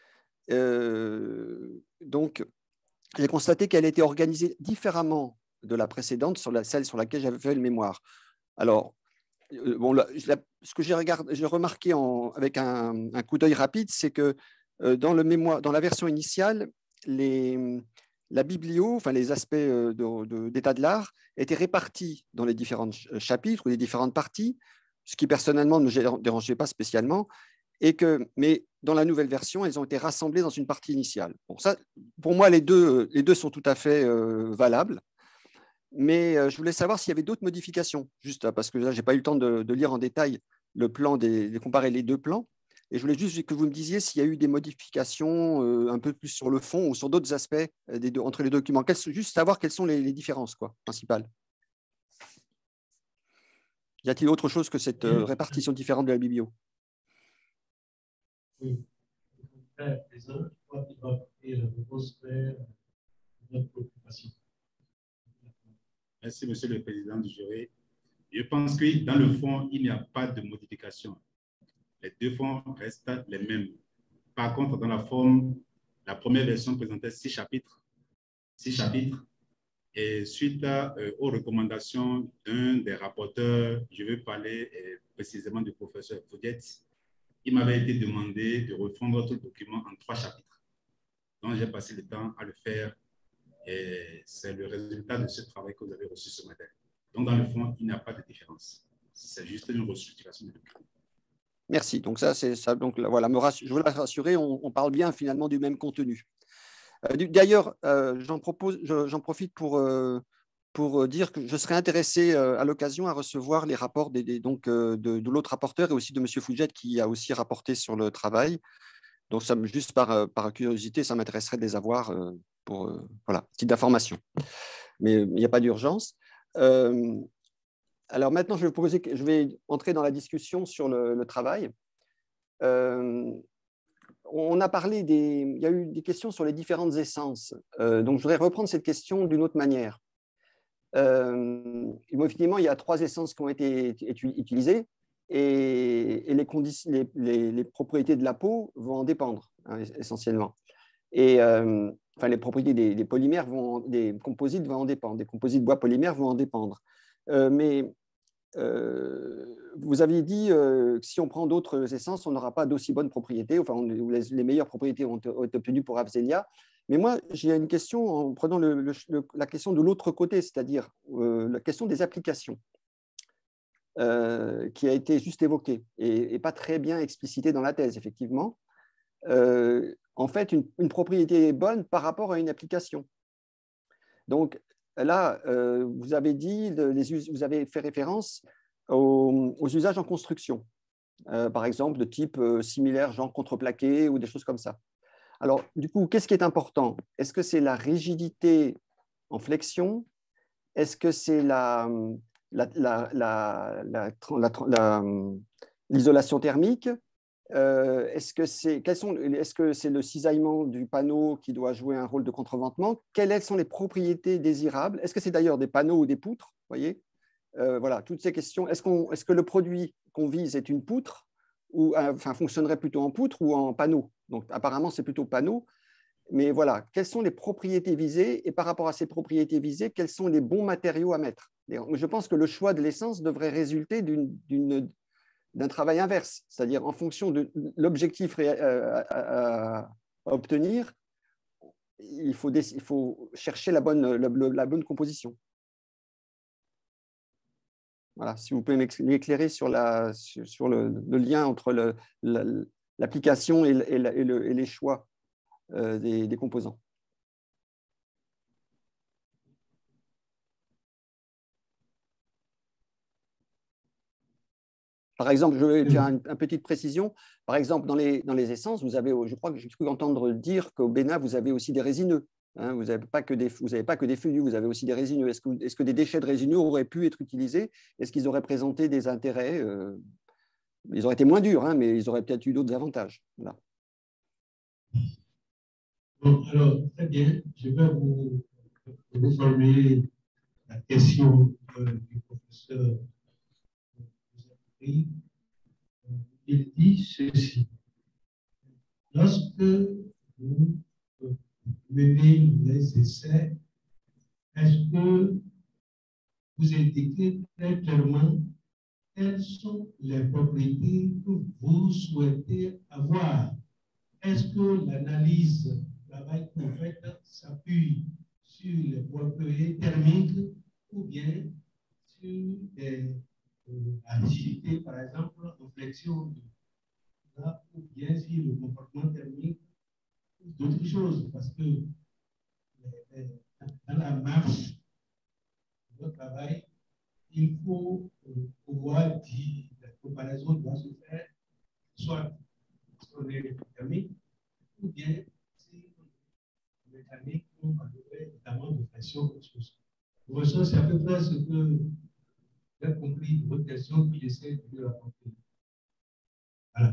Euh, donc, j'ai constaté qu'elle était organisée différemment de la précédente, sur la, celle sur laquelle j'avais fait le mémoire. Alors, euh, bon, la, la, ce que j'ai remarqué en, avec un, un coup d'œil rapide, c'est que euh, dans, le mémoire, dans la version initiale, les, la biblio, enfin les aspects euh, d'état de, de l'art, étaient répartis dans les différents chapitres ou les différentes parties, ce qui personnellement ne me dérangeait pas spécialement. Et que, mais dans la nouvelle version, elles ont été rassemblées dans une partie initiale. Bon, ça, pour moi, les deux, les deux sont tout à fait euh, valables. Mais euh, je voulais savoir s'il y avait d'autres modifications, juste parce que là, je n'ai pas eu le temps de, de lire en détail le plan, des, de comparer les deux plans. Et je voulais juste que vous me disiez s'il y a eu des modifications euh, un peu plus sur le fond ou sur d'autres aspects euh, des deux, entre les documents. Quelles, juste savoir quelles sont les, les différences quoi, principales. Y a-t-il autre chose que cette euh, répartition différente de la biblio? Oui. Présent, je crois qu'il va porter la réponse vers notre préoccupation. Merci, Monsieur le Président du jury. Je pense que dans le fond, il n'y a pas de modification. Les deux fonds restent les mêmes. Par contre, dans la forme, la première version présentait six chapitres. Six chapitres. Et suite à, euh, aux recommandations d'un des rapporteurs, je vais parler euh, précisément du professeur Foudiet, il m'avait été demandé de refondre tout le document en trois chapitres. Donc, j'ai passé le temps à le faire. Et c'est le résultat de ce travail que vous avez reçu ce matin. Donc, dans le fond, il n'y a pas de différence. C'est juste une restructuration du document. Merci. Donc, ça, c'est ça. Donc, voilà, me je veux la rassurer, on, on parle bien finalement du même contenu. Euh, D'ailleurs, euh, j'en propose, j'en profite pour, euh, pour dire que je serais intéressé euh, à l'occasion à recevoir les rapports des, des, donc, euh, de, de l'autre rapporteur et aussi de M. Fouget qui a aussi rapporté sur le travail. Donc, ça, juste par, par curiosité, ça m'intéresserait de les avoir euh, pour, euh, voilà, titre d'information. Mais il n'y a pas d'urgence. Euh, alors maintenant, je vais, proposer, je vais entrer dans la discussion sur le, le travail. Euh, on a parlé des, il y a eu des questions sur les différentes essences. Euh, donc, je voudrais reprendre cette question d'une autre manière. Euh, effectivement, il y a trois essences qui ont été utilisées et, et les, les, les, les propriétés de la peau vont en dépendre, hein, essentiellement. Et euh, enfin, les propriétés des, des polymères, vont, des composites vont en dépendre, des composites bois polymères vont en dépendre. Euh, mais euh, vous aviez dit euh, que si on prend d'autres essences, on n'aura pas d'aussi bonnes propriétés, enfin, on, les, les meilleures propriétés ont été obtenues pour Afzelia. Mais moi, j'ai une question en prenant le, le, le, la question de l'autre côté, c'est-à-dire euh, la question des applications, euh, qui a été juste évoquée et, et pas très bien explicitée dans la thèse, effectivement. Euh, en fait, une, une propriété est bonne par rapport à une application. Donc là, euh, vous avez dit, les, vous avez fait référence aux, aux usages en construction, euh, par exemple de type euh, similaire, genre contreplaqué ou des choses comme ça. Alors, du coup, qu'est-ce qui est important? Est-ce que c'est la rigidité en flexion? Est-ce que c'est la, la, la, la, la, la, l'isolation thermique? Euh, est-ce que c'est quels sont, est-ce que c'est le cisaillement du panneau qui doit jouer un rôle de contreventement? Quelles sont les propriétés désirables? Est-ce que c'est d'ailleurs des panneaux ou des poutres? Voyez, euh, voilà, toutes ces questions. Est-ce qu'on, est-ce que le produit qu'on vise est une poutre ou enfin fonctionnerait plutôt en poutre ou en panneau? Donc apparemment c'est plutôt panneau. Mais voilà, quelles sont les propriétés visées et par rapport à ces propriétés visées, quels sont les bons matériaux à mettre? Je pense que le choix de l'essence devrait résulter d'une, d'une d'un travail inverse, c'est-à-dire en fonction de l'objectif à, à, à obtenir, il faut, des, il faut chercher la bonne, la, la bonne composition. Voilà, si vous pouvez m'éclairer sur, la, sur, sur le, le lien entre le, l'application et, et, et, le, et les choix euh, des, des composants. Par exemple, je vais faire une, une petite précision. Par exemple, dans les, dans les essences, vous avez, je crois que j'ai cru entendre dire qu'au Bénin, vous avez aussi des résineux. Hein, vous n'avez pas que des, vous n'avez pas que des feuillus, vous avez aussi des résineux. Est-ce que, est-ce que des déchets de résineux auraient pu être utilisés? Est-ce qu'ils auraient présenté des intérêts? euh, Ils auraient été moins durs, hein, mais ils auraient peut-être eu d'autres avantages. Voilà. Bon, alors, très bien. Je vais vous, vous formuler la question euh, du professeur. Il dit ceci. Lorsque vous menez les essais, est-ce que vous indiquez très clairement quelles sont les propriétés que vous souhaitez avoir? Est-ce que l'analyse, le travail que vous faites s'appuie sur les propriétés thermiques ou bien sur des la rigidité, par exemple, en flexion, là, ou bien si le comportement thermique, ou d'autres choses, parce que dans la marche de votre travail, il faut pouvoir dire, la comparaison doit se faire, soit si on est thermique, ou bien si on est mécanique, on parlerait notamment de flexion, quelque chose. Donc, ça, c'est à peu près ce que j'ai compris de votre question, puis j'essaie de le rapporter. Voilà.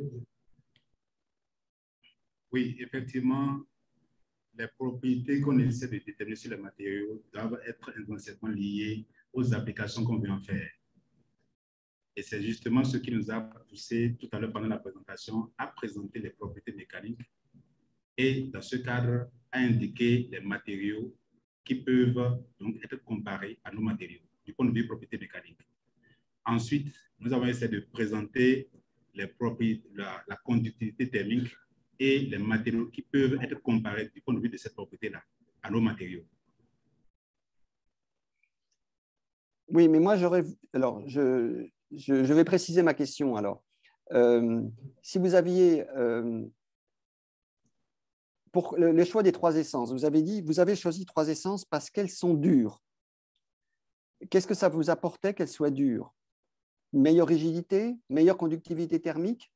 Oui, effectivement, les propriétés qu'on essaie de déterminer sur les matériaux doivent être intrinsèquement liées aux applications qu'on veut en faire. Et c'est justement ce qui nous a poussé tout à l'heure pendant la présentation à présenter les propriétés mécaniques et dans ce cadre à indiquer les matériaux qui peuvent donc être comparés à nos matériaux du point de vue propriétés mécaniques. Ensuite, nous avons essayé de présenter les propriétés, la, la conductivité thermique et les matériaux qui peuvent être comparés du point de vue de cette propriété-là à nos matériaux. Oui, mais moi, j'aurais... Alors, je, je, je vais préciser ma question. Alors, euh, si vous aviez... Euh, pour le, le choix des trois essences, vous avez dit, vous avez choisi trois essences parce qu'elles sont dures. Qu'est-ce que ça vous apportait qu'elles soient dures? Meilleure rigidité, meilleure conductivité thermique,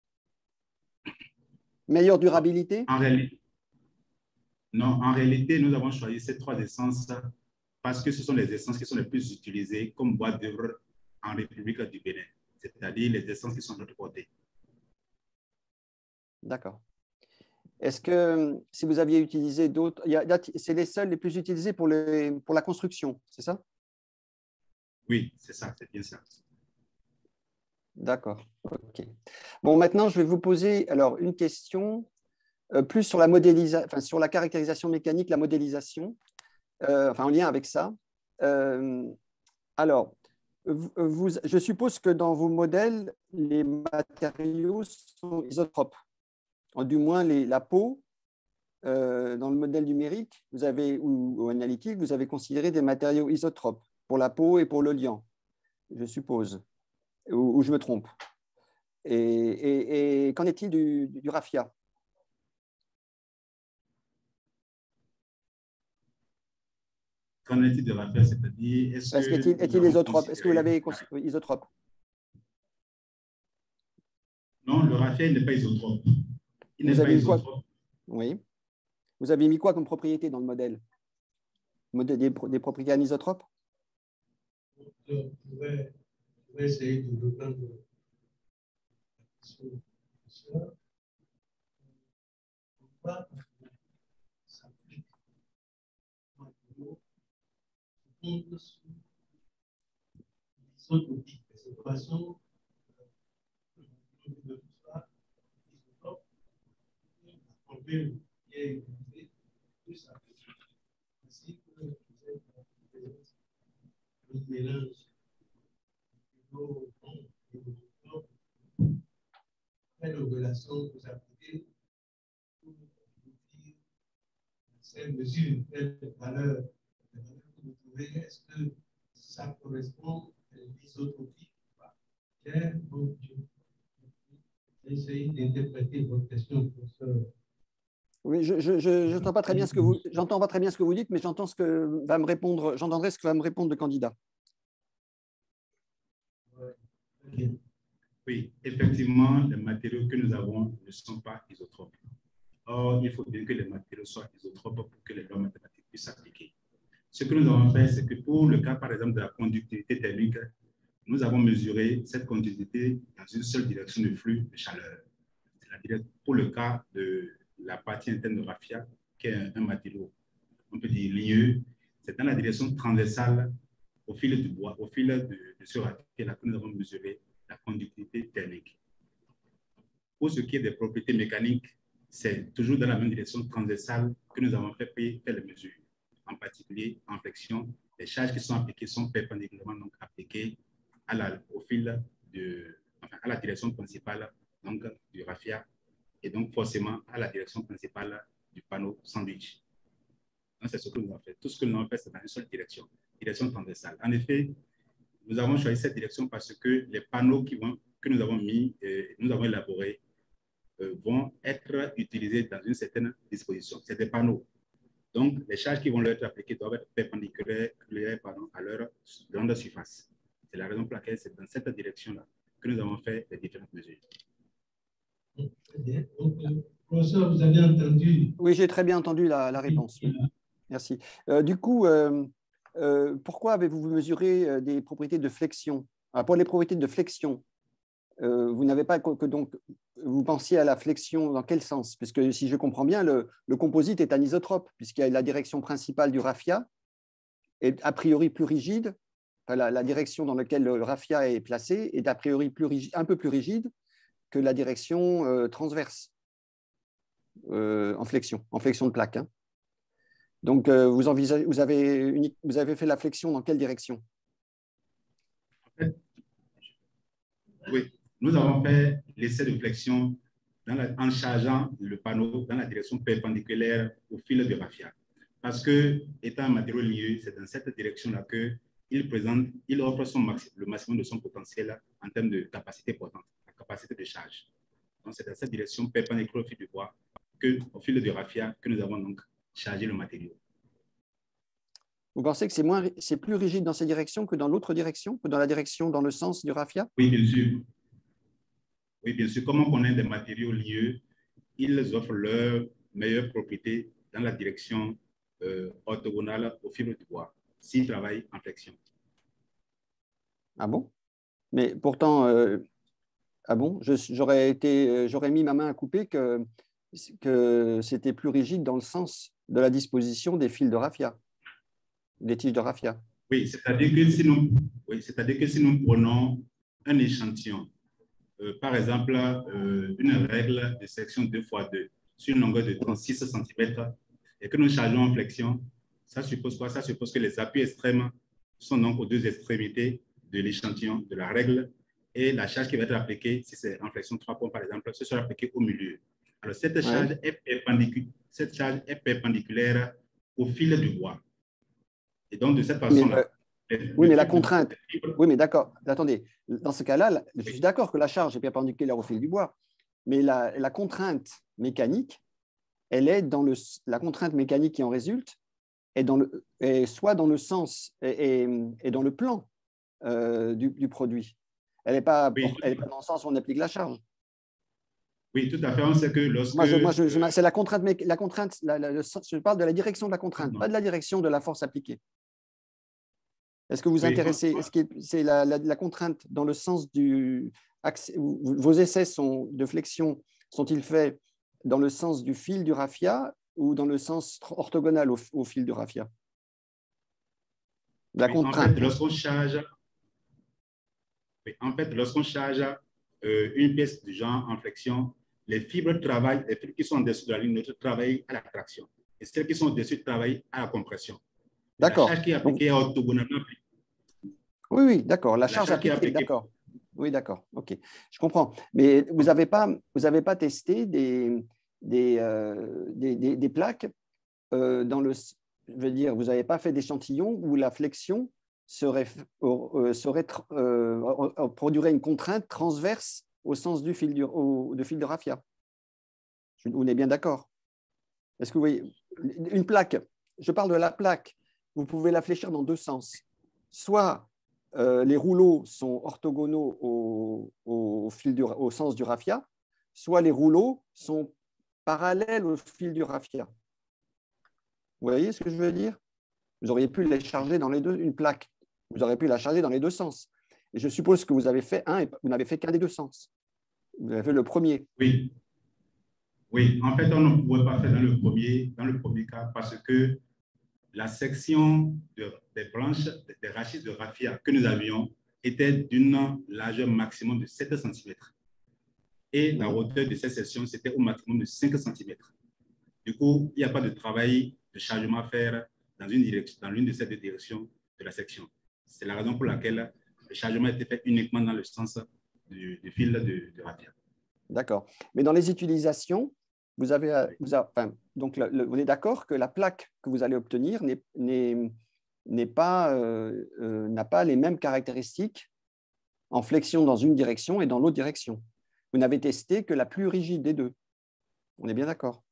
meilleure durabilité? En réalité, non, en réalité, nous avons choisi ces trois essences parce que ce sont les essences qui sont les plus utilisées comme bois d'œuvre en République du Bénin, c'est-à-dire les essences qui sont de notre côté. D'accord. Est-ce que si vous aviez utilisé d'autres, c'est les seuls les plus utilisés pour, les, pour la construction, c'est ça? Oui, c'est ça, c'est bien ça. D'accord. Ok. Bon, maintenant, je vais vous poser alors une question euh, plus sur la modélisation, enfin, sur la caractérisation mécanique, la modélisation, euh, enfin en lien avec ça. Euh, alors, vous, je suppose que dans vos modèles, les matériaux sont isotropes, du moins les, la peau euh, dans le modèle numérique vous avez, ou, ou analytique, vous avez considéré des matériaux isotropes pour la peau et pour le liant, je suppose, ou, ou je me trompe. Et, et, et qu'en est-il du, du raffia? Qu'en est-il de raffia, c'est-à-dire, est-ce Est-ce que qu'il est-il nous avons isotrope? Est-ce que vous considéré- l'avez considéré isotrope? Non, le raffia n'est pas isotrope. Il Vous n'est pas avez mis quoi? isotrope. Oui. Vous avez mis quoi comme propriété dans le modèle? Modèle des, des propriétés anisotropes? Je pourrais, je pourrais essayer de reprendre sur ça. Pourquoi ça s'applique maintenant sur l'isotopique. De cette façon, on peut faire l'isotope, on peut y utiliser plus à ainsi que le mélange de l'eau et de l'eau. Quelle relation vous appliquez pour dire ces mesures, quelle valeur, la valeur que vous trouvez, est-ce que ça correspond à l'isotropie ou pas? Donc, j'essaie d'interpréter votre question, professeur. Oui, je n'entends pas très bien ce que vous, j'entends pas très bien ce que vous dites, mais j'entends ce que va me répondre, j'entendrai ce que va me répondre le candidat. Oui, effectivement, les matériaux que nous avons ne sont pas isotropes. Or, il faut bien que les matériaux soient isotropes pour que les lois mathématiques puissent s'appliquer. Ce que nous avons fait, c'est que pour le cas, par exemple, de la conductivité thermique, nous avons mesuré cette conductivité dans une seule direction de flux de chaleur. C'est-à-dire pour le cas de la partie interne de raffia, qui est un, un matériau, on peut dire ligneux, c'est dans la direction transversale au fil du bois, au fil de, de ce raffia-là que nous avons mesuré la conductivité thermique. Pour ce qui est des propriétés mécaniques, c'est toujours dans la même direction transversale que nous avons fait, faire les mesures. En particulier, en flexion, les charges qui sont appliquées sont perpendiculairement donc appliquées à la, au fil de, enfin, à la direction principale donc, du raffia et donc forcément à la direction principale du panneau sandwich. C'est ce que nous avons fait. Tout ce que nous avons fait, c'est dans une seule direction, direction transversale. En effet, nous avons choisi cette direction parce que les panneaux qui vont, que nous avons mis, euh, nous avons élaborés, euh, vont être utilisés dans une certaine disposition. C'est des panneaux. Donc, les charges qui vont leur être appliquées doivent être perpendiculaires pardon, à leur grande surface. C'est la raison pour laquelle c'est dans cette direction-là que nous avons fait les différentes mesures. Très bien. Donc, euh, professeur, vous avez entendu? Oui, j'ai très bien entendu la, la réponse. Oui. Merci. Euh, du coup, euh, euh, pourquoi avez-vous mesuré des propriétés de flexion? Alors, pour les propriétés de flexion, euh, vous n'avez pas que, que donc vous pensiez à la flexion dans quel sens? Puisque si je comprends bien, le, le composite est anisotrope, puisqu'il y a la direction principale du raffia est a priori plus rigide. Enfin, la, la direction dans laquelle le raffia est placé est a priori plus rigide, un peu plus rigide que la direction euh, transverse euh, en flexion, en flexion de plaque. Hein. Donc, euh, vous, envisagez, vous, avez unique, vous avez fait la flexion dans quelle direction? Oui, nous avons fait l'essai de flexion dans la, en chargeant le panneau dans la direction perpendiculaire au fil de raffia. Parce que, étant un matériau ligneux, c'est dans cette direction-là qu'il présente, il offre son maxi, le maximum de son potentiel en termes de capacité portante, la capacité de charge. Donc, c'est dans cette direction perpendiculaire au fil du bois, que, au fil de raffia, que nous avons donc chargé le matériau. Vous pensez que c'est moins, c'est plus rigide dans cette direction que dans l'autre direction, que dans la direction, dans le sens du raffia? Oui, bien sûr. Oui, bien sûr. Comme on connaît des matériaux lieux, ils offrent leurs meilleures propriétés dans la direction euh, orthogonale au fil du bois, s'ils travaillent en flexion. Ah bon? Mais pourtant, euh, ah bon, j'aurais été, j'aurais mis ma main à couper que, que c'était plus rigide dans le sens de la disposition des fils de raffia, des tiges de raffia. Oui, c'est-à-dire que si nous, oui, c'est-à-dire que si nous prenons un échantillon, euh, par exemple, euh, une règle de section deux fois deux sur une longueur de trente-six centimètres et que nous chargeons en flexion, ça suppose quoi? Ça suppose que les appuis extrêmes sont donc aux deux extrémités de l'échantillon, de la règle, et la charge qui va être appliquée, si c'est en flexion trois points par exemple, ce sera appliquée au milieu. Alors cette charge, ouais. est, perpendiculaire, cette charge est perpendiculaire au fil du bois. Et donc, de cette façon-là, oui, mais la contrainte, oui, mais d'accord, attendez, dans ce cas-là, je suis d'accord que la charge est perpendiculaire au fil du bois, mais la, la contrainte mécanique, elle est dans le, la contrainte mécanique qui en résulte, est, dans le, est soit dans le sens et, et, et dans le plan euh, du, du produit. Elle n'est pas, oui, elle est pas dans le sens où on applique la charge. Oui, tout à fait. On sait que lorsque… Moi, je, moi je, je, c'est la contrainte, la contrainte la, la, le, je parle de la direction de la contrainte, non. pas de la direction de la force appliquée. Est-ce que vous vous oui, intéressez, est-ce que c'est la, la, la contrainte dans le sens du… Vos essais sont, de flexion sont-ils faits dans le sens du fil du raffia ou dans le sens orthogonal au, au fil du raffia? La oui, contrainte. En fait, lorsqu'on charge, oui, en fait, lorsqu'on charge euh, une pièce du genre en flexion, les fibres travaillent, les fibres qui sont au-dessus de la ligne neutre travaillent à la traction et celles qui sont au-dessus travaillent à la compression. D'accord. La charge qui est appliquée Donc, est orthogonalement appliquée. Oui, oui, d'accord. La, la charge, charge appliquée, appliquée. D'accord. Oui, d'accord. OK. Je comprends. Mais vous n'avez pas, vous avez pas testé des, des, euh, des, des, des plaques euh, dans le… Je veux dire, vous n'avez pas fait d'échantillons où la flexion serait, euh, serait euh, produirait une contrainte transverse au sens du fil, du, au, de fil de raffia. On est bien d'accord. Est-ce que vous voyez une plaque? Je parle de la plaque. Vous pouvez la fléchir dans deux sens. Soit euh, les rouleaux sont orthogonaux au, au, fil du, au sens du raffia, soit les rouleaux sont parallèles au fil du raffia. Vous voyez ce que je veux dire? Vous auriez pu les charger dans les deux, une plaque. Vous auriez pu la charger dans les deux sens. Et je suppose que vous avez fait un et vous n'avez fait qu'un des deux sens. Vous avez fait le premier. Oui. Oui, en fait, on ne pouvait pas faire dans le premier, dans le premier cas parce que la section de, des branches, des rachis de raffia que nous avions était d'une largeur maximum de sept centimètres. Et la Mmh. hauteur de cette section, c'était au maximum de cinq centimètres. Du coup, il n'y a pas de travail de chargement à faire dans une direction, dans l'une de ces deux directions de la section. C'est la raison pour laquelle le chargement était fait uniquement dans le sens du, du fil de, de raffia. D'accord. Mais dans les utilisations, vous avez, vous avez, enfin, donc le, le, vous êtes d'accord que la plaque que vous allez obtenir n'est pas, euh, euh, n'a pas les mêmes caractéristiques en flexion dans une direction et dans l'autre direction. Vous n'avez testé que la plus rigide des deux. On est bien d'accord?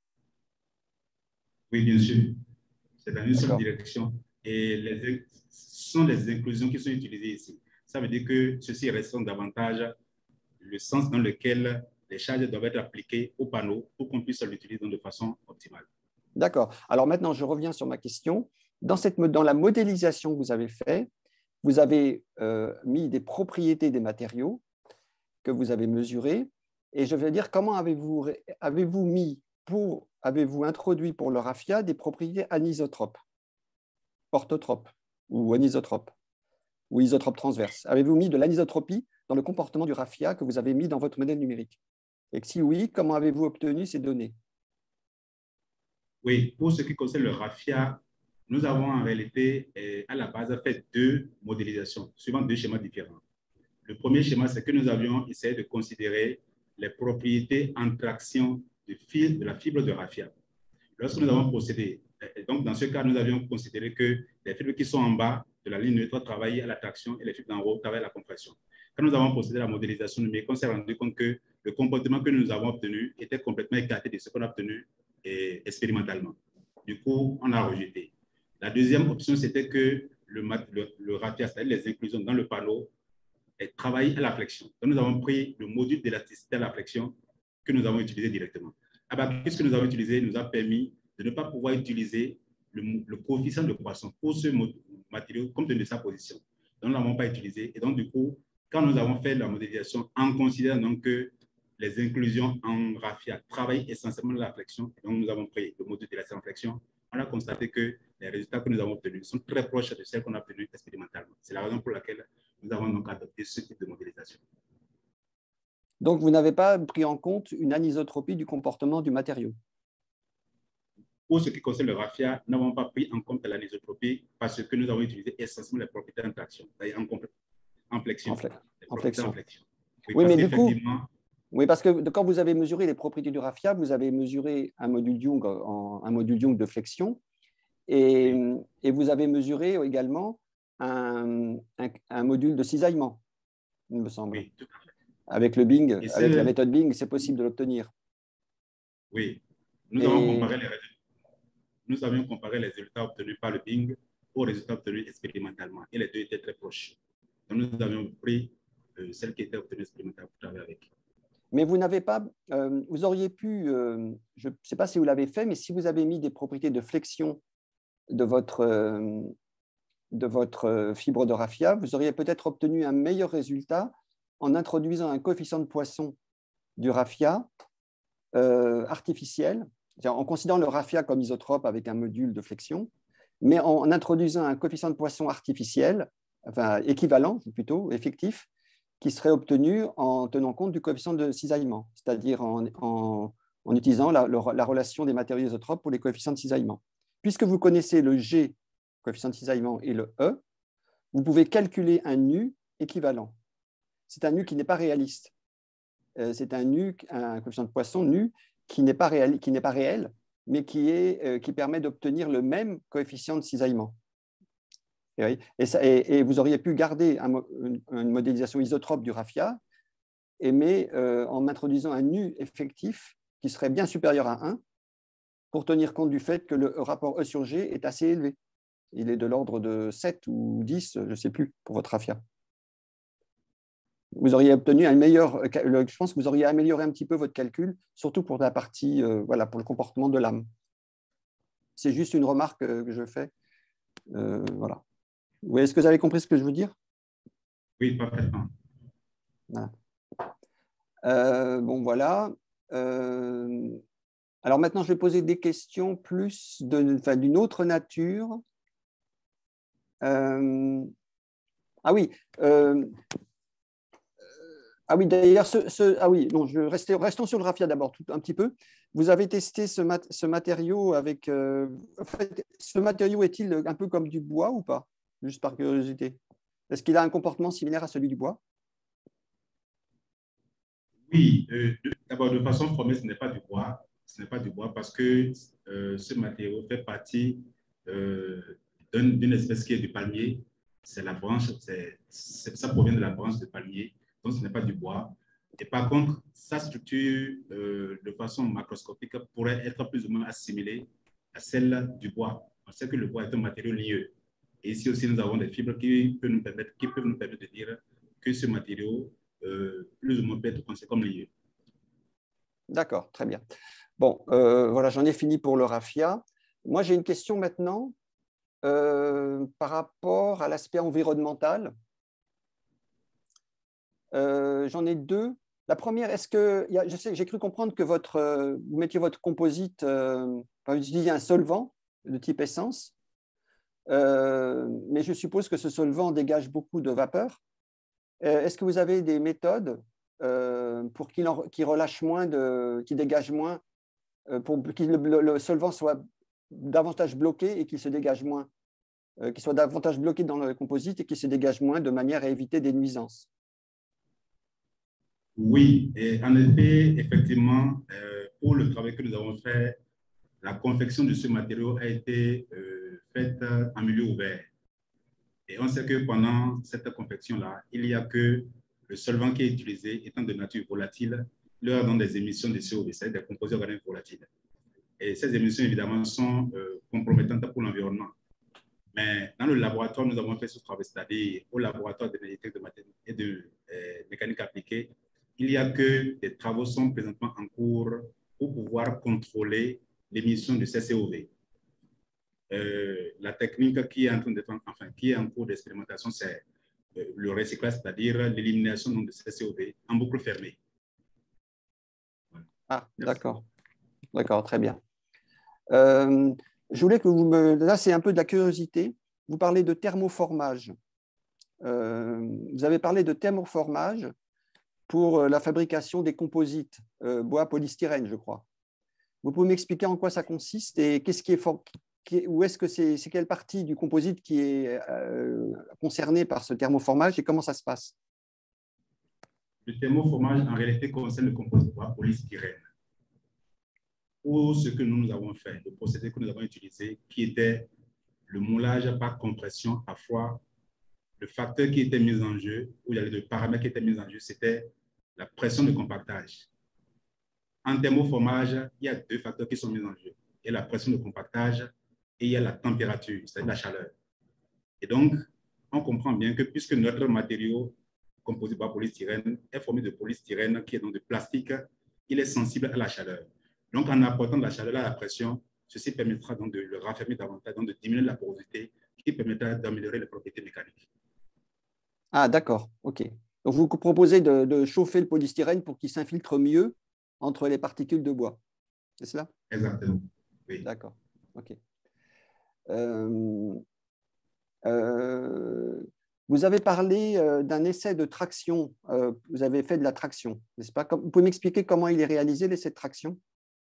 Oui, bien sûr. C'est dans une seule direction. Et les, ce sont les inclusions qui sont utilisées ici. Ça veut dire que ceci restreint davantage le sens dans lequel les charges doivent être appliquées au panneau pour qu'on puisse l'utiliser de façon optimale. D'accord. Alors maintenant, je reviens sur ma question. Dans, cette, dans la modélisation que vous avez faite, vous avez euh, mis des propriétés des matériaux que vous avez mesurés. Et je veux dire, comment avez-vous avez-vous mis pour, avez-vous introduit pour le raffia des propriétés anisotropes, orthotropes ou anisotropes ou isotropes transverses? Avez-vous mis de l'anisotropie dans le comportement du raffia que vous avez mis dans votre modèle numérique? Et si oui, comment avez-vous obtenu ces données? Oui, pour ce qui concerne le raffia, nous avons en réalité eh, à la base fait deux modélisations, suivant deux schémas différents. Le premier schéma, c'est que nous avions essayé de considérer les propriétés en traction du fil de la fibre de raffia. Lorsque nous avons procédé, donc dans ce cas, nous avions considéré que les fibres qui sont en bas de la ligne neutre travaillaient à la traction et les fibres d'en haut travaillaient à la compression. Quand nous avons procédé à la modélisation numérique, on s'est rendu compte que le comportement que nous avons obtenu était complètement écarté de ce qu'on a obtenu et, expérimentalement. Du coup, on a rejeté. La deuxième option, c'était que le, le, le raffia, c'est-à-dire les inclusions dans le panneau, travaillent à la flexion. Donc, nous avons pris le module d'élasticité à la flexion que nous avons utilisé directement. Abaqus que nous avons utilisé nous a permis de ne pas pouvoir utiliser le, le coefficient de croissance pour ce matériau compte tenu de sa position. Donc, nous ne l'avons pas utilisé. Et donc, du coup, quand nous avons fait la modélisation en considérant donc que les inclusions en raffia travaillent essentiellement la flexion, donc nous avons pris le module d'élasticité en flexion, on a constaté que les résultats que nous avons obtenus sont très proches de celles qu'on a obtenues expérimentalement. C'est la raison pour laquelle nous avons donc adopté ce type de modélisation. Donc, vous n'avez pas pris en compte une anisotropie du comportement du matériau? Pour ce qui concerne le raffia, nous n'avons pas pris en compte l'anisotropie parce que nous avons utilisé essentiellement les propriétés en traction, c'est-à-dire en, en flexion. En, fle en flexion. flexion. En flexion. Oui, oui, parce mais du coup, Oui, parce que quand vous avez mesuré les propriétés du raffia, vous avez mesuré un module Young, en, un module Young de flexion et, et vous avez mesuré également un, un, un module de cisaillement, il me semble. Oui, tout à fait. Avec le Bing, Et avec la méthode Bing, c'est possible de l'obtenir. Oui, nous et... avons comparé les résultats. Nous avions comparé les résultats obtenus par le Bing aux résultats obtenus expérimentalement et les deux étaient très proches. Donc nous avions pris euh, celle qui était obtenue expérimentalement pour travailler avec. Mais vous n'avez pas, euh, vous auriez pu, euh, je ne sais pas si vous l'avez fait, mais si vous avez mis des propriétés de flexion de votre, euh, de votre fibre de raffia, vous auriez peut-être obtenu un meilleur résultat en introduisant un coefficient de Poisson du raffia euh, artificiel, en considérant le raffia comme isotrope avec un module de flexion, mais en introduisant un coefficient de Poisson artificiel, enfin équivalent plutôt, effectif, qui serait obtenu en tenant compte du coefficient de cisaillement, c'est-à-dire en, en, en utilisant la, la relation des matériaux isotropes pour les coefficients de cisaillement. Puisque vous connaissez le G, coefficient de cisaillement, et le E, vous pouvez calculer un U équivalent. C'est un U qui n'est pas réaliste. C'est un U, un coefficient de Poisson nu qui n'est pas, réel, qui n'est pas réel, mais qui, est, qui permet d'obtenir le même coefficient de cisaillement. Et, et, ça, et, et vous auriez pu garder un, une, une modélisation isotrope du raffia, mais euh, en introduisant un U effectif qui serait bien supérieur à un, pour tenir compte du fait que le rapport E sur G est assez élevé. Il est de l'ordre de sept ou dix, je ne sais plus, pour votre raffia. Vous auriez obtenu un meilleur, je pense que vous auriez amélioré un petit peu votre calcul, surtout pour la partie, euh, voilà, pour le comportement de l'âme. C'est juste une remarque que je fais. Euh, voilà. Est-ce que vous avez compris ce que je veux dire? Oui, parfaitement. Voilà. Euh, bon, voilà. Euh, alors maintenant, je vais poser des questions plus de, enfin, d'une autre nature. Euh, ah oui. Euh, ah oui, d'ailleurs, ce, ce, ah oui, non, je restais, restons sur le raffia d'abord un petit peu. Vous avez testé ce, mat, ce matériau avec. Euh, en fait, ce matériau est-il un peu comme du bois ou pas? Juste par curiosité. Est-ce qu'il a un comportement similaire à celui du bois? Oui, euh, d'abord, de façon formelle, ce n'est pas du bois. Ce n'est pas du bois parce que euh, ce matériau fait partie euh, d'une espèce qui est du palmier. C'est la branche, c'est, c'est, ça provient de la branche de palmier, donc ce n'est pas du bois. Et par contre, sa structure euh, de façon macroscopique pourrait être plus ou moins assimilée à celle du bois. On sait que le bois est un matériau ligneux. Et ici aussi, nous avons des fibres qui peuvent nous permettre, qui peuvent nous permettre de dire que ce matériau Euh, plus ou moins peut être pensé comme lié. D'accord, très bien. Bon, euh, voilà, j'en ai fini pour le raffia. Moi, j'ai une question maintenant euh, par rapport à l'aspect environnemental. Euh, j'en ai deux. La première, est-ce que, il y a, je sais, j'ai cru comprendre que votre, euh, vous mettiez votre composite, euh, enfin, vous utilisiez un solvant de type essence, euh, mais je suppose que ce solvant dégage beaucoup de vapeur. Euh, est-ce que vous avez des méthodes euh, pour qu'il, en, qu'il relâche moins, de, qu'il dégage moins, euh, pour que le, le solvant soit davantage bloqué et qu'il se dégage moins, euh, qu'il soit davantage bloqué dans le composite et qu'il se dégage moins de manière à éviter des nuisances? Oui, et en effet, effectivement, euh, pour le travail que nous avons fait, la confection de ce matériau a été euh, faite en milieu ouvert. Et on sait que pendant cette confection-là, il n'y a que le solvant qui est utilisé étant de nature volatile, il y a donc des émissions de C O deux, c'est-à-dire des composés organiques volatiles. Et ces émissions, évidemment, sont euh, compromettantes pour l'environnement. Mais dans le laboratoire, nous avons fait ce travail, c'est-à-dire au laboratoire de mécanique et de euh, mécanique appliquée, il n'y a que des travaux sont présentement en cours pour pouvoir contrôler l'émission de ces C O deux. Euh, la technique qui est en train d'être, enfin, qui est en cours d'expérimentation, c'est euh, le recyclage, c'est-à-dire l'élimination de ces C O deux en boucle fermée. Voilà. Ah, d'accord. D'accord, très bien. Euh, je voulais que vous me... Là, c'est un peu de la curiosité. Vous parlez de thermoformage. Euh, vous avez parlé de thermoformage pour la fabrication des composites, euh, bois polystyrène, je crois. Vous pouvez m'expliquer en quoi ça consiste et qu'est-ce qui est for... où est-ce que c'est, c'est quelle partie du composite qui est euh, concernée par ce thermoformage et comment ça se passe? Le thermoformage, en réalité, concerne le composé de bois polystyrène. Pour ce que nous, nous avons fait, le procédé que nous avons utilisé, qui était le moulage par compression à froid, le facteur qui était mis en jeu, ou le paramètre qui était mis en jeu, c'était la pression de compactage. En thermoformage, il y a deux facteurs qui sont mis en jeu. Il y a la pression de compactage et il y a la température, c'est-à-dire la chaleur. Et donc, on comprend bien que puisque notre matériau composé par polystyrène est formé de polystyrène qui est donc de plastique, il est sensible à la chaleur. Donc, en apportant de la chaleur à la pression, ceci permettra donc de le raffermir davantage, donc de diminuer la porosité, qui permettra d'améliorer les propriétés mécaniques. Ah, d'accord, ok. Donc, vous proposez de, de chauffer le polystyrène pour qu'il s'infiltre mieux entre les particules de bois, c'est cela? Exactement, oui. D'accord, ok. Euh, euh, vous avez parlé euh, d'un essai de traction, euh, vous avez fait de la traction, n'est-ce pas? Vous pouvez m'expliquer comment il est réalisé, l'essai de traction?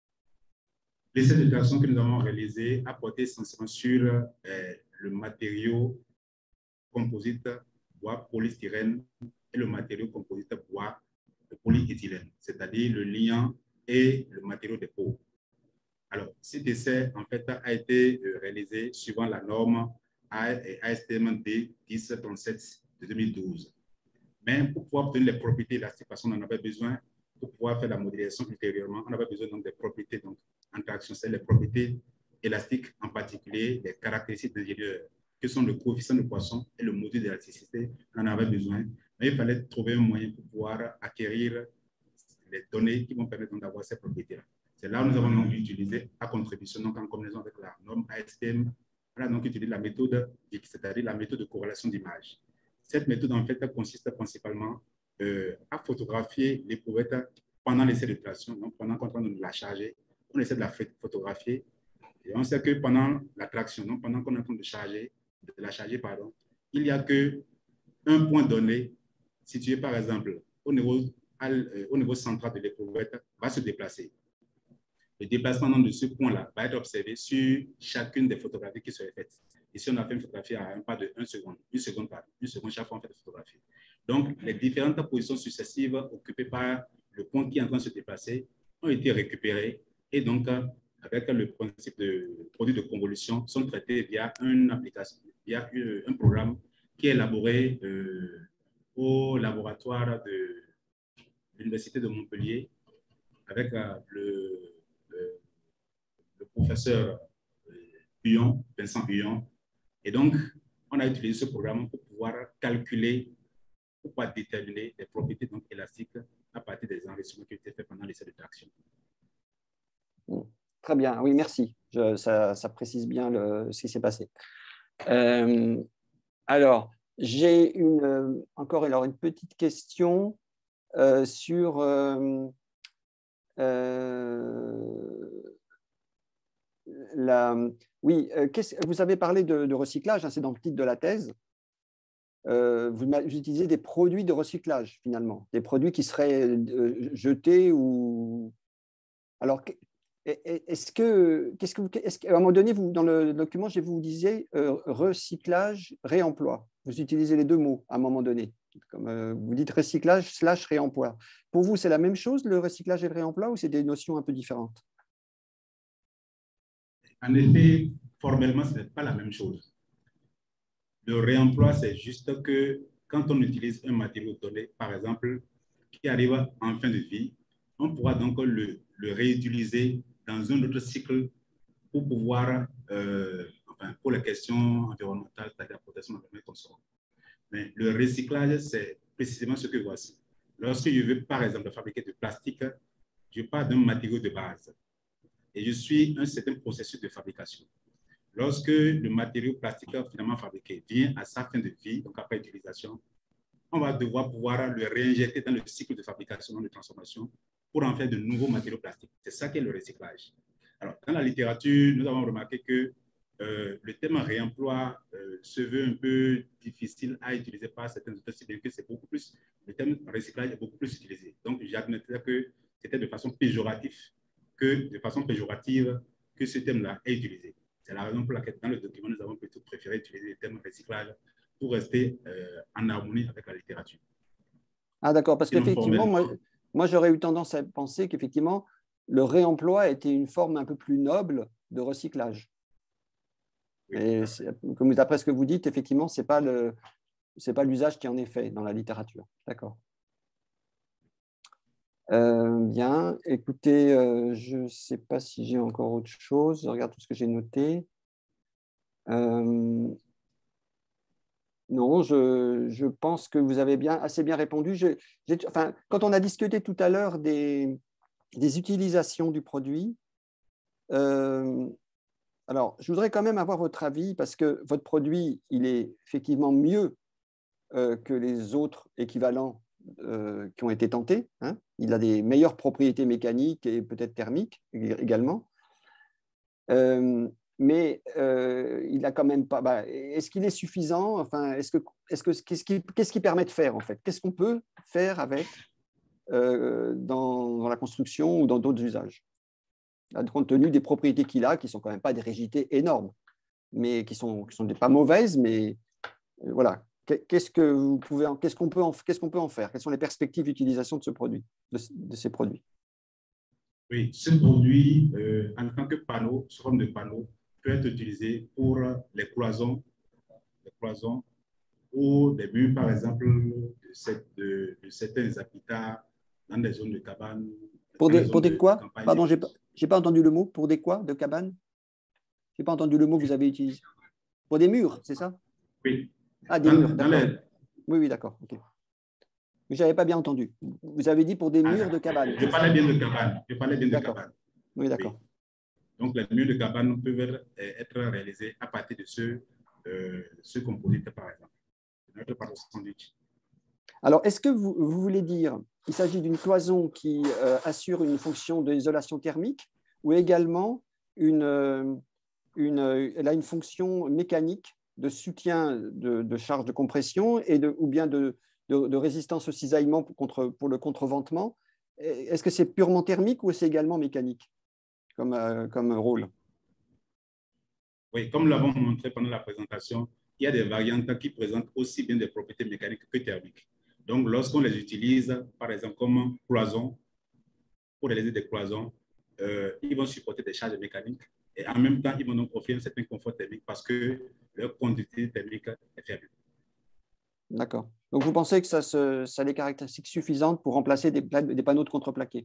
L'essai de traction que nous avons réalisé a porté essentiellement sur euh, le matériau composite bois polystyrène et le matériau composite bois polyéthylène, c'est-à-dire le liant et le matériau de peau. Alors, cet essai, en fait, a été réalisé suivant la norme A S T M D dix trente-sept de deux mille douze. Mais pour pouvoir obtenir les propriétés élastiques, parce qu'on en avait besoin, pour pouvoir faire la modélisation ultérieurement, on avait besoin donc des propriétés donc, en traction, c'est les propriétés élastiques, en particulier les caractéristiques d'ingénieur, que sont le coefficient de Poisson et le module d'élasticité. On en avait besoin, mais il fallait trouver un moyen pour pouvoir acquérir les données qui vont permettre d'avoir ces propriétés-là. C'est là où nous avons donc utilisé à contribution, donc en combinaison avec la norme A S T M, on a donc utilisé la méthode, c'est-à-dire la méthode de corrélation d'image. Cette méthode, en fait, consiste principalement euh, à photographier l'éprouvette pendant l'essai de traction. Donc, pendant qu'on est en train de la charger, on essaie de la photographier. Et on sait que pendant la traction, donc pendant qu'on est en train de charger, de la charger, pardon, il n'y a qu'un point donné situé, par exemple, au niveau, à, euh, au niveau central de l'éprouvette, va se déplacer. Le déplacement de ce point-là va être observé sur chacune des photographies qui seraient faites. Ici, on a fait une photographie à un pas de une seconde, une seconde par une seconde chaque fois on fait des photographies. Donc, les différentes positions successives occupées par le point qui est en train de se déplacer ont été récupérées et donc, avec le principe de produit de convolution, sont traités via une application, via un programme qui est élaboré euh, au laboratoire de l'Université de Montpellier avec euh, le Le, le professeur Huyon, Vincent Huyon. Et donc, on a utilisé ce programme pour pouvoir calculer, pour pouvoir déterminer les propriétés donc, élastiques à partir des enregistrements qui ont été faits pendant l'essai de traction. Très bien, oui, merci. Je, ça, ça précise bien le, ce qui s'est passé. Euh, alors, j'ai une, euh, encore alors une petite question euh, sur... Euh, euh, La, oui, euh, vous avez parlé de, de recyclage, hein, c'est dans le titre de la thèse. Euh, vous, vous utilisez des produits de recyclage, finalement, des produits qui seraient euh, jetés ou... Alors, est-ce que, qu'est-ce que, est-ce qu'à un moment donné, vous, dans le document, je vous disiez euh, recyclage, réemploi. Vous utilisez les deux mots à un moment donné. Comme, euh, vous dites recyclage slash réemploi. Pour vous, c'est la même chose, le recyclage et le réemploi, ou c'est des notions un peu différentes? En effet, formellement, ce n'est pas la même chose. Le réemploi, c'est juste que quand on utilise un matériau donné, par exemple, qui arrive en fin de vie, on pourra donc le, le réutiliser dans un autre cycle pour pouvoir, euh, enfin, pour les questions environnementales, c'est-à-dire la protection de l'environnement et consommateurs. Mais le recyclage, c'est précisément ce que voici. Lorsque je veux, par exemple, fabriquer du plastique, je pars d'un matériau de base et je suis un certain processus de fabrication. Lorsque le matériau plastique finalement fabriqué vient à sa fin de vie, donc après utilisation, on va devoir pouvoir le réinjecter dans le cycle de fabrication, de transformation, pour en faire de nouveaux matériaux plastiques. C'est ça qu'est le recyclage. Alors, dans la littérature, nous avons remarqué que euh, le terme réemploi euh, se veut un peu difficile à utiliser par certains auteurs, c'est bien que c'est beaucoup plus, le terme recyclage est beaucoup plus utilisé. Donc, j'admettrais que c'était de façon péjorative que de façon péjorative que ce terme-là est utilisé. C'est la raison pour laquelle, dans le document, nous avons plutôt préféré utiliser le terme recyclage pour rester euh, en harmonie avec la littérature. Ah d'accord, parce Sinon qu'effectivement, moi, formellement. moi j'aurais eu tendance à penser qu'effectivement, le réemploi était une forme un peu plus noble de recyclage. Oui, Et tout à fait. c'est- comme d'après ce que vous dites, effectivement, ce n'est pas le, c'est pas l'usage qui en est fait dans la littérature. D'accord. Euh, bien, écoutez, euh, je ne sais pas si j'ai encore autre chose. Je regarde tout ce que j'ai noté. Euh, non, je, je pense que vous avez bien, assez bien répondu. Je- j'ai- enfin, quand on a discuté tout à l'heure des, des utilisations du produit, euh, alors je voudrais quand même avoir votre avis parce que votre produit, il est effectivement mieux euh, que les autres équivalents euh, qui ont été tentés, hein. Il a des meilleures propriétés mécaniques et peut-être thermiques également. Euh, mais euh, il a quand même pas. Bah, est-ce qu'il est suffisant? Enfin, est-ce que, est-ce que qu'est-ce qui, qu'est-ce qui permet de faire en fait? Qu'est-ce qu'on peut faire avec euh, dans, dans la construction ou dans d'autres usages, compte tenu des propriétés qu'il a, qui sont quand même pas des rigidités énormes, mais qui sont, qui sont des, pas mauvaises, mais euh, voilà. Qu'est-ce que vous pouvez, en, qu'est-ce qu'on peut, en, qu'est-ce qu'on peut en faire? Quelles sont les perspectives d'utilisation de ce produit, de, de ces produits? Oui, ce produit, euh, en tant que panneau, sous forme de panneau, peut être utilisé pour les cloisons, les cloisons ou des murs, par exemple, de, cette, de, de certains habitats dans des zones de cabane, Pour dans les des, pour zones des de, de quoi? campagne. Pardon, je n'ai pas, j'ai pas entendu le mot. Pour des quoi? De cabane? Je n'ai pas entendu le mot que vous avez utilisé. Pour des murs, c'est ça? Oui, Ah, des murs, dans, dans d'accord. les... Oui, oui, d'accord. Okay. Mais je n'avais pas bien entendu. Vous avez dit pour des Ah, murs de cabane. je parlais bien de cabane. Je parlais bien de D'accord. cabane. Oui, d'accord. Oui. Donc, les murs de cabane peuvent être réalisés à partir de ce, euh, ce composite, par exemple. Notre panneau sandwich. Alors, est-ce que vous, vous voulez dire qu'il s'agit d'une cloison qui euh, assure une fonction d'isolation thermique ou également une, euh, une, elle a une fonction mécanique de soutien de, de charge de compression et de, ou bien de, de, de résistance au cisaillement pour, contre, pour le contreventement? Est-ce que c'est purement thermique ou c'est également mécanique comme, euh, comme rôle? Oui. Oui, comme nous l'avons montré pendant la présentation, il y a des variantes qui présentent aussi bien des propriétés mécaniques que thermiques. Donc, lorsqu'on les utilise, par exemple, comme cloison, pour réaliser des cloisons, euh, ils vont supporter des charges mécaniques et en même temps, ils vont donc offrir un certain confort thermique parce que leur conductivité thermique est faible. D'accord. Donc, vous pensez que ça, se, ça a des caractéristiques suffisantes pour remplacer des, des panneaux de contreplaqué,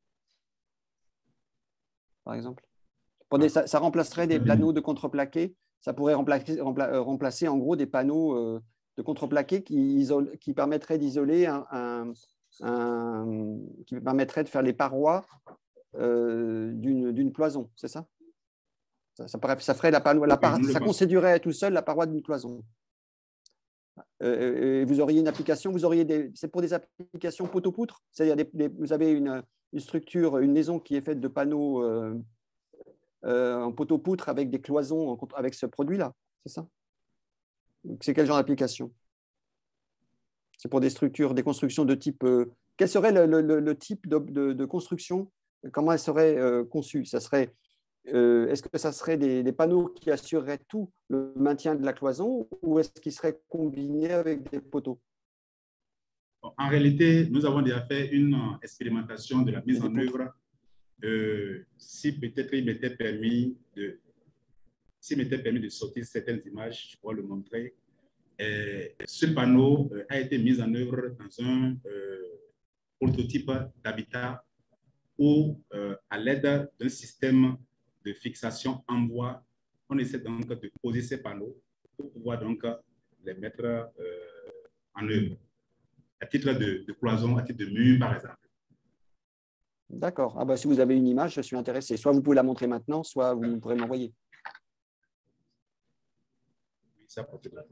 par exemple? Pour des, ça, ça remplacerait des panneaux de contreplaqué. Ça pourrait remplacer, rempla, remplacer en gros des panneaux euh, de contreplaqué qui, isole, qui permettraient d'isoler un, un, un, qui permettrait de faire les parois euh, d'une cloison, c'est ça? Ça, ça, paraît, ça ferait la panneau, la par, Oui, ça constituerait tout seul la paroi d'une cloison. Euh, et vous auriez une application, vous auriez des, c'est pour des applications poteau-poutre, c'est-à-dire des, des, vous avez une, une structure, une maison qui est faite de panneaux euh, euh, en poteau-poutre avec des cloisons en, avec ce produit-là, c'est ça? C'est quel genre d'application? C'est pour des structures, des constructions de type. Euh, quel serait le, le, le type de, de, de, construction? Comment elle serait euh, conçue? Ça serait, euh, est-ce que ça serait des, des panneaux qui assureraient tout le maintien de la cloison ou est-ce qu'ils seraient combinés avec des poteaux? En réalité, nous avons déjà fait une expérimentation de la mise en œuvre. Euh, si peut-être il m'était permis de, s'il m'était permis de sortir certaines images, je pourrais le montrer. Et ce panneau euh, a été mis en œuvre dans un euh, prototype d'habitat où, euh, à l'aide d'un système de fixation en bois, on essaie donc de poser ces panneaux pour pouvoir donc les mettre euh, en œuvre, à titre de, de cloison, à titre de mur, par exemple. D'accord. Ah bah, si vous avez une image, je suis intéressé. Soit vous pouvez la montrer maintenant, soit vous pourrez m'envoyer. Oui, ça peut être.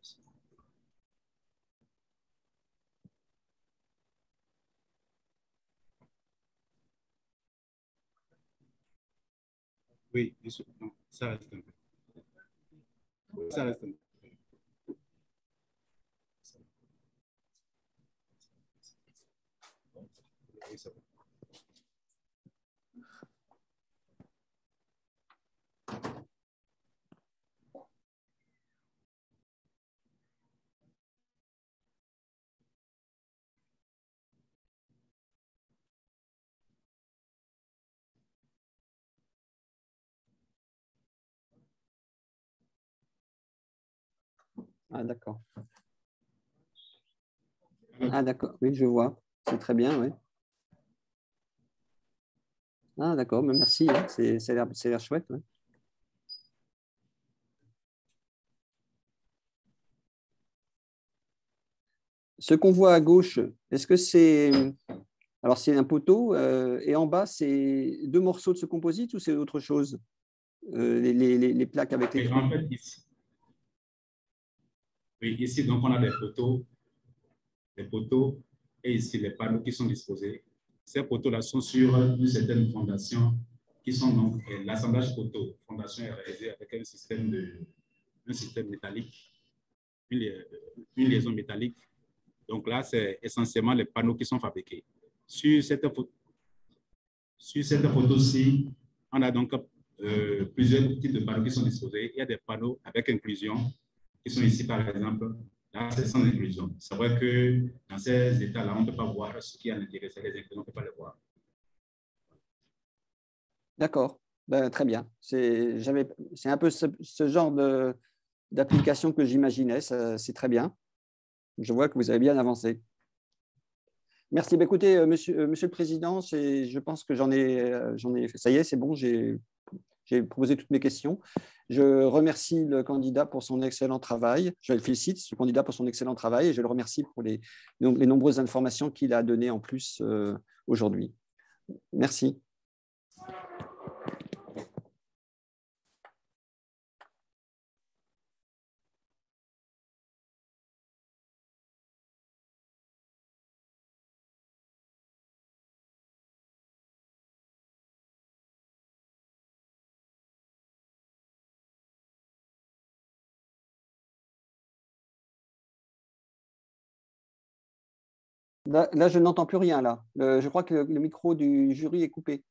Oui, non, ça reste un peu. Ça reste un peu. Oui, ça va. Ah, d'accord. Ah, d'accord. Oui, je vois. C'est très bien, oui. Ah, d'accord. Mais merci. Hein. C'est, ça a l'air, ça a l'air chouette. Ouais. Ce qu'on voit à gauche, est-ce que c'est... Alors, c'est un poteau euh, et en bas, c'est deux morceaux de ce composite ou c'est autre chose euh, les, les, les plaques avec les Et trous. en fait, ici, oui, ici, donc, on a des poteaux, des poteaux et ici, les panneaux qui sont disposés. Ces poteaux-là sont sur une certaine fondation qui sont donc l'assemblage poteau. Fondation est réalisée avec un système, de, un système métallique, une, une liaison métallique. Donc là, c'est essentiellement les panneaux qui sont fabriqués. Sur cette photo, sur cette photo-ci, on a donc euh, plusieurs types de panneaux qui sont disposés. Il y a des panneaux avec inclusion qui sont ici, par exemple. Là, c'est sans inclusion. C'est vrai que dans ces états-là, on ne peut pas voir ce qui est à l'intérieur. Les inclusions, on ne peut pas les voir. D'accord. Ben, très bien. C'est, j'avais, c'est un peu ce, ce genre de, d'application que j'imaginais. Ça, c'est très bien. Je vois que vous avez bien avancé. Merci. Ben, écoutez, euh, monsieur, euh, monsieur le Président, c'est, je pense que j'en ai, euh, j'en ai fait. Ça y est, c'est bon, j'ai, j'ai posé toutes mes questions. Je remercie le candidat pour son excellent travail. Je le félicite, ce candidat, pour son excellent travail et je le remercie pour les, les nombreuses informations qu'il a données en plus euh, aujourd'hui. Merci. Là, là, je n'entends plus rien. Là. Le, je crois que le, le micro du jury est coupé.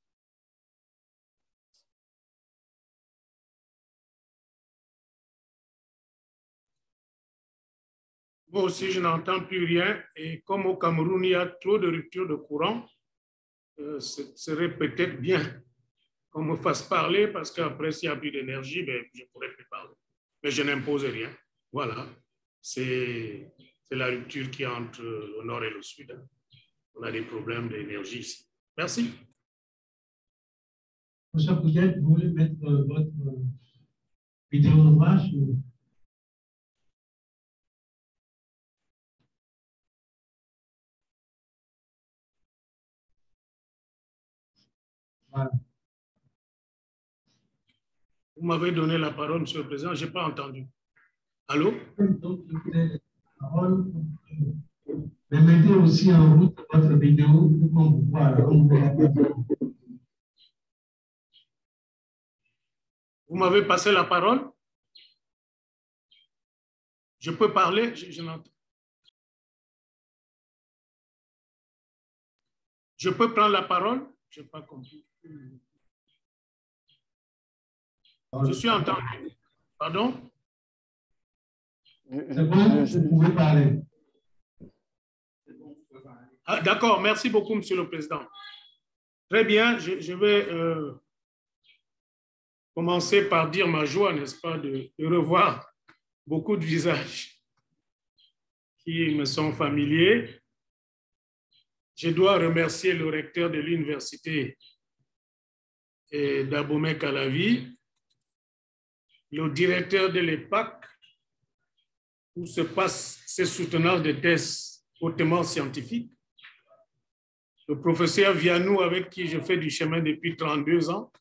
Moi aussi, je n'entends plus rien. Et comme au Cameroun, il y a trop de ruptures de courant, euh, ce serait peut-être bien qu'on me fasse parler parce qu'après, s'il n'y a plus d'énergie, ben, je ne pourrais plus parler. Mais je n'impose rien. Voilà. C'est, c'est la rupture qui est entre le nord et le sud. On a des problèmes d'énergie ici. Merci. Monsieur Pouget, vous voulez mettre euh, votre euh, vidéo en marche ou... Voilà. Vous m'avez donné la parole, Monsieur le Président, je n'ai pas entendu. Allô? Donc, je voulais la parole. Mais mettez aussi en route votre vidéo pour qu'on vous voit. Vous m'avez passé la parole? Je peux parler? Je, je n'entends. Je peux prendre la parole? Je n'ai pas compris. Je suis entendu. Pardon? C'est bon, vous pouvez parler. Ah, d'accord, merci beaucoup, Monsieur le Président. Très bien, je, je vais euh, commencer par dire ma joie, n'est-ce pas, de, de revoir beaucoup de visages qui me sont familiers. Je dois remercier le recteur de l'université d'Abomey-Calavi, le directeur de l'E P A C, où se passent ces soutenances de thèses hautement scientifiques, le professeur Vianou, avec qui je fais du chemin depuis trente-deux ans,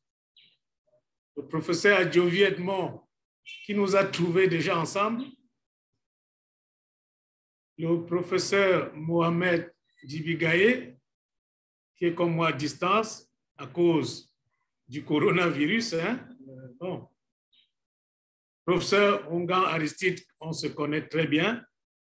le professeur Adjovi Edmond, qui nous a trouvés déjà ensemble, le professeur Mohamed Dibigaye, qui est comme moi à distance à cause du coronavirus. Hein? Bon. Professeur Ongan Aristide, on se connaît très bien.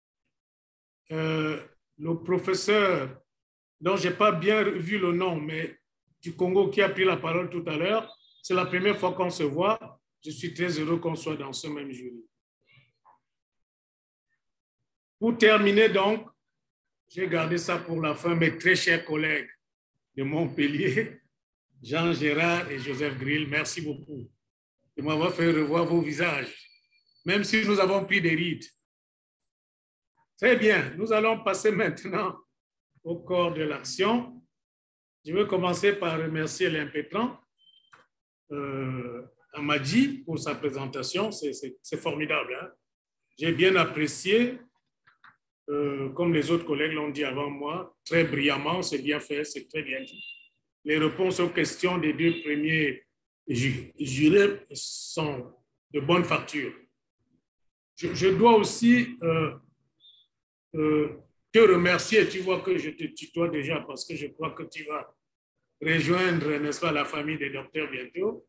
Euh, le professeur, dont je n'ai pas bien vu le nom, mais du Congo qui a pris la parole tout à l'heure, c'est la première fois qu'on se voit. Je suis très heureux qu'on soit dans ce même jury. Pour terminer donc, j'ai gardé ça pour la fin, mes très chers collègues de Montpellier, Jean Gérard et Joseph Grill, merci beaucoup de m'avoir fait revoir vos visages, même si nous avons pris des rides. Très bien, nous allons passer maintenant au corps de l'action. Je vais commencer par remercier l'impétrant, euh, Amadji, pour sa présentation. C'est formidable. Hein? J'ai bien apprécié, euh, comme les autres collègues l'ont dit avant moi, très brillamment, c'est bien fait, c'est très bien dit. Les réponses aux questions des deux premiers jurés sont de bonne facture. Je, je dois aussi euh, euh, te remercier. Tu vois que je te tutoie déjà parce que je crois que tu vas rejoindre, n'est-ce pas, la famille des docteurs bientôt.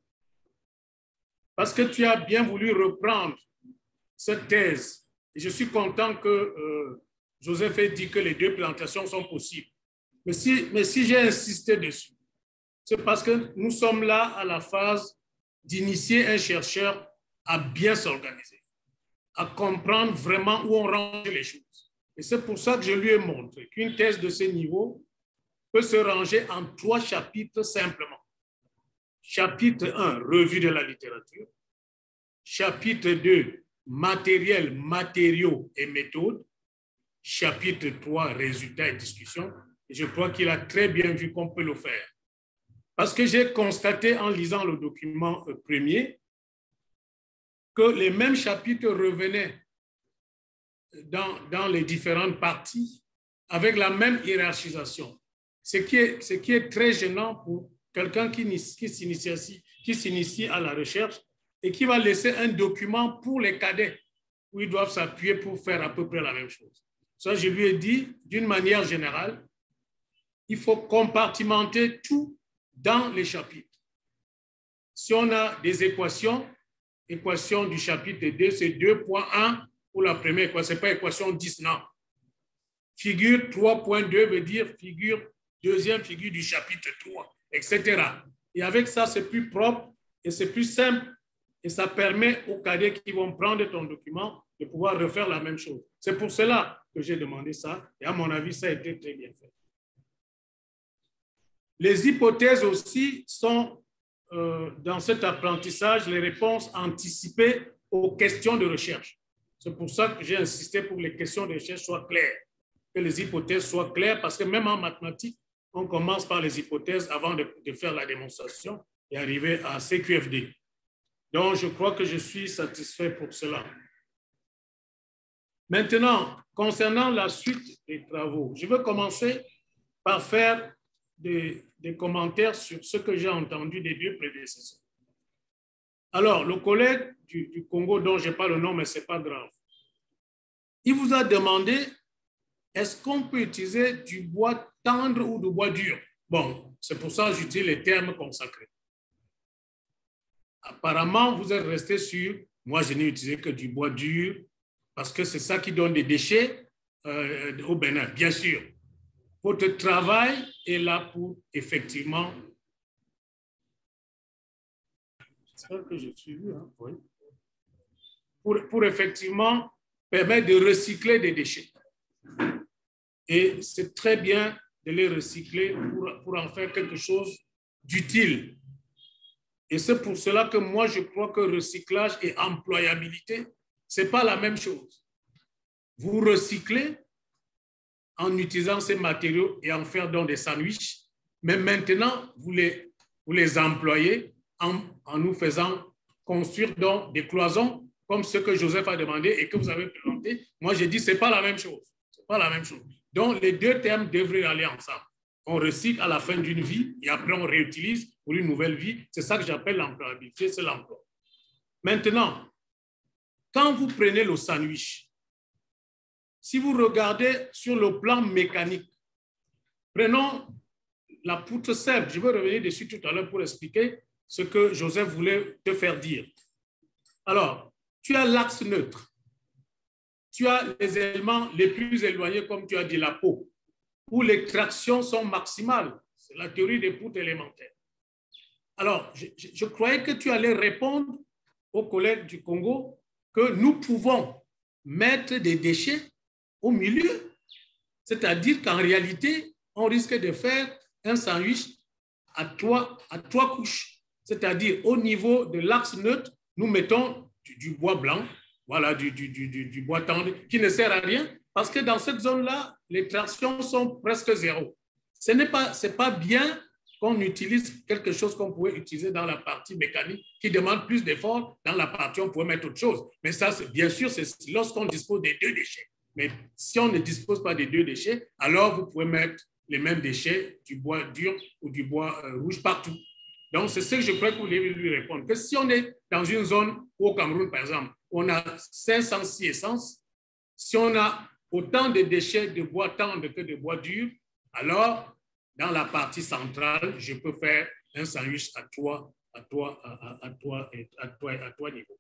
Parce que tu as bien voulu reprendre cette thèse. Et je suis content que euh, Joseph ait dit que les deux plantations sont possibles. Mais si, mais si j'ai insisté dessus, c'est parce que nous sommes là à la phase d'initier un chercheur à bien s'organiser, à comprendre vraiment où on range les choses. Et c'est pour ça que je lui ai montré qu'une thèse de ce niveau peut se ranger en trois chapitres simplement. Chapitre un, revue de la littérature. Chapitre deux, matériel, matériaux et méthodes. Chapitre trois, résultats et discussions. Et je crois qu'il a très bien vu qu'on peut le faire. Parce que j'ai constaté en lisant le document premier que les mêmes chapitres revenaient dans, dans les différentes parties avec la même hiérarchisation. Ce qui est, ce qui est très gênant pour quelqu'un qui, qui s'initie qui s'initie à la recherche et qui va laisser un document pour les cadets où ils doivent s'appuyer pour faire à peu près la même chose. Ça, je lui ai dit, d'une manière générale, il faut compartimenter tout dans les chapitres. Si on a des équations, équation du chapitre deux, c'est deux point un pour la première équation, ce n'est pas équation dix, non. Figure trois point deux veut dire figure, deuxième figure du chapitre trois, et cetera. Et avec ça, c'est plus propre et c'est plus simple et ça permet aux cadets qui vont prendre ton document de pouvoir refaire la même chose. C'est pour cela que j'ai demandé ça et à mon avis, ça a été très bien fait. Les hypothèses aussi sont euh, dans cet apprentissage les réponses anticipées aux questions de recherche. C'est pour ça que j'ai insisté pour que les questions de recherche soient claires, que les hypothèses soient claires, parce que même en mathématiques, on commence par les hypothèses avant de, de faire la démonstration et arriver à C Q F D. Donc, je crois que je suis satisfait pour cela. Maintenant, concernant la suite des travaux, je veux commencer par faire des, des commentaires sur ce que j'ai entendu des deux prédécesseurs. Alors, le collègue du, du Congo, dont je n'ai pas le nom, mais ce n'est pas grave, il vous a demandé, est-ce qu'on peut utiliser du bois tendre ou du bois dur? Bon, c'est pour ça que j'utilise les termes consacrés. Apparemment, vous êtes resté sur, moi je n'ai utilisé que du bois dur, parce que c'est ça qui donne des déchets euh, au Bénin, bien sûr. Votre travail est là pour effectivement, j'espère que je suis vu, hein? Oui. Pour, pour effectivement permettre de recycler des déchets. Et c'est très bien de les recycler pour, pour en faire quelque chose d'utile. Et c'est pour cela que moi, je crois que recyclage et employabilité, ce n'est pas la même chose. Vous recyclez en utilisant ces matériaux et en faire dans des sandwichs, mais maintenant, vous les, vous les employez en, en nous faisant construire dans des cloisons, comme ce que Joseph a demandé et que vous avez présenté. Moi, j'ai dit, ce n'est pas la même chose. Ce n'est pas la même chose. Donc, les deux termes devraient aller ensemble. On recycle à la fin d'une vie et après, on réutilise pour une nouvelle vie. C'est ça que j'appelle l'employabilité, c'est l'emploi. Maintenant, quand vous prenez le sandwich, si vous regardez sur le plan mécanique, prenons la poutre simple. Je vais revenir dessus tout à l'heure pour expliquer ce que Joseph voulait te faire dire. Alors, tu as l'axe neutre. Tu as les éléments les plus éloignés, comme tu as dit, la peau, où les tractions sont maximales. C'est la théorie des poutres élémentaires. Alors, je, je, je croyais que tu allais répondre aux collègues du Congo que nous pouvons mettre des déchets au milieu. C'est-à-dire qu'en réalité, on risque de faire un sandwich à trois, à trois couches. C'est-à-dire au niveau de l'axe neutre, nous mettons du, du bois blanc, voilà, du, du, du, du bois tendre, qui ne sert à rien, parce que dans cette zone-là, les tractions sont presque zéro. Ce n'est pas, c'est pas bien qu'on utilise quelque chose qu'on pourrait utiliser dans la partie mécanique, qui demande plus d'efforts. Dans la partie, on pourrait mettre autre chose. Mais ça, bien sûr, c'est lorsqu'on dispose des deux déchets. Mais si on ne dispose pas des deux déchets, alors vous pouvez mettre les mêmes déchets, du bois dur ou du bois euh, rouge partout. Donc, c'est ce que je crois que vous voulez lui répondre. Que si on est dans une zone, au Cameroun, par exemple, on a cinq cent six essences, si on a autant de déchets de bois tendre que de bois dur, alors, dans la partie centrale, je peux faire un sandwich à trois, à trois, à, à, trois, à, trois, à trois niveaux.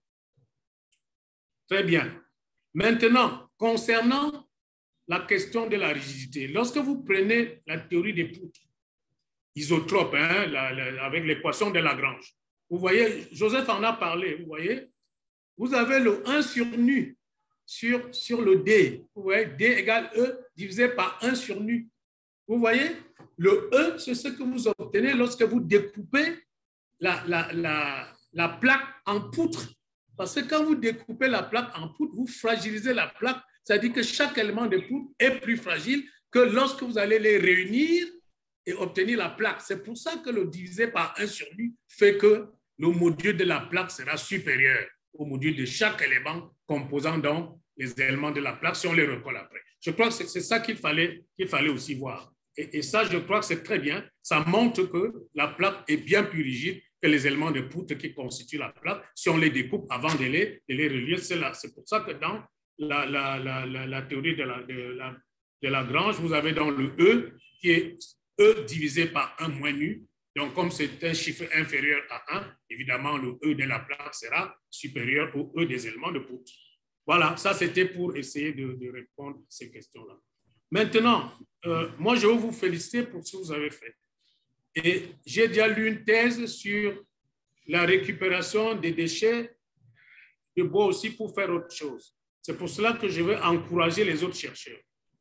Très bien. Maintenant, concernant la question de la rigidité, lorsque vous prenez la théorie des poutres, isotropes, hein, la, la, avec les poissons de Lagrange, vous voyez, Joseph en a parlé, vous voyez, vous avez le un sur nu sur, sur le D. Vous voyez, D égale E divisé par un sur nu. Vous voyez, le E, c'est ce que vous obtenez lorsque vous découpez la, la, la, la plaque en poutres. Parce que quand vous découpez la plaque en poutres, vous fragilisez la plaque. C'est-à-dire que chaque élément de poutre est plus fragile que lorsque vous allez les réunir et obtenir la plaque. C'est pour ça que le divisé par un sur nu fait que le module de la plaque sera supérieur au module de chaque élément composant donc les éléments de la plaque si on les recolle après. Je crois que c'est ça qu'il fallait, qu'il fallait aussi voir. Et, et ça, je crois que c'est très bien. Ça montre que la plaque est bien plus rigide que les éléments de poutre qui constituent la plaque. Si on les découpe avant de les, de les relier, c'est pour ça que dans la, la, la, la, la théorie de la, de, la, de Lagrange, vous avez dans le E qui est E divisé par un moins nu. Donc, comme c'est un chiffre inférieur à un, évidemment, le E de la plaque sera supérieur au E des éléments de poutre. Voilà, ça c'était pour essayer de, de répondre à ces questions-là. Maintenant, euh, moi, je veux vous féliciter pour ce que vous avez fait. Et j'ai déjà lu une thèse sur la récupération des déchets de bois aussi pour faire autre chose. C'est pour cela que je veux encourager les autres chercheurs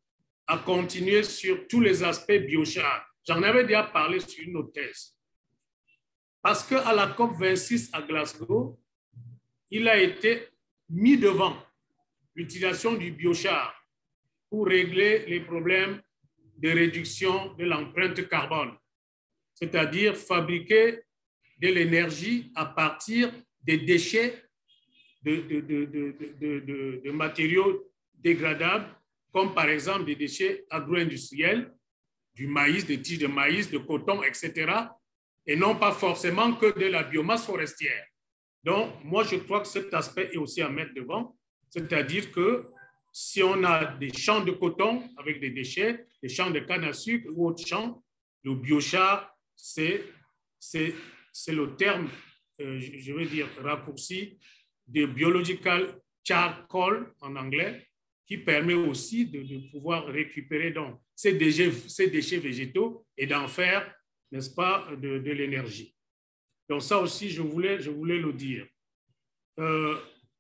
à continuer sur tous les aspects biochar. J'en avais déjà parlé sur une autre thèse. Parce qu'à la COP vingt-six à Glasgow, il a été mis devant l'utilisation du biochar pour régler les problèmes de réduction de l'empreinte carbone, c'est-à-dire fabriquer de l'énergie à partir des déchets de, de, de, de, de, de, de matériaux dégradables, comme par exemple des déchets agro-industriels, du maïs, des tiges de maïs, de coton, et cetera, et non pas forcément que de la biomasse forestière. Donc, moi, je crois que cet aspect est aussi à mettre devant, c'est-à-dire que si on a des champs de coton avec des déchets, des champs de canne à sucre ou autres champs, le biochar, c'est le terme, euh, je vais dire, raccourci de biological charcoal en anglais, qui permet aussi de, de pouvoir récupérer donc ces déchets, ces déchets végétaux et d'en faire, n'est-ce pas, de, de l'énergie. Donc ça aussi, je voulais, je voulais le dire. Euh,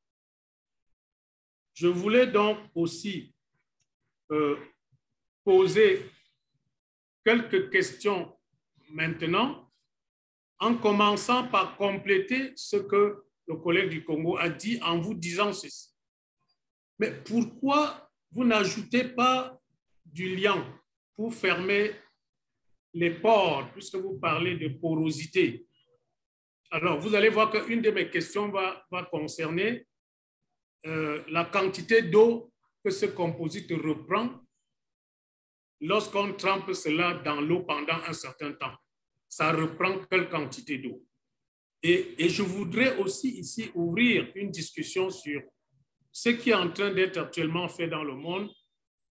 je voulais donc aussi euh, poser quelques questions maintenant, en commençant par compléter ce que le collègue du Congo a dit en vous disant ceci. Mais pourquoi vous n'ajoutez pas du liant pour fermer les pores, puisque vous parlez de porosité? Alors, vous allez voir qu'une de mes questions va, va concerner euh, la quantité d'eau que ce composite reprend lorsqu'on trempe cela dans l'eau pendant un certain temps. Ça reprend quelle quantité d'eau? Et, et je voudrais aussi ici ouvrir une discussion sur ce qui est en train d'être actuellement fait dans le monde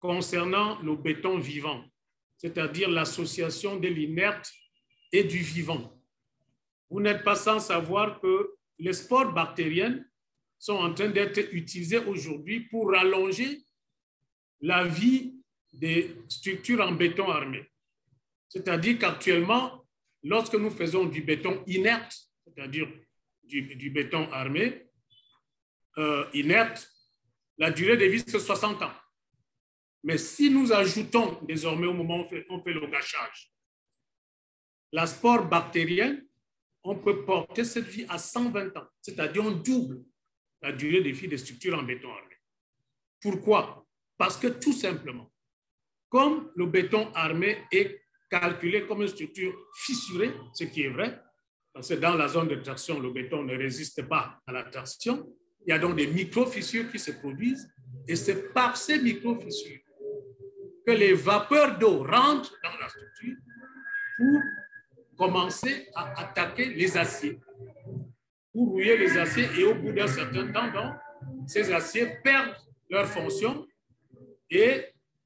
concernant le béton vivant, c'est-à-dire l'association de l'inerte et du vivant. Vous n'êtes pas sans savoir que les spores bactériennes sont en train d'être utilisées aujourd'hui pour rallonger la vie des structures en béton armé. C'est-à-dire qu'actuellement, lorsque nous faisons du béton inerte, c'est-à-dire du, du béton armé, euh, inerte, la durée de vie, c'est soixante ans. Mais si nous ajoutons désormais au moment où on fait, on fait le gâchage, la spore bactérienne, on peut porter cette vie à cent vingt ans, c'est-à-dire on double la durée de vie des structures en béton armé. Pourquoi? Parce que tout simplement, comme le béton armé est calculé comme une structure fissurée, ce qui est vrai, parce que dans la zone de traction, le béton ne résiste pas à la traction, il y a donc des micro-fissures qui se produisent, et c'est par ces micro-fissures que les vapeurs d'eau rentrent dans la structure pour commencer à attaquer les aciers, pour rouiller les aciers, et au bout d'un certain temps, donc, ces aciers perdent leur fonction et,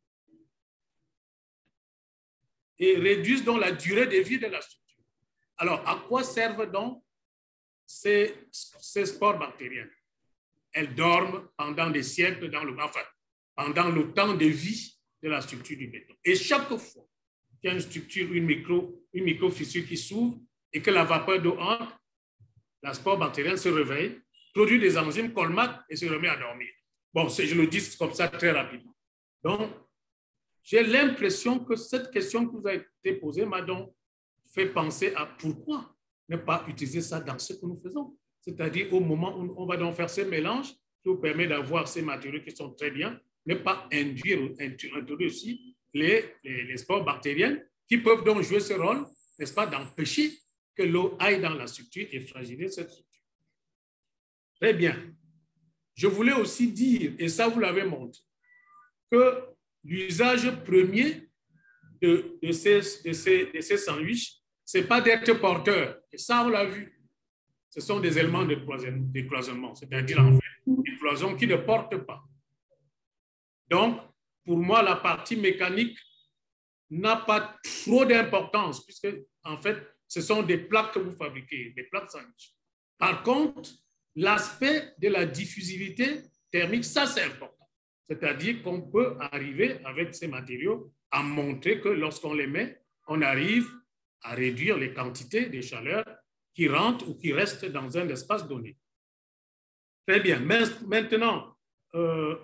et réduisent donc la durée de vie de la structure. Alors, à quoi servent donc ces, ces spores bactériennes? Elles dorment pendant des siècles dans le, enfin, pendant le temps de vie de la structure du béton. Et chaque fois qu'il y a une structure, une micro, une micro-fissure qui s'ouvre et que la vapeur d'eau entre, la spore bactérienne se réveille, produit des enzymes, colmate et se remet à dormir. Bon, je le dis comme ça très rapidement. Donc, j'ai l'impression que cette question qui vous a été posée m'a donc fait penser à pourquoi ne pas utiliser ça dans ce que nous faisons. C'est-à-dire au moment où on va donc faire ces mélanges qui vous permet d'avoir ces matériaux qui sont très bien, ne pas induire, introduire aussi les, les, les spores bactériennes qui peuvent donc jouer ce rôle, n'est-ce pas, d'empêcher que l'eau aille dans la structure et fragiliser cette structure. Très bien. Je voulais aussi dire, et ça vous l'avez montré, que l'usage premier de, de ces, de ces, de ces sandwichs, ce n'est pas d'être porteur. Et ça, on l'a vu. Ce sont des éléments de cloisonnement, c'est-à-dire en fait des cloisons qui ne portent pas. Donc, pour moi, la partie mécanique n'a pas trop d'importance, puisque en fait, ce sont des plaques que vous fabriquez, des plaques sandwich. Par contre, l'aspect de la diffusivité thermique, ça c'est important. C'est-à-dire qu'on peut arriver avec ces matériaux à montrer que lorsqu'on les met, on arrive à réduire les quantités de chaleur qui rentrent ou qui restent dans un espace donné. Très bien. Maintenant, euh,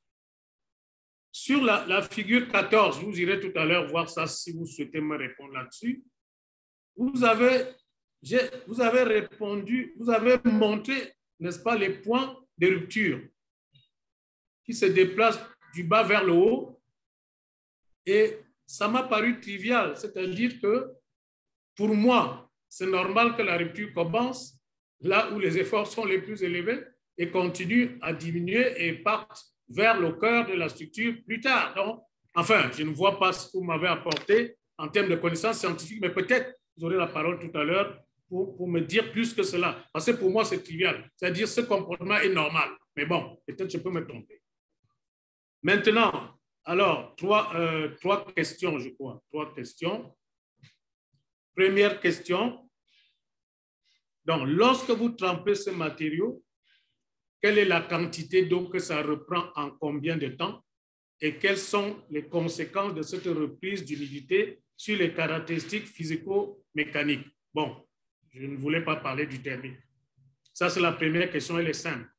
sur la, la figure quatorze, vous irez tout à l'heure voir ça si vous souhaitez me répondre là-dessus. Vous avez, vous avez répondu, vous avez montré, n'est-ce pas, les points de rupture qui se déplacent du bas vers le haut. Et ça m'a paru trivial, c'est-à-dire que pour moi, c'est normal que la rupture commence là où les efforts sont les plus élevés et continue à diminuer et parte vers le cœur de la structure plus tard. Donc, enfin, je ne vois pas ce que vous m'avez apporté en termes de connaissances scientifiques, mais peut-être vous aurez la parole tout à l'heure pour, pour me dire plus que cela. Parce que pour moi, c'est trivial. C'est-à-dire ce comportement est normal. Mais bon, peut-être je peux me tromper. Maintenant, alors, trois, euh, trois questions, je crois. Trois questions. Première question. Donc, lorsque vous trempez ce matériau, quelle est la quantité d'eau que ça reprend en combien de temps et quelles sont les conséquences de cette reprise d'humidité sur les caractéristiques physico-mécaniques? Bon, je ne voulais pas parler du thermique. Ça, c'est la première question, elle est simple.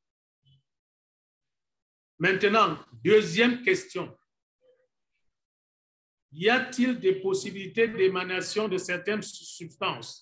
Maintenant, deuxième question. Y a-t-il des possibilités d'émanation de certaines substances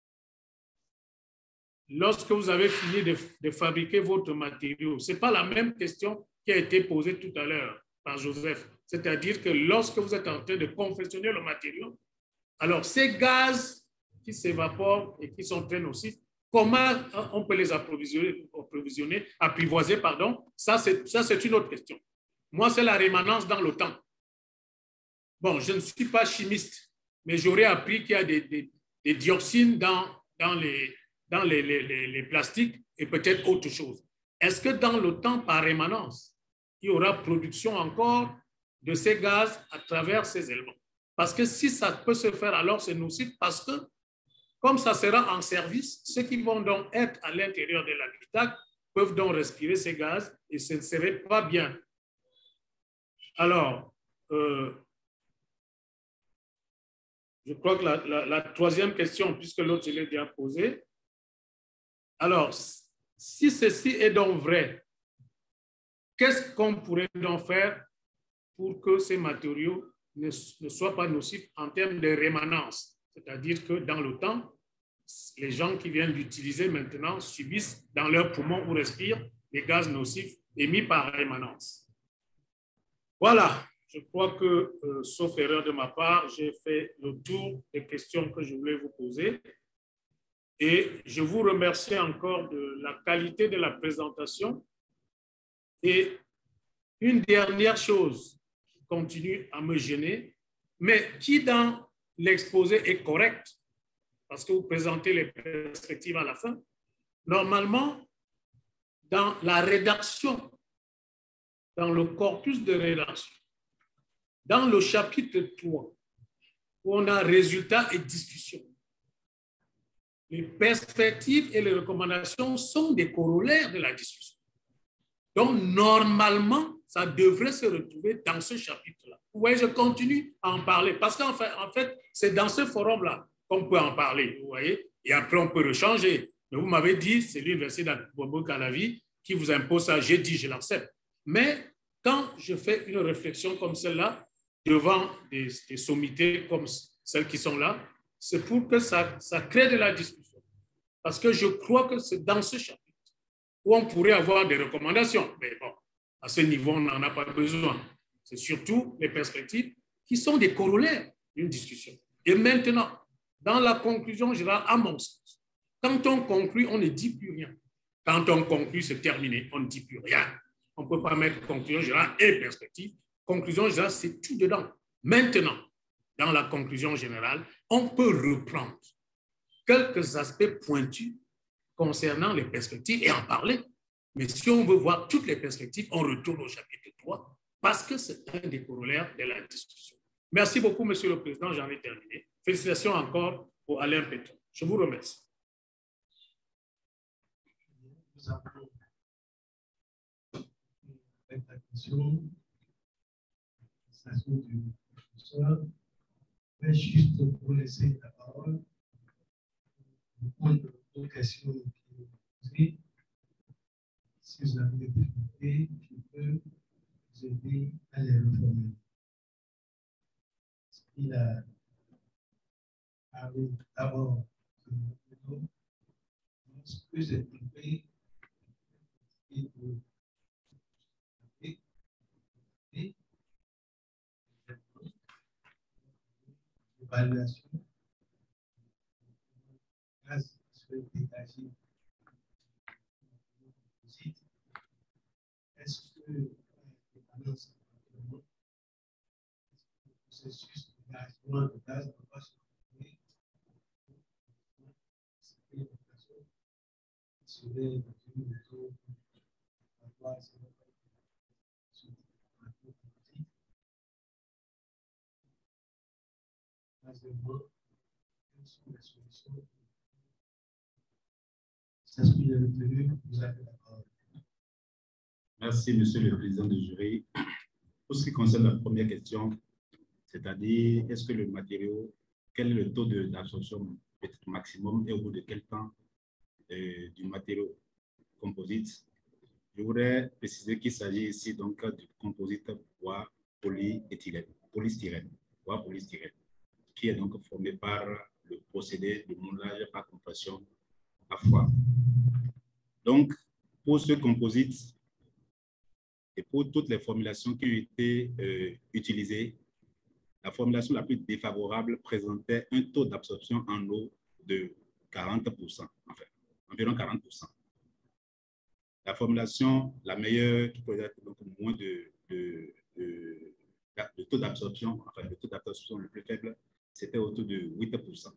lorsque vous avez fini de, de fabriquer votre matériau? Ce n'est pas la même question qui a été posée tout à l'heure par Joseph. C'est-à-dire que lorsque vous êtes en train de confectionner le matériau, alors ces gaz qui s'évaporent et qui sont très nocifs, comment on peut les approvisionner, approvisionner apprivoiser, pardon, ça c'est une autre question. Moi, c'est la rémanence dans le temps. Bon, je ne suis pas chimiste, mais j'aurais appris qu'il y a des, des, des dioxines dans, dans, les, dans les, les, les plastiques et peut-être autre chose. Est-ce que dans le temps, par rémanence, il y aura production encore de ces gaz à travers ces éléments. Parce que si ça peut se faire, alors c'est nocif parce que comme ça sera en service, ceux qui vont donc être à l'intérieur de l'habitacle peuvent donc respirer ces gaz et ce ne serait pas bien. Alors, euh, je crois que la, la, la troisième question, puisque l'autre je l'ai déjà posée. Alors, si ceci est donc vrai, qu'est-ce qu'on pourrait donc faire pour que ces matériaux ne, ne soient pas nocifs en termes de rémanence? C'est-à-dire que dans le temps, les gens qui viennent d'utiliser maintenant subissent dans leurs poumons ou respirent les gaz nocifs émis par rémanence. Voilà, je crois que, euh, sauf erreur de ma part, j'ai fait le tour des questions que je voulais vous poser. Et je vous remercie encore de la qualité de la présentation. Et une dernière chose qui continue à me gêner, mais qui dans l'exposé est correcte, parce que vous présentez les perspectives à la fin. Normalement, dans la rédaction, dans le corpus de rédaction, dans le chapitre trois, où on a résultats et discussions, les perspectives et les recommandations sont des corollaires de la discussion. Donc, normalement, ça devrait se retrouver dans ce chapitre-là. Vous voyez, je continue à en parler, parce qu'en fait, en fait c'est dans ce forum-là qu'on peut en parler, vous voyez, et après, on peut le changer. Mais vous m'avez dit, c'est l'université d'Abou-Calavi qui vous impose ça. J'ai dit, je l'accepte. Mais quand je fais une réflexion comme celle-là, devant des, des sommités comme celles qui sont là, c'est pour que ça, ça crée de la discussion. Parce que je crois que c'est dans ce chapitre où on pourrait avoir des recommandations. Mais bon, à ce niveau, on n'en a pas besoin. C'est surtout les perspectives qui sont des corollaires d'une discussion. Et maintenant, dans la conclusion générale, à mon sens, quand on conclut, on ne dit plus rien. Quand on conclut, c'est terminé, on ne dit plus rien. On ne peut pas mettre conclusion générale et perspective. Conclusion générale, c'est tout dedans. Maintenant, dans la conclusion générale, on peut reprendre quelques aspects pointus concernant les perspectives et en parler. Mais si on veut voir toutes les perspectives, on retourne au chapitre trois parce que c'est un des corollaires de la discussion. Merci beaucoup, Monsieur le Président, j'en ai terminé. Félicitations encore pour Alain Pétron. Je vous remercie. Nous avons avec la question, la question du professeur, mais juste pour laisser la parole, répondre aux questions qui sont posées. Si vous avez des difficultés, je peux vous aider à les reformuler. Il a parlé d'abord de ce que j'ai trouvé et de l'évaluation grâce à ce dégagé. Est-ce que le processus d'engagement de gaz ne va se retrouver serait dans une méthode quelles sont les solutions? C'est ce que j'ai retenu, vous avez la parole. Merci, Monsieur le Président du jury. Pour ce qui concerne la première question, c'est-à-dire, est-ce que le matériau, quel est le taux d'absorption peut-être maximum et au bout de quel temps euh, du matériau composite? Je voudrais préciser qu'il s'agit ici donc du composite bois polyéthylène, polystyrène, bois polystyrène, qui est donc formé par le procédé de moulage par compression à froid. Donc, pour ce composite et pour toutes les formulations qui ont été euh, utilisées, la formulation la plus défavorable présentait un taux d'absorption en eau de quarante pour cent, enfin, environ quarante pour cent. La formulation la meilleure, qui présente donc moins de, de, de, de taux d'absorption, enfin, le taux d'absorption le plus faible, c'était autour de huit pour cent.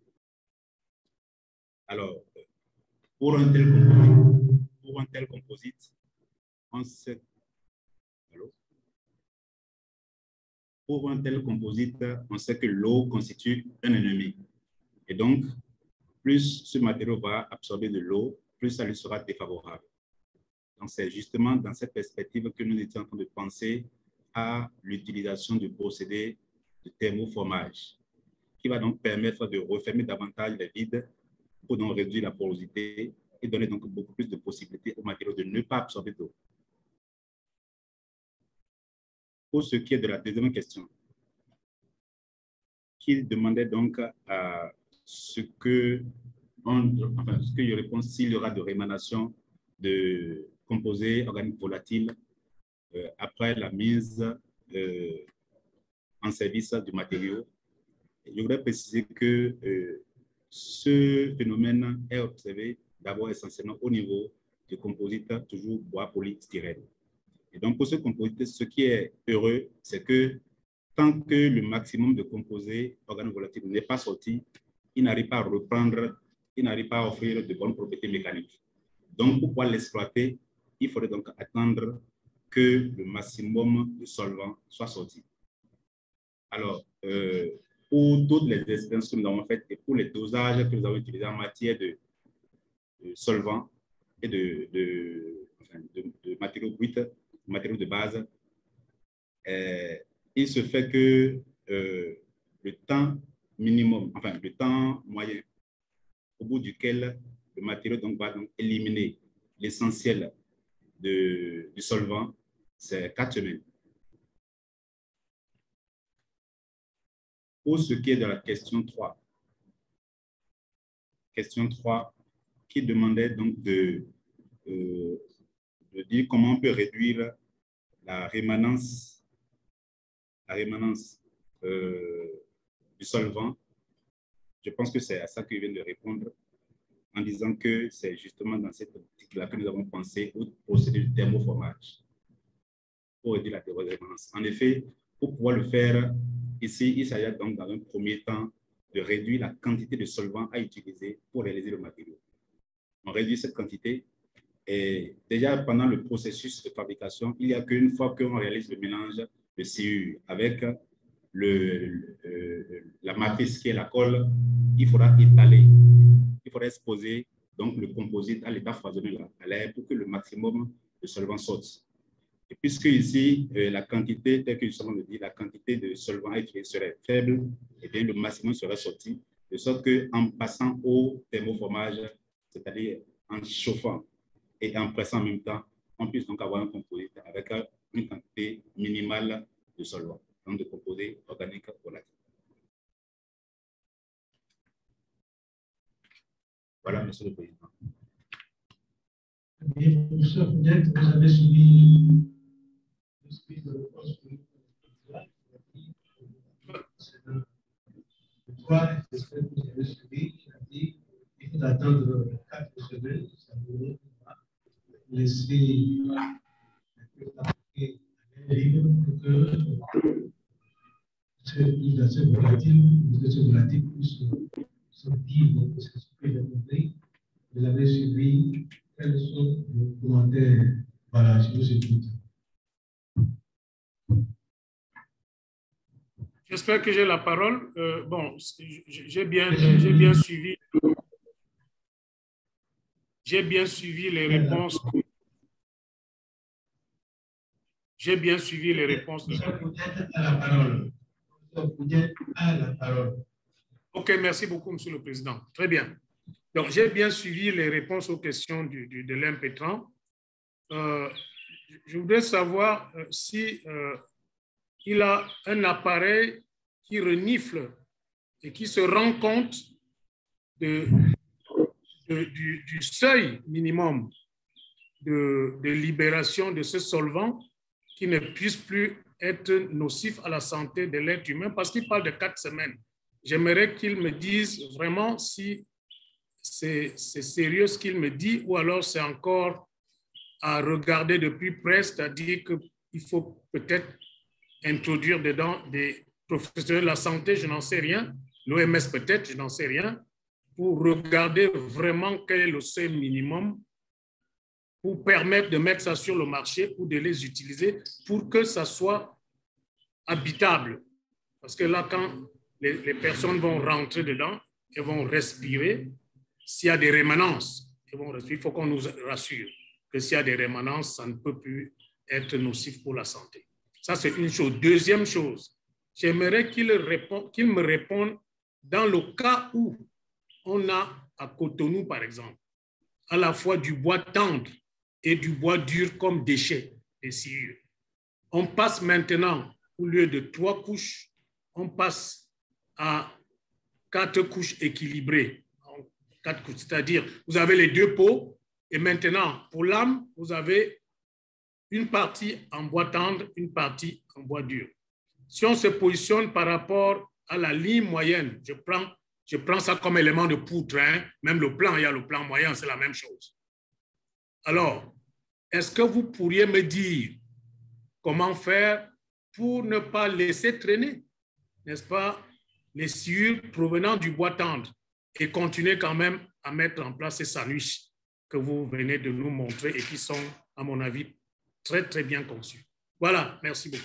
Alors, pour un tel composite, pour un tel composite on sait, allô? pour un tel composite, on sait que l'eau constitue un ennemi. Et donc, plus ce matériau va absorber de l'eau, plus ça lui sera défavorable. Donc, c'est justement dans cette perspective que nous étions en train de penser à l'utilisation du procédé de thermoformage, qui va donc permettre de refermer davantage les vides pour donc réduire la porosité et donner donc beaucoup plus de possibilités au matériau de ne pas absorber d'eau. Pour ce qui est de la deuxième question, qui demandait donc à ce que, on, enfin, ce que je réponds s'il y aura de rémanation de composés organiques volatiles euh, après la mise euh, en service du matériau. Je voudrais préciser que euh, ce phénomène est observé d'abord essentiellement au niveau du composite toujours bois polystyrène. Et donc, pour ce composite, ce qui est heureux, c'est que tant que le maximum de composés organovolatiles n'est pas sorti, il n'arrive pas à reprendre, il n'arrive pas à offrir de bonnes propriétés mécaniques. Donc, pour pouvoir l'exploiter, il faudrait donc attendre que le maximum de solvants soit sorti. Alors, euh, pour toutes les expériences que nous avons faites et pour les dosages que nous avons utilisés en matière de, de solvants et de, de, enfin, de, de matériaux bruts, matériaux de base, euh, il se fait que euh, le temps minimum, enfin le temps moyen au bout duquel le matériau donc, va donc éliminer l'essentiel du solvant, c'est quatre semaines. Pour ce qui est de la question trois, question trois qui demandait donc de, euh, de dire comment on peut réduire la rémanence, la rémanence euh, du solvant. Je pense que c'est à ça que je viens de répondre en disant que c'est justement dans cette optique-là que nous avons pensé au procédé de thermoformage pour réduire la rémanence. En effet, pour pouvoir le faire, ici, il s'agit donc dans un premier temps de réduire la quantité de solvant à utiliser pour réaliser le matériau. On réduit cette quantité et déjà pendant le processus de fabrication, il n'y a qu'une fois qu'on réalise le mélange de C U avec le, euh, la matrice qui est la colle, il faudra étaler, il faudra exposer donc le composite à l'état foisonné à l'air pour que le maximum de solvant sorte. Et puisque ici, euh, la quantité, tel que justement le dit, la quantité de solvant à utiliser serait faible, et bien le maximum serait sorti, de sorte qu'en passant au thermoformage, c'est-à-dire en chauffant et en pressant en même temps, on puisse donc avoir un composite avec une quantité minimale de solvant, donc de composés organiques volatiles. Voilà, Monsieur le Président. Bien, professeur, peut-être vous avez suivi le speech de réponse que le trois, c'est ce que vous avez suivi, qui a dit qu'il faut attendre quatre semaines, ça veut laisser un libre pour que ce volatile, ce volatile puisse sortir de ce que j'ai compris. Vous avez suivi. Quels sont les commentaires? Voilà, je vous écoute. J'espère que j'ai la parole. Euh, bon, j'ai bien, j'ai bien suivi. J'ai bien suivi les réponses. J'ai bien suivi les réponses. Vous êtes à la parole. Vous êtes à la parole. OK, merci beaucoup, Monsieur le Président. Très bien. Donc, j'ai bien suivi les réponses aux questions du, du, de l'impétrant. Euh, je voudrais savoir euh, si euh, il a un appareil qui renifle et qui se rend compte de, de, du, du seuil minimum de, de libération de ce solvant qui ne puisse plus être nocif à la santé de l'être humain, parce qu'il parle de quatre semaines. J'aimerais qu'il me dise vraiment si c'est sérieux ce qu'il me dit, ou alors c'est encore à regarder de plus près, c'est-à-dire qu'il faut peut-être introduire dedans des professionnels de la santé, je n'en sais rien, l'O M S peut-être, je n'en sais rien, pour regarder vraiment quel est le seuil minimum pour permettre de mettre ça sur le marché ou de les utiliser pour que ça soit habitable. Parce que là, quand les, les personnes vont rentrer dedans, elles vont respirer. S'il y a des rémanences, elles vont respirer. Il faut qu'on nous rassure que s'il y a des rémanences, ça ne peut plus être nocif pour la santé. Ça, c'est une chose. Deuxième chose, j'aimerais qu'il répond, qu'il me réponde dans le cas où on a à Cotonou, par exemple, à la fois du bois tendre et du bois dur comme déchets des sciures. On passe maintenant, au lieu de trois couches, on passe à quatre couches équilibrées. Quatre couches, c'est-à-dire, vous avez les deux pots, et maintenant, pour l'âme, vous avez une partie en bois tendre, une partie en bois dur. Si on se positionne par rapport à la ligne moyenne, je prends, je prends ça comme élément de poutre, hein, même le plan, il y a le plan moyen, c'est la même chose. Alors, est-ce que vous pourriez me dire comment faire pour ne pas laisser traîner, n'est-ce pas, les sciures provenant du bois tendre et continuer quand même à mettre en place ces sandwichs que vous venez de nous montrer et qui sont, à mon avis, très, très bien conçus. Voilà, merci beaucoup.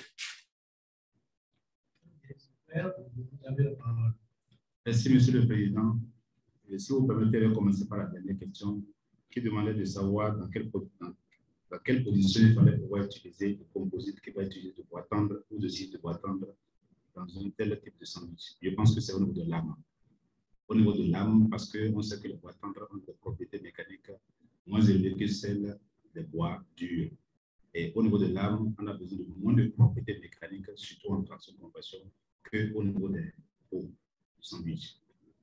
Merci, Monsieur le Président. Et si vous permettez de commencer par la dernière question, qui demandait de savoir dans quelle, dans, dans quelle position il fallait pouvoir utiliser le composite qui va utiliser de bois tendre ou de scie de bois tendre dans un tel type de sandwich. Je pense que c'est au niveau de l'âme. Au niveau de l'âme, parce qu'on sait que les bois tendres ont des propriétés mécaniques moins élevées que celles des bois durs. Et au niveau de l'âme, on a besoin de moins de propriétés mécaniques, surtout en traction de compression, qu'au niveau des pots du sandwich.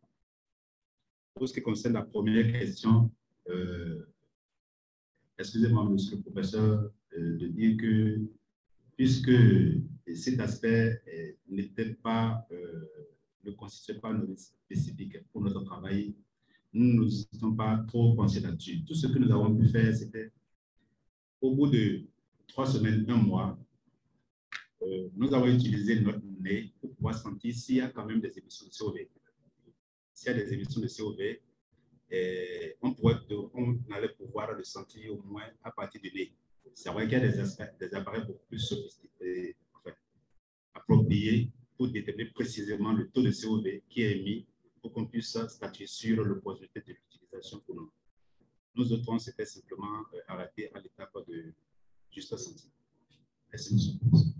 Pour ce qui concerne la première question, euh, excusez-moi, monsieur le professeur, euh, de dire que puisque cet aspect euh, n'était pas, euh, ne constituait pas notre spécifique pour notre travail, nous ne nous sommes pas trop pensés là-dessus. Tout ce que nous avons pu faire, c'était au bout de trois semaines, un mois, euh, nous avons utilisé notre nez pour pouvoir sentir s'il y a quand même des émissions de C O V. S'il y a des émissions de C O V, et on, pourrait, on allait pouvoir le sentir au moins à partir du nez. C'est vrai qu'il y a des, aspects, des appareils beaucoup plus sophistiqués, enfin, appropriés pour déterminer précisément le taux de C O V qui est émis pour qu'on puisse statuer sur l'opportunité de l'utilisation pour nous. Nous autres, on s'était simplement euh, arrêté à l'étape de juste sentir. Merci, monsieur.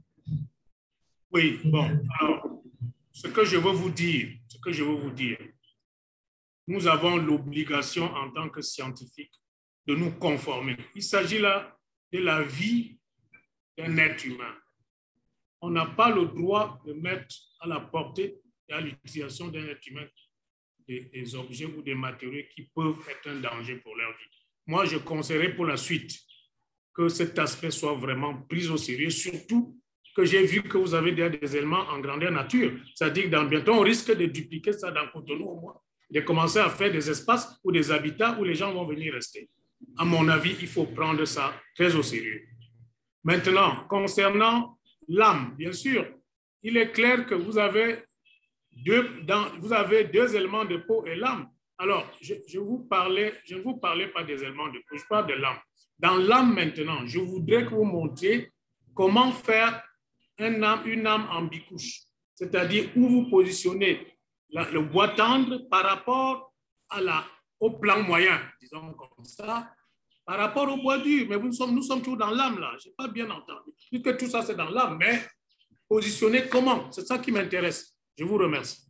Oui, bon, alors, ce que je veux vous dire, ce que je veux vous dire, nous avons l'obligation en tant que scientifiques de nous conformer. Il s'agit là de la vie d'un être humain. On n'a pas le droit de mettre à la portée et à l'utilisation d'un être humain des, des objets ou des matériaux qui peuvent être un danger pour leur vie. Moi, je conseillerais pour la suite que cet aspect soit vraiment pris au sérieux, surtout que j'ai vu que vous avez déjà des éléments en grandeur nature. C'est-à-dire que dans bientôt, on risque de dupliquer ça dans Cotonou au moins, de commencer à faire des espaces ou des habitats où les gens vont venir rester. À mon avis, il faut prendre ça très au sérieux. Maintenant, concernant l'âme, bien sûr, il est clair que vous avez deux, dans, vous avez deux éléments de peau et l'âme. Alors, je, je, vous parlais, je ne vous parlais pas des éléments de peau, je parle de l'âme. Dans l'âme maintenant, je voudrais que vous montriez comment faire un âme, une âme en bicouche, c'est-à-dire où vous positionnez la, le bois tendre par rapport à la, au plan moyen, disons comme ça, par rapport au bois dur. Mais nous sommes, nous sommes toujours dans l'âme là, je n'ai pas bien entendu. Puisque tout ça c'est dans l'âme, mais positionner comment? C'est ça qui m'intéresse. Je vous remercie.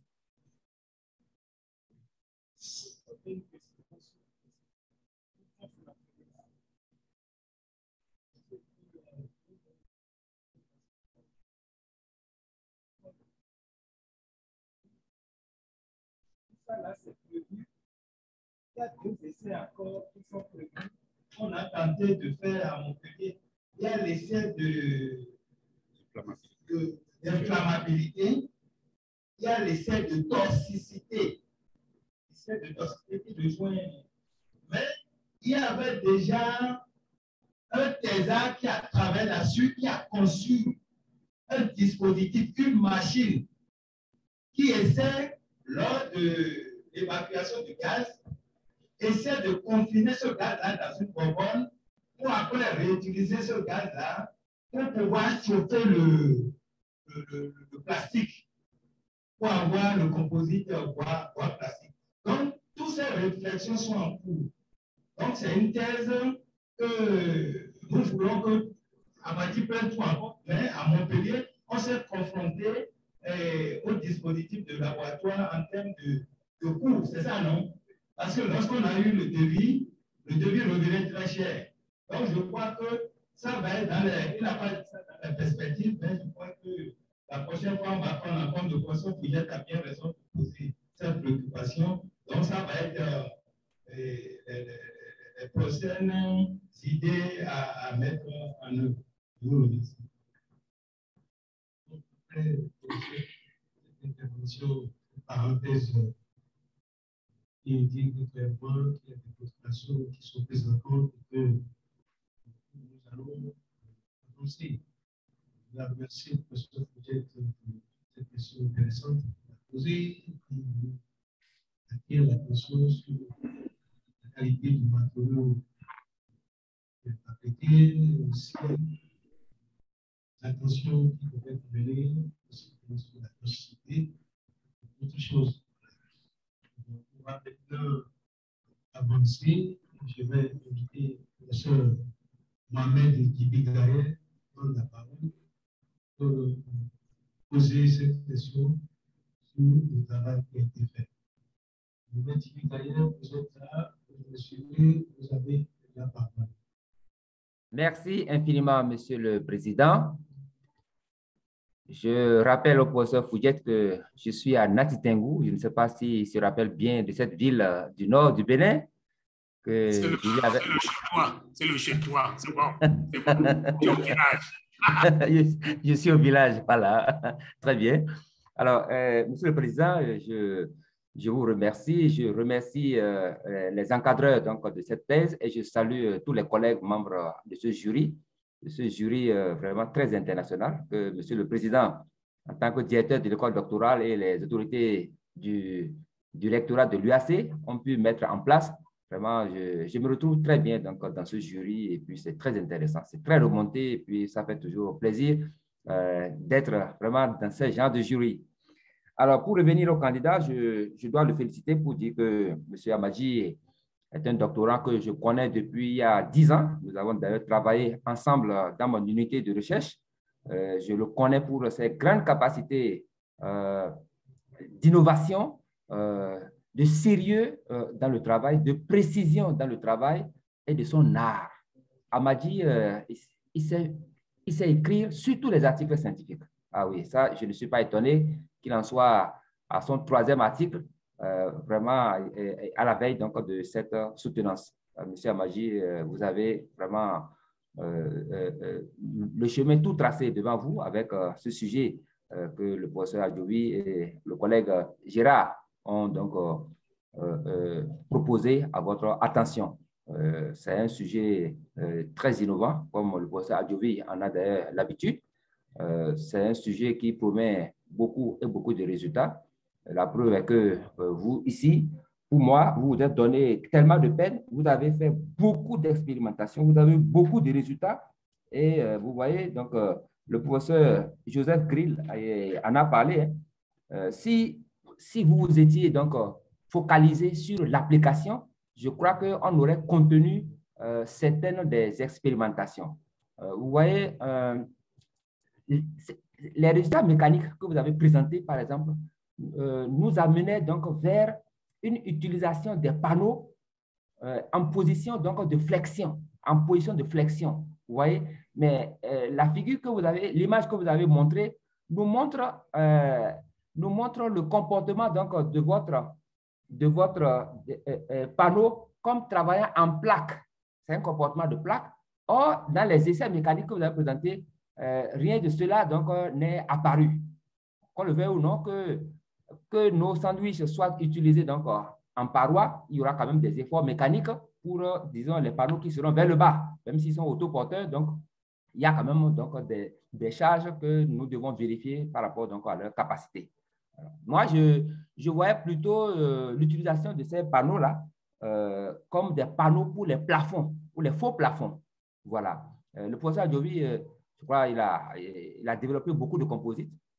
Là, c'est prévu. Il y a deux essais encore qui sont prévus. On a tenté de faire à Montpellier. Il y a l'essai de, de, d'inflammabilité. Il y a l'essai de toxicité. L'essai de toxicité qui rejoint. Mais il y avait déjà un thésard qui a travaillé là-dessus, qui a conçu un dispositif, une machine qui essaie, lors de l'évacuation du gaz, essaie de confiner ce gaz-là dans une bonbonne pour après réutiliser ce gaz-là pour pouvoir chauffer le, le, le, le plastique pour avoir le composite bois, bois plastique. Donc, toutes ces réflexions sont en cours. Donc, c'est une thèse que nous voulons que Amadi prenne tout en compte, mais à Montpellier, on s'est confronté eh, au dispositif de laboratoire en termes de, de coûts, c'est ça, non? Parce que lorsqu'on a eu le devis, le devis revenait très cher. Donc, je crois que ça va être dans les, il n'a pas dit ça dans la perspective, mais je crois que la prochaine fois, on va prendre en compte le professeur Fouillette a bien raison de poser cette préoccupation. Donc, ça va être euh, les, les, les prochaines idées à, à mettre en œuvre. Je vous remercie. Après cette intervention, parenthèse, qui indique clairement qu'il y a des postulations qui sont prises en compte et que nous allons avancer. Je voudrais remercier le professeur Fouillette pour cette question intéressante qu'il a posée, qui attire l'attention sur la qualité du matériau fabriqué, aussi l'attention qui doit être menée aussi sur la toxicité, autre chose. On va maintenant avancer. Je vais inviter le professeur Mohamed Dibi-Gaye prendre la parole pour poser cette question sur le travail qui a été fait. Mohamed Dibi-Gaye, vous êtes là, vous suivez, vous avez la parole. Merci infiniment, Monsieur le Président. Je rappelle au professeur Fouillette que je suis à Natitengou. Je ne sais pas s'il se rappelle bien de cette ville du nord du Bénin. C'est le, avec... le chez toi. C'est le chez toi. C'est bon. C'est bon. Tu es au village. je, je suis au village. Voilà. Très bien. Alors, euh, Monsieur le Président, je, je vous remercie. Je remercie euh, les encadreurs donc, de cette thèse et je salue tous les collègues membres de ce jury. Ce jury euh, vraiment très international que Monsieur le Président, en tant que directeur de l'école doctorale et les autorités du, du rectorat de l'U A C ont pu mettre en place. Vraiment, je, je me retrouve très bien donc, dans ce jury et puis c'est très intéressant. C'est très remonté et puis ça fait toujours plaisir euh, d'être vraiment dans ce genre de jury. Alors, pour revenir au candidat, je, je dois le féliciter pour dire que M. Amadji est un doctorant que je connais depuis il y a dix ans. Nous avons d'ailleurs travaillé ensemble dans mon unité de recherche. Euh, je le connais pour ses grandes capacités euh, d'innovation, euh, de sérieux euh, dans le travail, de précision dans le travail et de son art. Amadji, euh, il, il, sait, il sait écrire sur tous les articles scientifiques. Ah oui, ça, je ne suis pas étonné qu'il en soit à son troisième article. Euh, vraiment à la veille donc, de cette soutenance. Euh, Monsieur Amadji, euh, vous avez vraiment euh, euh, le chemin tout tracé devant vous avec euh, ce sujet euh, que le professeur Adjoui et le collègue Gérard ont donc euh, euh, proposé à votre attention. Euh, C'est un sujet euh, très innovant, comme le professeur Adjoui en a d'ailleurs l'habitude. Euh, C'est un sujet qui promet beaucoup et beaucoup de résultats. La preuve est que euh, vous, ici, pour moi, vous vous êtes donné tellement de peine, vous avez fait beaucoup d'expérimentations, vous avez beaucoup de résultats. Et euh, vous voyez, donc, euh, le professeur Joseph Grill en a parlé. Hein. Euh, si, si vous vous étiez donc euh, focalisé sur l'application, je crois qu'on aurait contenu euh, certaines des expérimentations. Euh, vous voyez, euh, les résultats mécaniques que vous avez présentés, par exemple, Euh, nous amenait donc vers une utilisation des panneaux euh, en position donc de flexion, en position de flexion, vous voyez. Mais euh, la figure que vous avez, l'image que vous avez montrée, nous montre, euh, nous montre le comportement donc de votre, de votre euh, euh, panneau comme travaillant en plaque. C'est un comportement de plaque. Or, dans les essais mécaniques que vous avez présentés, euh, rien de cela donc n'est apparu. Qu'on le veuille ou non, que que nos sandwichs soient utilisés donc en paroi, il y aura quand même des efforts mécaniques pour, disons, les panneaux qui seront vers le bas, même s'ils sont autoporteurs. Donc, il y a quand même donc, des, des charges que nous devons vérifier par rapport donc, à leur capacité. Alors, moi, je, je voyais plutôt euh, l'utilisation de ces panneaux-là euh, comme des panneaux pour les plafonds, pour les faux plafonds. Voilà. Euh, le professeur Adjoui, euh, je crois, il a, il a développé beaucoup de composites.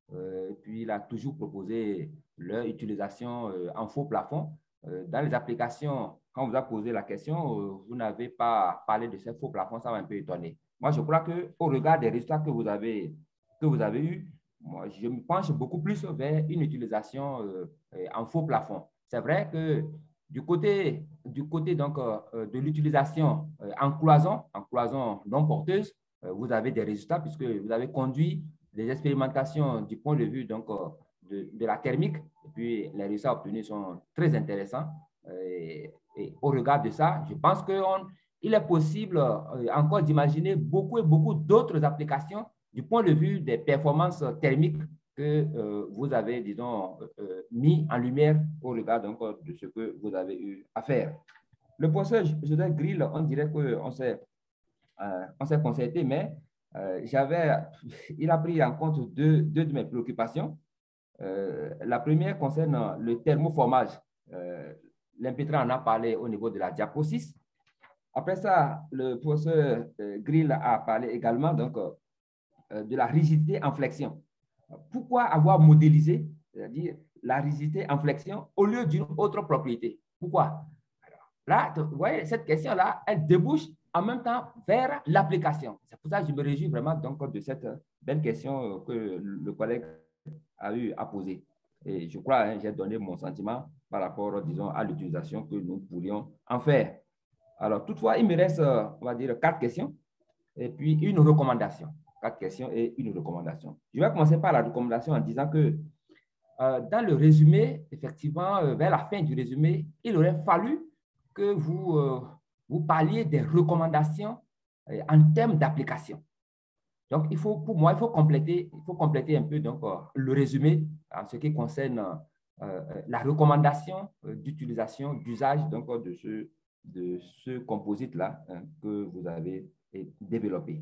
Euh, et puis, il a toujours proposé leur utilisation euh, en faux plafond. Euh, dans les applications, quand on vous a posé la question, euh, vous n'avez pas parlé de ces faux plafonds, ça m'a un peu étonné. Moi, je crois qu'au regard des résultats que vous avez, que vous avez eus, moi, je me penche beaucoup plus vers une utilisation euh, en faux plafond. C'est vrai que du côté, du côté donc, euh, de l'utilisation euh, en cloison, en cloison non porteuse, euh, vous avez des résultats puisque vous avez conduit des expérimentations du point de vue donc, euh, de, de la thermique. Et puis, les résultats obtenus sont très intéressants. Et, et au regard de ça, je pense qu'il est possible euh, encore d'imaginer beaucoup et beaucoup d'autres applications du point de vue des performances thermiques que euh, vous avez, disons, euh, mis en lumière au regard donc, de ce que vous avez eu à faire. Le professeur Joseph Grill, on dirait qu'on s'est euh, on s'est concerté, mais euh, j'avais, il a pris en compte deux, deux de mes préoccupations. Euh, la première concerne le thermoformage. Euh, L'impétrant en a parlé au niveau de la diapo six. Après ça, le professeur euh, Grill a parlé également donc, euh, de la rigidité en flexion. Pourquoi avoir modélisé, c'est-à-dire la rigidité en flexion au lieu d'une autre propriété? Pourquoi? Alors, là, vous voyez, cette question-là, elle débouche en même temps vers l'application. C'est pour ça que je me réjouis vraiment donc, de cette belle question que le collègue a eu à poser. Et je crois, hein, j'ai donné mon sentiment par rapport, disons, à l'utilisation que nous pourrions en faire. Alors, toutefois, il me reste, on va dire, quatre questions et puis une recommandation. Quatre questions et une recommandation. Je vais commencer par la recommandation en disant que euh, dans le résumé, effectivement, euh, vers la fin du résumé, il aurait fallu que vous, euh, vous parliez des recommandations euh, en termes d'application. Donc, il faut, pour moi, il faut compléter, il faut compléter un peu donc, euh, le résumé en ce qui concerne euh, la recommandation euh, d'utilisation, d'usage donc, de ce, de ce composite-là hein, que vous avez développé.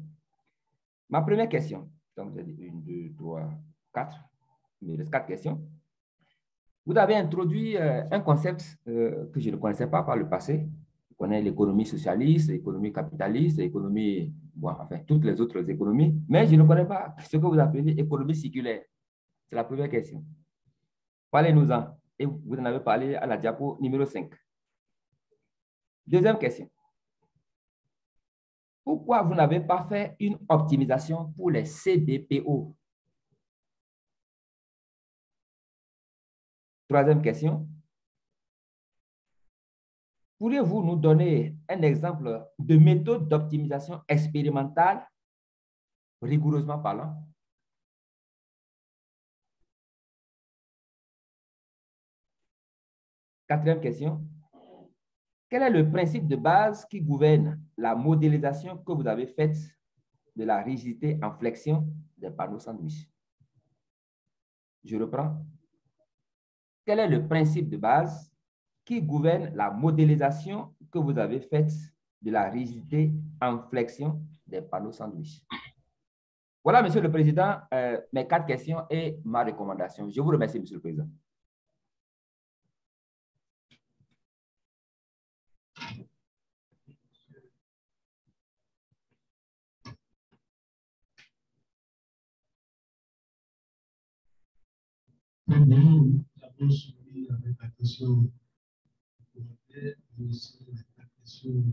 Ma première question, donc j'ai dit une, deux, trois, quatre, il me reste quatre questions. Vous avez introduit euh, un concept euh, que je ne connaissais pas par le passé. Je connais l'économie socialiste, l'économie capitaliste, l'économie, bon, enfin, toutes les autres économies, mais je ne connais pas ce que vous appelez économie circulaire. C'est la première question. Parlez-nous-en. Et vous en avez parlé à la diapo numéro cinq. Deuxième question. Pourquoi vous n'avez pas fait une optimisation pour les C D P O? Troisième question. Pourriez-vous nous donner un exemple de méthode d'optimisation expérimentale, rigoureusement parlant? Quatrième question. Quel est le principe de base qui gouverne la modélisation que vous avez faite de la rigidité en flexion des panneaux sandwich? Je reprends. Quel est le principe de base qui gouverne la modélisation que vous avez faite de la rigidité en flexion des panneaux sandwich? Voilà, Monsieur le Président, euh, mes quatre questions et ma recommandation. Je vous remercie, Monsieur le Président. Nous avons suivi avec la question et aussi la question.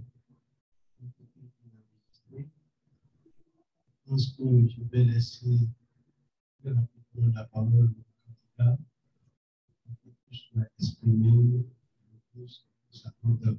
Je pense que je vais laisser la parole au candidat pour qu'il puisse exprimer sa grandeur.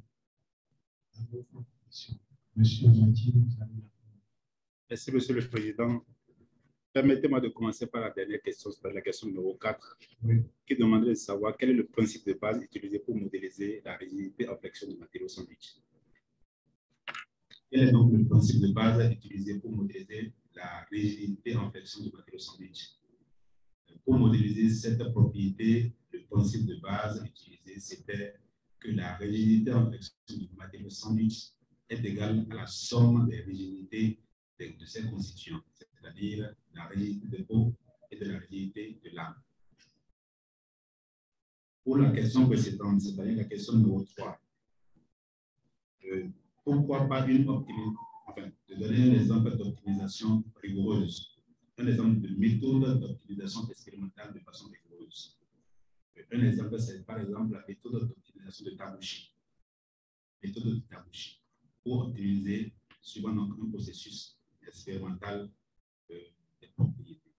Monsieur Mathieu, vous avez la parole. Merci, Monsieur le Président. Permettez-moi de commencer par la dernière question, c'est la question numéro quatre, oui, qui demandait de savoir quel est le principe de base utilisé pour modéliser la rigidité en flexion du matériau sandwich. Quel est donc le principe de base utilisé pour modéliser la rigidité en flexion du matériau sandwich? Pour modéliser cette propriété, le principe de base utilisé, c'était que la rigidité en flexion du matériau sandwich est égale à la somme des rigidités de, de ses constituants, c'est-à-dire la rigidité de peau et de la rigidité de lame. Pour la question précédente, c'est-à-dire la question numéro trois, euh, pourquoi pas une optimisation, enfin, de donner un exemple d'optimisation rigoureuse. un exemple de méthode d'optimisation expérimentale de façon rigoureuse. Un exemple, c'est par exemple la méthode d'optimisation de Tabuchi. Méthode de Tabuchi pour optimiser suivant donc un processus expérimental euh, des propriétés.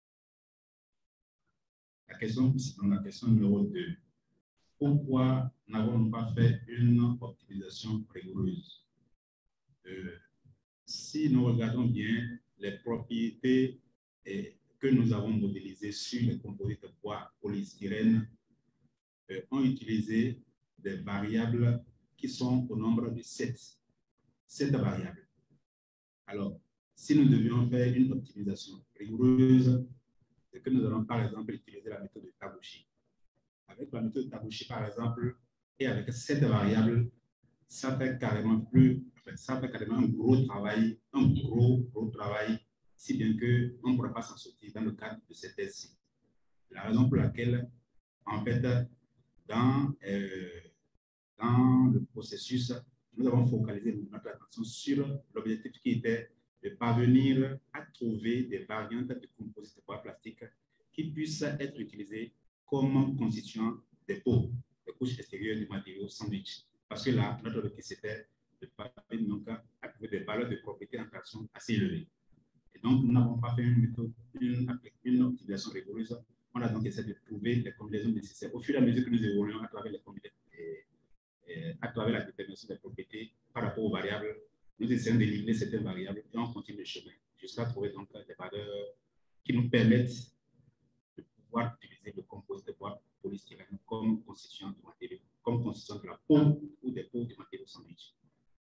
La question, la question numéro deux. Pourquoi n'avons-nous pas fait une optimisation rigoureuse? euh, Si nous regardons bien les propriétés et, que nous avons modélisées sur les composites de bois polystyrène, euh, ont utilisé des variables qui sont au nombre de sept. Sept variables. Alors, si nous devions faire une optimisation rigoureuse, c'est que nous allons par exemple utiliser la méthode de Tabuchi. Avec la méthode de Tabuchi, par exemple, et avec sept variables, ça fait carrément plus, enfin, ça fait carrément un gros travail, un gros, gros travail, si bien qu'on ne pourra pas s'en sortir dans le cadre de cette thèse-ci. La raison pour laquelle, en fait, dans, euh, dans le processus, nous avons focalisé notre attention sur l'objectif qui était de parvenir à trouver des variantes de composites de bois plastique qui puissent être utilisées comme constituant des peaux, des couches extérieures du matériau sandwich. Parce que là, notre objectif, c'était de parvenir donc à trouver des valeurs de propriété d'interaction assez élevées. Et donc, nous n'avons pas fait une méthode, une, une optimisation rigoureuse. On a donc essayé de trouver les combinaisons nécessaires. Au fur et à mesure que nous évoluons à travers les combinaisons, et, et à travers la détermination des propriétés par rapport aux variables, nous essayons d'éliminer certaines variables et on continue le chemin jusqu'à trouver donc des valeurs qui nous permettent de pouvoir utiliser le composite de bois polystyrène comme constituant du matériau, comme constituant de la peau ou des peaux du matériau sandwich.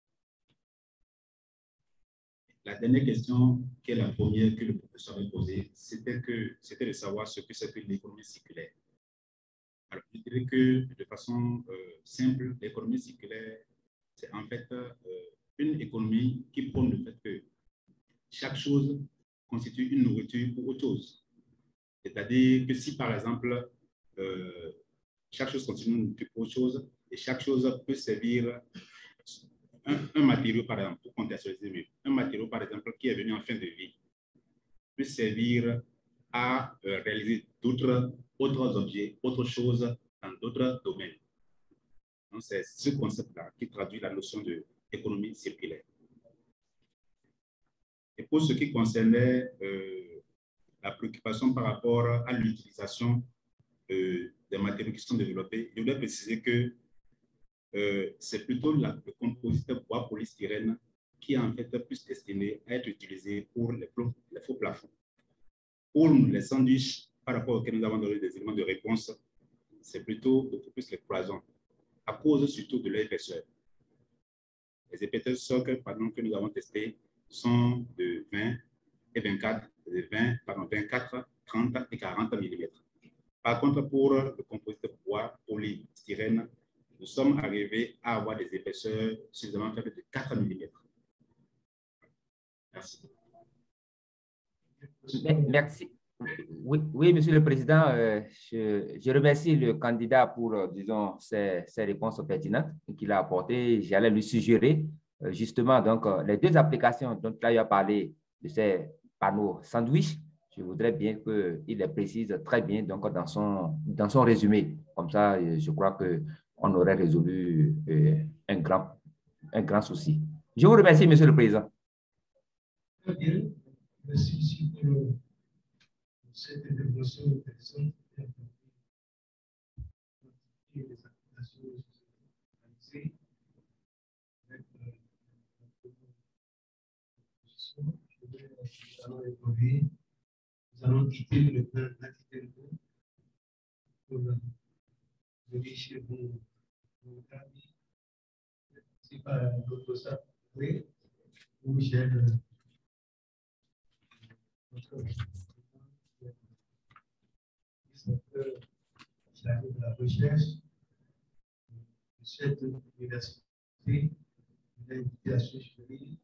La dernière question, qui est la première que le professeur avait posée, c'était que c'était de savoir ce que c'est que l'économie circulaire. Alors, je dirais que de façon euh, simple, l'économie circulaire, c'est en fait euh, une économie qui prône le fait que chaque chose constitue une nourriture pour autre chose. C'est-à-dire que si, par exemple, euh, chaque chose constitue une nourriture pour autre chose, et chaque chose peut servir un, un matériau, par exemple, pour contextualiser mieux, un matériau, par exemple, qui est venu en fin de vie, peut servir à euh, réaliser d'autres autres objets, autres choses dans d'autres domaines. Donc, c'est ce concept-là qui traduit la notion d'économie circulaire. Et pour ce qui concernait euh, la préoccupation par rapport à l'utilisation euh, des matériaux qui sont développés, je voudrais préciser que euh, c'est plutôt la, le composite bois polystyrène qui est en fait plus destiné à être utilisé pour les, les faux plafonds. Pour les sandwichs, par rapport auxquels nous avons donné des éléments de réponse, c'est plutôt beaucoup plus les cloisons, à cause surtout de leur épaisseur. Les épaisseurs socles pardon, que nous avons testés sont de vingt et vingt-quatre, de vingt, pardon, vingt-quatre, trente et quarante millimètres. Par contre, pour le composite bois polystyrène, nous sommes arrivés à avoir des épaisseurs suffisamment faibles de quatre millimètres. Merci. Merci. Oui, oui, Monsieur le Président, euh, je, je remercie le candidat pour, euh, disons, ses, ses réponses pertinentes qu'il a apportées. J'allais lui suggérer, euh, justement, donc, euh, les deux applications dont là, il a parlé de ces panneaux sandwich. Je voudrais bien qu'il les précise très bien donc, dans, son, dans son résumé. Comme ça, je crois qu'on aurait résolu euh, un, grand, un grand souci. Je vous remercie, Monsieur le Président. Très bien. Merci pour cette intervention intéressante. Les applications réalisées avec nous allons évoluer. Nous allons quitter le plan d'activité pour venir chez vous. Si par d'autres ça, oui, vous gérez notre chargé de la recherche de cette université, de l'invitation chérie,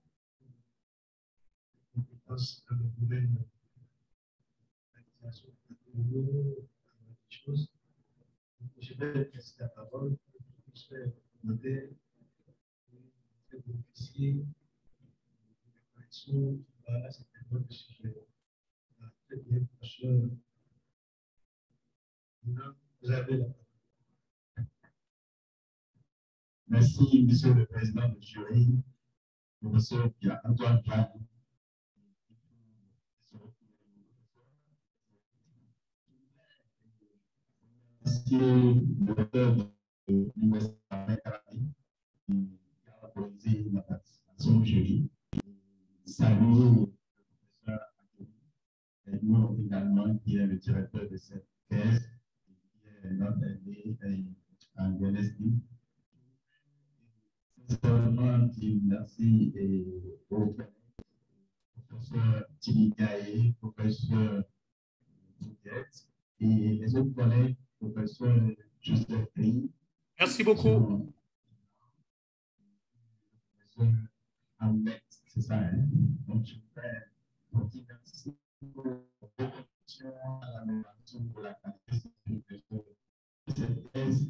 compétences dans le domaine de l'organisation de la chose. Je vais passer la parole pour que je puisse demander de bénéficier de la correction qui va à cette époque de sujet. Très bien, professeur. Vous avez la parole. Merci, Monsieur le Président du jury, professeur Antoine Plan. Merci le docteur de l'Université qui a posé la participation au jury. Salut le professeur et nous également, qui est le directeur de cette thèse, qui est notre aîné en D N S D. Sincèrement, dire merci et au professeur Timigaye, professeur Bouguette et les autres collègues, professeur Joseph Green. Merci beaucoup. Professeur Ahmed, c'est ça, hein? Donc, je voudrais vous dire merci pour vos contributions à l'amélioration de la qualité de cette thèse.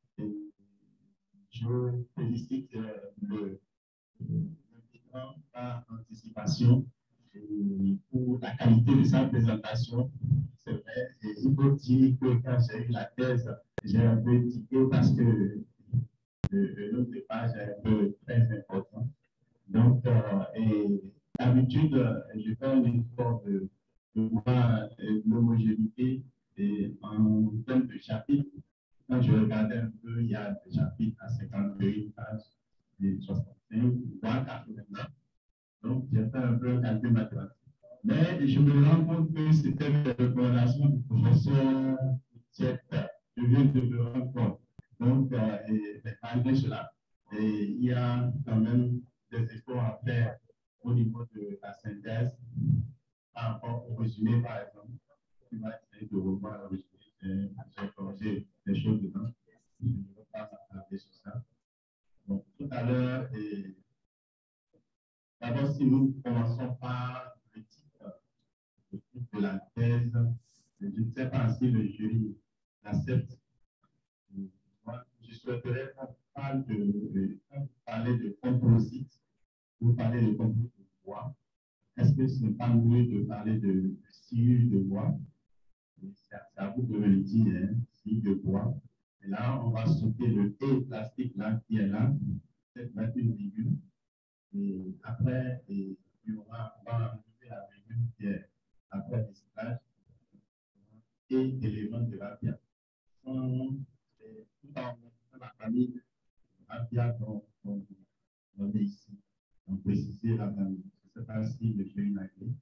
Je félicite le, le, le président par anticipation et pour la qualité de sa présentation. C'est vrai, et il faut dire que quand j'ai eu la thèse, j'ai un peu tiqué parce que le, le nom de page est un peu très important. Donc, euh, d'habitude, je fais un effort de, de voir l'homogénéité en termes de chapitres. Quand je regardais un peu, il y a des chapitres à cinquante-deux pages, et soixante-cinq, voire quatre-vingts. Donc, j'ai fait un peu un calcul mathématique. Mais je me rends compte que c'était une recommandation du professeur Tchèque. Je viens de me rendre compte. Donc, euh, et, malgré cela, et il y a quand même des efforts à faire au niveau de la synthèse par rapport au résumé, par exemple. Tu vas essayer de revoir le résumé. J'ai corrigé des choses dedans. Je ne vais pas m'attarder sur ça. Donc, tout à l'heure, d'abord, si nous commençons par le titre, le titre de la thèse, je ne sais pas si le jury l'accepte. Moi, je souhaiterais qu'on parle de, de, parler de composite, vous parlez de composite de bois. Est-ce que ce n'est pas mieux de parler de sciure de bois? C'est à vous de me le dire, hein, sciure de bois. Et là, on va sauter le et plastique là, qui est là, peut-être mettre une virgule. Et après, et, il y aura, on va enlever la virgule qui est après le recyclage et éléments de la pierre. Tout en la famille de la pierre dont on est ici. On préciser la famille. Je ne sais pas si le jury l'a dit.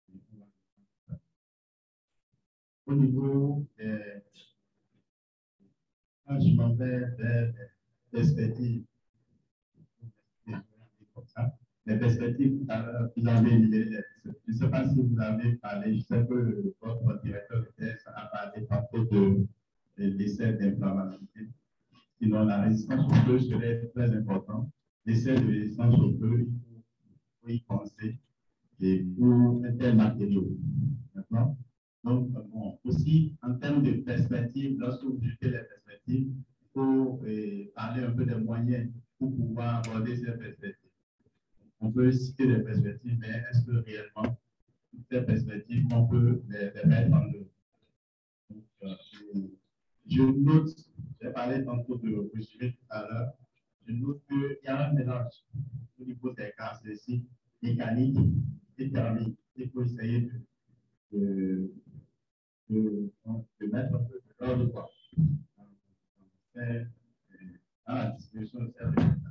Au niveau des. Quand je m'en vais vers les perspectives, les perspectives, vous avez, je ne sais pas si vous avez parlé, je sais que votre directeur de thèse a parlé parfois de l'essai d'inflammabilité. Sinon, la résistance au feu serait très importante. L'essai de résistance au feu, il faut y penser et pour un tel matériau. D'accord? Donc, bon, aussi, en termes de perspectives, lorsque vous jetez les perspectives, il faut eh, parler un peu des moyens pour pouvoir aborder ces perspectives. On peut citer des perspectives, mais est-ce que réellement, toutes ces perspectives, on peut les, les mettre en œuvre? Donc, euh, je note, j'ai parlé tantôt de résumé tout à l'heure, je note qu'il y a un mélange au niveau des caractéristiques mécaniques et thermiques. Il faut essayer de, de, de, de mettre un peu de l'ordre quoi. Dans la distribution de ces résultats.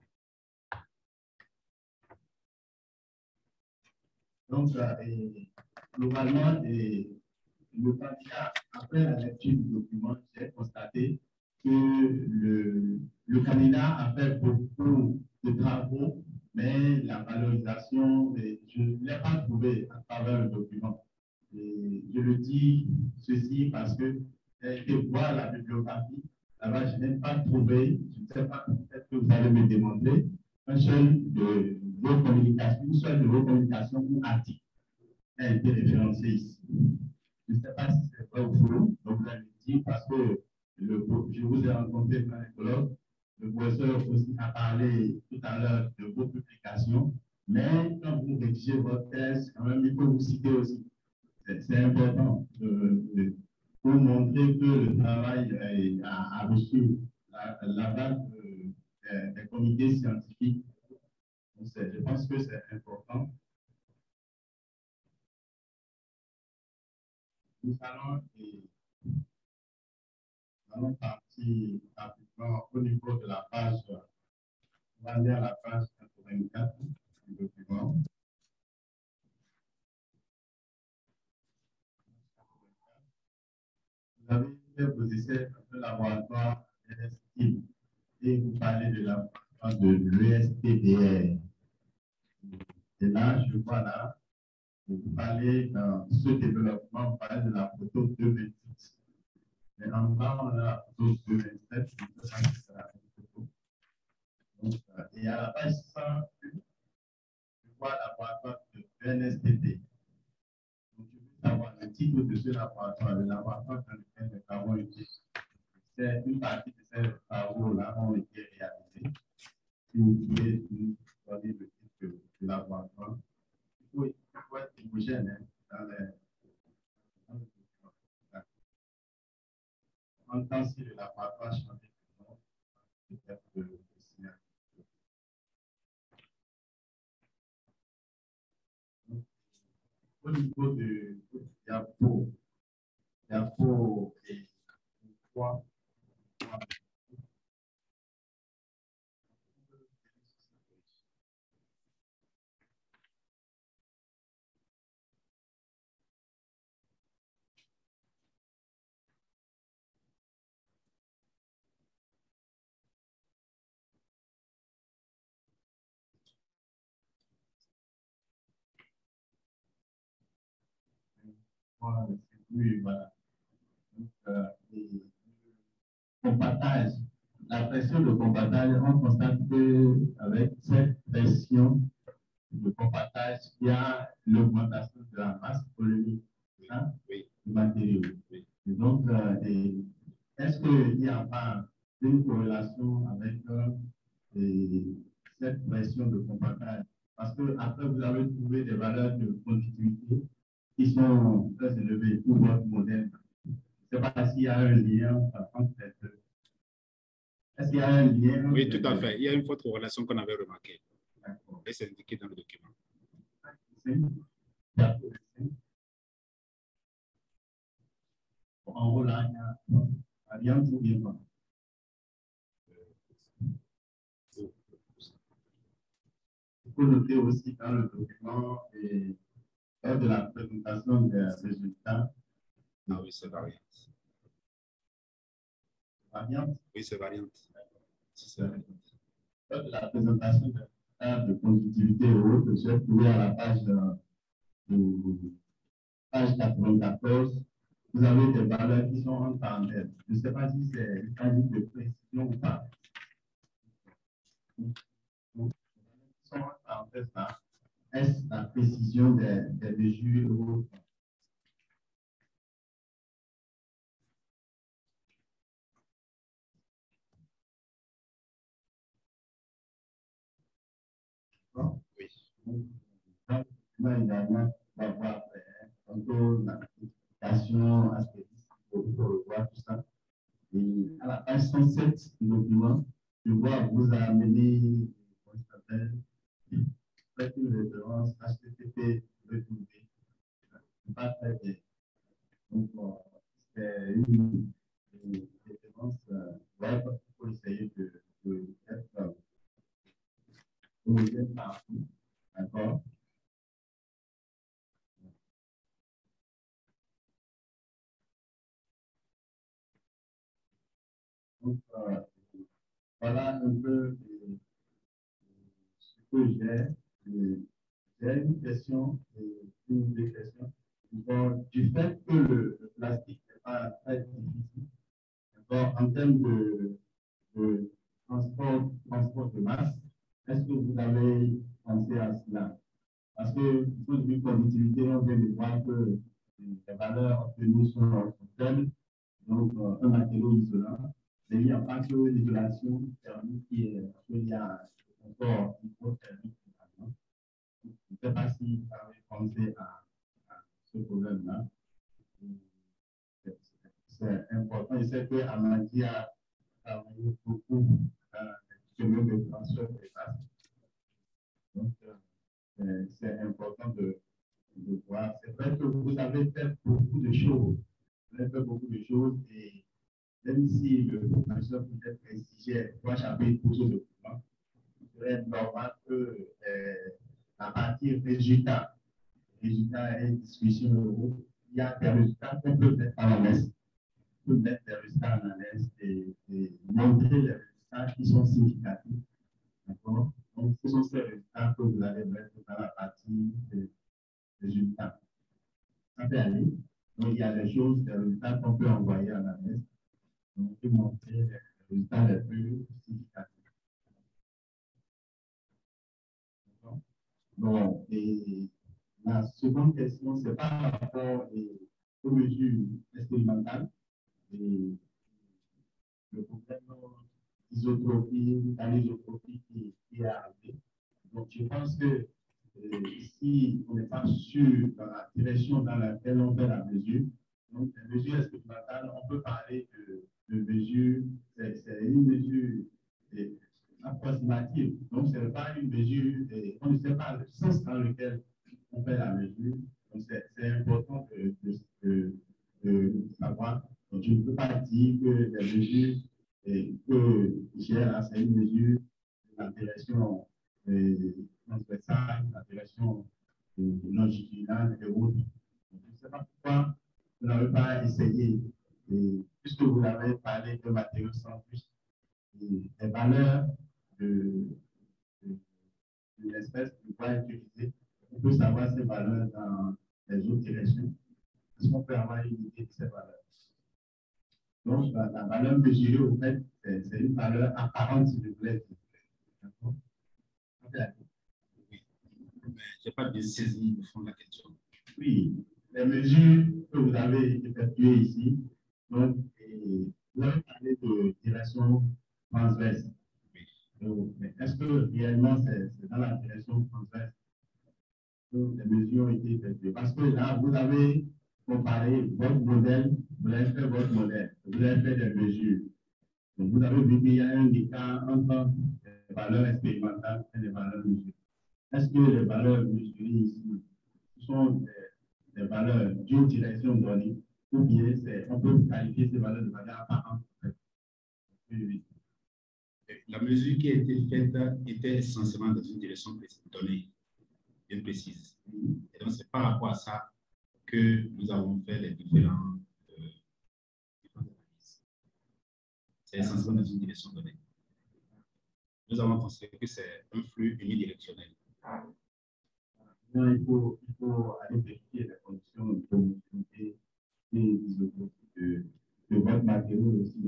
Donc, euh, et, globalement, et, le candidat, après la lecture du document, j'ai constaté que le, le candidat a fait beaucoup de travaux, mais la valorisation, je ne l'ai pas trouvé à travers le document. Et je le dis ceci parce que j'ai été voir la bibliographie. Là-bas, je n'ai pas trouvé, je ne sais pas, peut-être que vous allez me demander, un seul de vos communications, une seule de vos communications ou articles a été référencé ici. Je ne sais pas si c'est vrai ou faux, donc vous allez me dire parce que le, je vous ai rencontré dans les colloques, le professeur aussi a parlé tout à l'heure de vos publications, mais quand vous rédigez votre thèse, quand même, il faut vous citer aussi. c'est important de, de, pour montrer que le travail a, a reçu la, la base de, de, des comités scientifiques. Donc, je pense que c'est important. Nous allons, et, nous allons partir rapidement au niveau de la page, on va lire la page quatre-vingt-quatre du document. Vous avez fait vos essais dans le laboratoire L S T et vous parlez de la de l'E S T D R. Et là, je vois là, vous parlez dans ce développement, vous parlez de la photo deux vingt six. Mais en bas, on a la photo deux vingt sept, c'est la photo. Donc, et à la page cent, je vois le laboratoire de N S T T. Donc, je veux savoir le titre de ce laboratoire, le laboratoire dans lequel les travaux ont été. C'est une partie de ces travaux-là ont été réalisés. Si vous pouvez nous donner le titre du laboratoire, il faut, il faut être homogène hein, dans les. Dans le en tant que le laboratoire change de nom, peut-être le signal. Au niveau de diapo, diapo et trois. Oui, voilà. Donc, euh, et, compactage. La pression de compactage, on constate qu'avec cette pression de compactage, il y a l'augmentation de la masse volumique hein, oui. du matériau. Oui. Et donc, euh, est-ce qu'il n'y a pas une corrélation avec euh, et cette pression de compactage? Parce que après, vous avez trouvé des valeurs de conductivité qui sont très élevées pour votre modèle. Je ne sais pas s'il y a un lien entre ces deux. Est-ce qu'il y a un lien? Oui, tout à fait. Il y a une forte corrélation qu'on avait remarquée. Et c'est indiqué dans le document. En gros, là, il n'y a rien de bien. Il faut noter aussi dans le document et lors de la présentation des résultats. Ah oui, c'est variante. Variante? Oui, c'est variante. Lors de la présentation des résultats de conductivité et autres, j'ai trouvé à la page, euh, page quatre-vingt-quatorze, vous avez des valeurs qui sont en parenthèse. Je ne sais pas si c'est une qualité de précision ou pas. Sont en parenthèse là. Est-ce la précision des, des mesures ou autres? Bon, oui. Donc, également, on va voir tantôt la notification, aspect, il faut revoir tout ça. Et à la page cent sept du document, je vois vous amener, comment ça s'appelle, faites une référence H T T P retrouvé. Pas très bien. Donc, c'est une, une référence web pour essayer de, de être homogène partout. D'accord? Donc, euh, voilà un peu euh, ce que j'ai. J'ai une question, une ou deux questions. Bon, du fait que le, le plastique n'est pas très difficile, en termes de, de transport, transport de masse, est-ce que vous avez pensé à cela? Parce que, pour une conductivité, on vient de voir que les valeurs obtenues sont faibles, donc euh, un matériau isolant. Mais il n'y a pas que l'isolation thermique qui est, il y a encore hypothermique. Je ne sais pas si vous avez pensé à, à ce problème-là. aussi à travailler beaucoup dans le chemin de transfert des classes. Donc, euh, c'est important de, de voir. C'est vrai que vous avez fait beaucoup de choses. Vous avez fait beaucoup de choses et même si le professeur peut être exigé trois chapitres pour ce document, il serait normal que euh, à partir des résultats, résultats et discussions, il y a des résultats qu'on peut mettre à la l'aise. On peut mettre des résultats à la l'aise et, et montrer les résultats qui sont significatifs. D'accord? Donc, ce sont ces résultats que vous allez mettre dans la partie des résultats. Ça peut aller. Donc, il y a des choses, des résultats qu'on peut envoyer à la l'aise. Donc, on peut montrer les résultats les plus significatifs. Bon, et la seconde question, c'est par rapport aux mesures expérimentales et le problème d'isotropie, d'anisotropie qui, qui est arrivé. Donc, je pense que euh, si on n'est pas sûr dans la direction dans laquelle on fait la mesure, donc les mesures expérimentales, on peut parler de, de mesures, c'est une mesure euh, approximative. Donc, ce n'est pas une mesure, euh, on ne sait pas le sens dans lequel on fait la mesure. Donc, c'est important de, de, de, de savoir. Donc, je ne peux pas dire que les mesures euh, que j'ai là, c'est une mesure d'interaction transversale, d'interaction longitudinale et autres. Je ne sais pas pourquoi vous n'avez pas essayé, et, puisque vous avez parlé de matériaux sans plus, des valeurs de, de, de l'espèce qu'on va utiliser. On peut savoir ces valeurs dans les autres directions. Est-ce qu'on peut avoir une idée de ces valeurs? Donc, la, la valeur mesurée, au fait, c'est une valeur apparente, si vous voulez. D'accord? Oui, mais je n'ai pas bien saisi le fond de la question. Oui, les mesures que vous avez effectuées ici, donc, et vous avez parlé de direction transverse. Donc, mais est-ce que réellement c'est dans la direction transverse que les mesures ont été effectuées? Parce que là, vous avez comparé votre modèle, vous avez fait votre modèle, vous avez fait des mesures. Donc, vous avez vu qu'il y a un écart entre les valeurs expérimentales et les valeurs mesurées. Est-ce que les valeurs mesurées ici sont des, des valeurs d'une direction donnée ou bien on peut qualifier ces valeurs de valeurs apparentes? Oui. La mesure qui a été faite était essentiellement dans une direction donnée, bien précise. Et donc, c'est par rapport à ça que nous avons fait les différents, euh, différentes analyses. C'est essentiellement dans une direction donnée. Nous avons considéré que c'est un flux unidirectionnel. Non, il, faut, il faut aller vérifier les conditions de conductivité et de, de votre matériau aussi.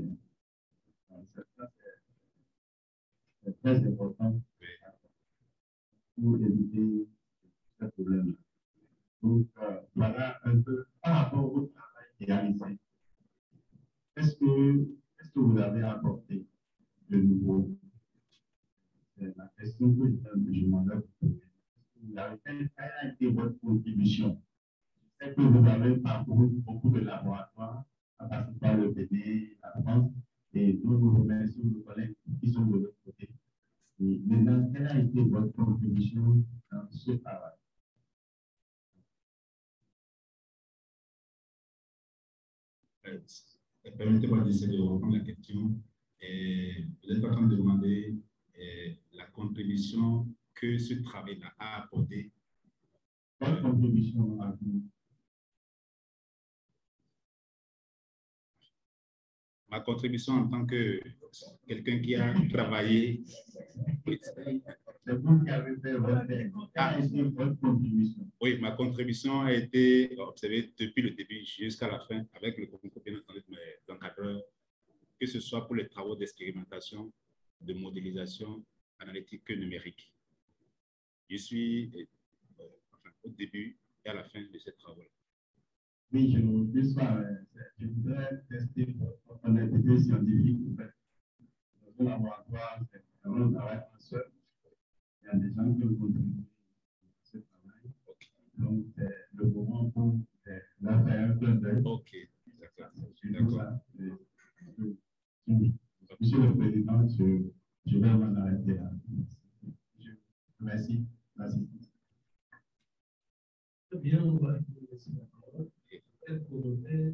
C'est très important pour éviter ce problème. Donc, euh, voilà un peu par rapport au travail réalisé. Est-ce que, est-ce que vous avez apporté de nouveau? C'est la question que je demandais. Vous avez quelle a été votre contribution? C'est que vous avez parcouru beaucoup de laboratoires, à passer par le P D, la France, et nous vous remercions nos collègues qui sont de l'autre côté. Et maintenant, quelle a été votre contribution dans ce travail? Permettez-moi d'essayer de reprendre la question. Et vous êtes en train de demander et la contribution que ce travail-là a apporté. Votre contribution à vous? Ma contribution en tant que quelqu'un qui a travaillé. C'est vous qui avez fait votre, ah, votre contribution. Oui, ma contribution a été observée depuis le début jusqu'à la fin avec le concours bien entendu de mes encadreurs, que ce soit pour les travaux d'expérimentation, de modélisation analytique que numérique. Je suis euh, enfin, au début et à la fin de ces travaux-là. Oui, je ne veux pas. Je voudrais tester votre honnêteté scientifique. Dans un laboratoire, c'est un travail en seul. Il y a des gens qui ont contribué à ce travail. Okay. Donc, c'est le moment pour leur faire un peu d'œil. Ok, d'accord. Oui. Monsieur le Président, je, je vais m'en arrêter là. Merci. Merci. Très bien, on va vous laisser la parole. Peut-être pour le faire,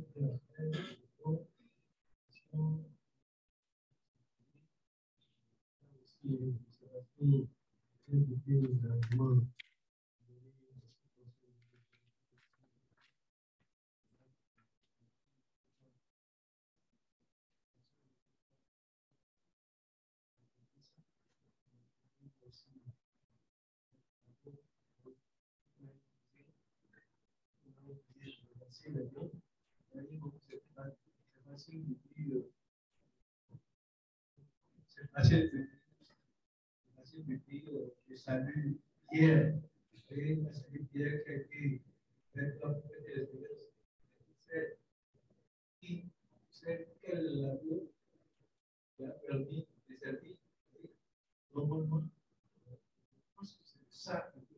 c'est facile de dire, je salue Pierre, et je salue Pierre qui a été c'est quel labour qui a permis de servir normalement. Je pense que c'est ça qu'il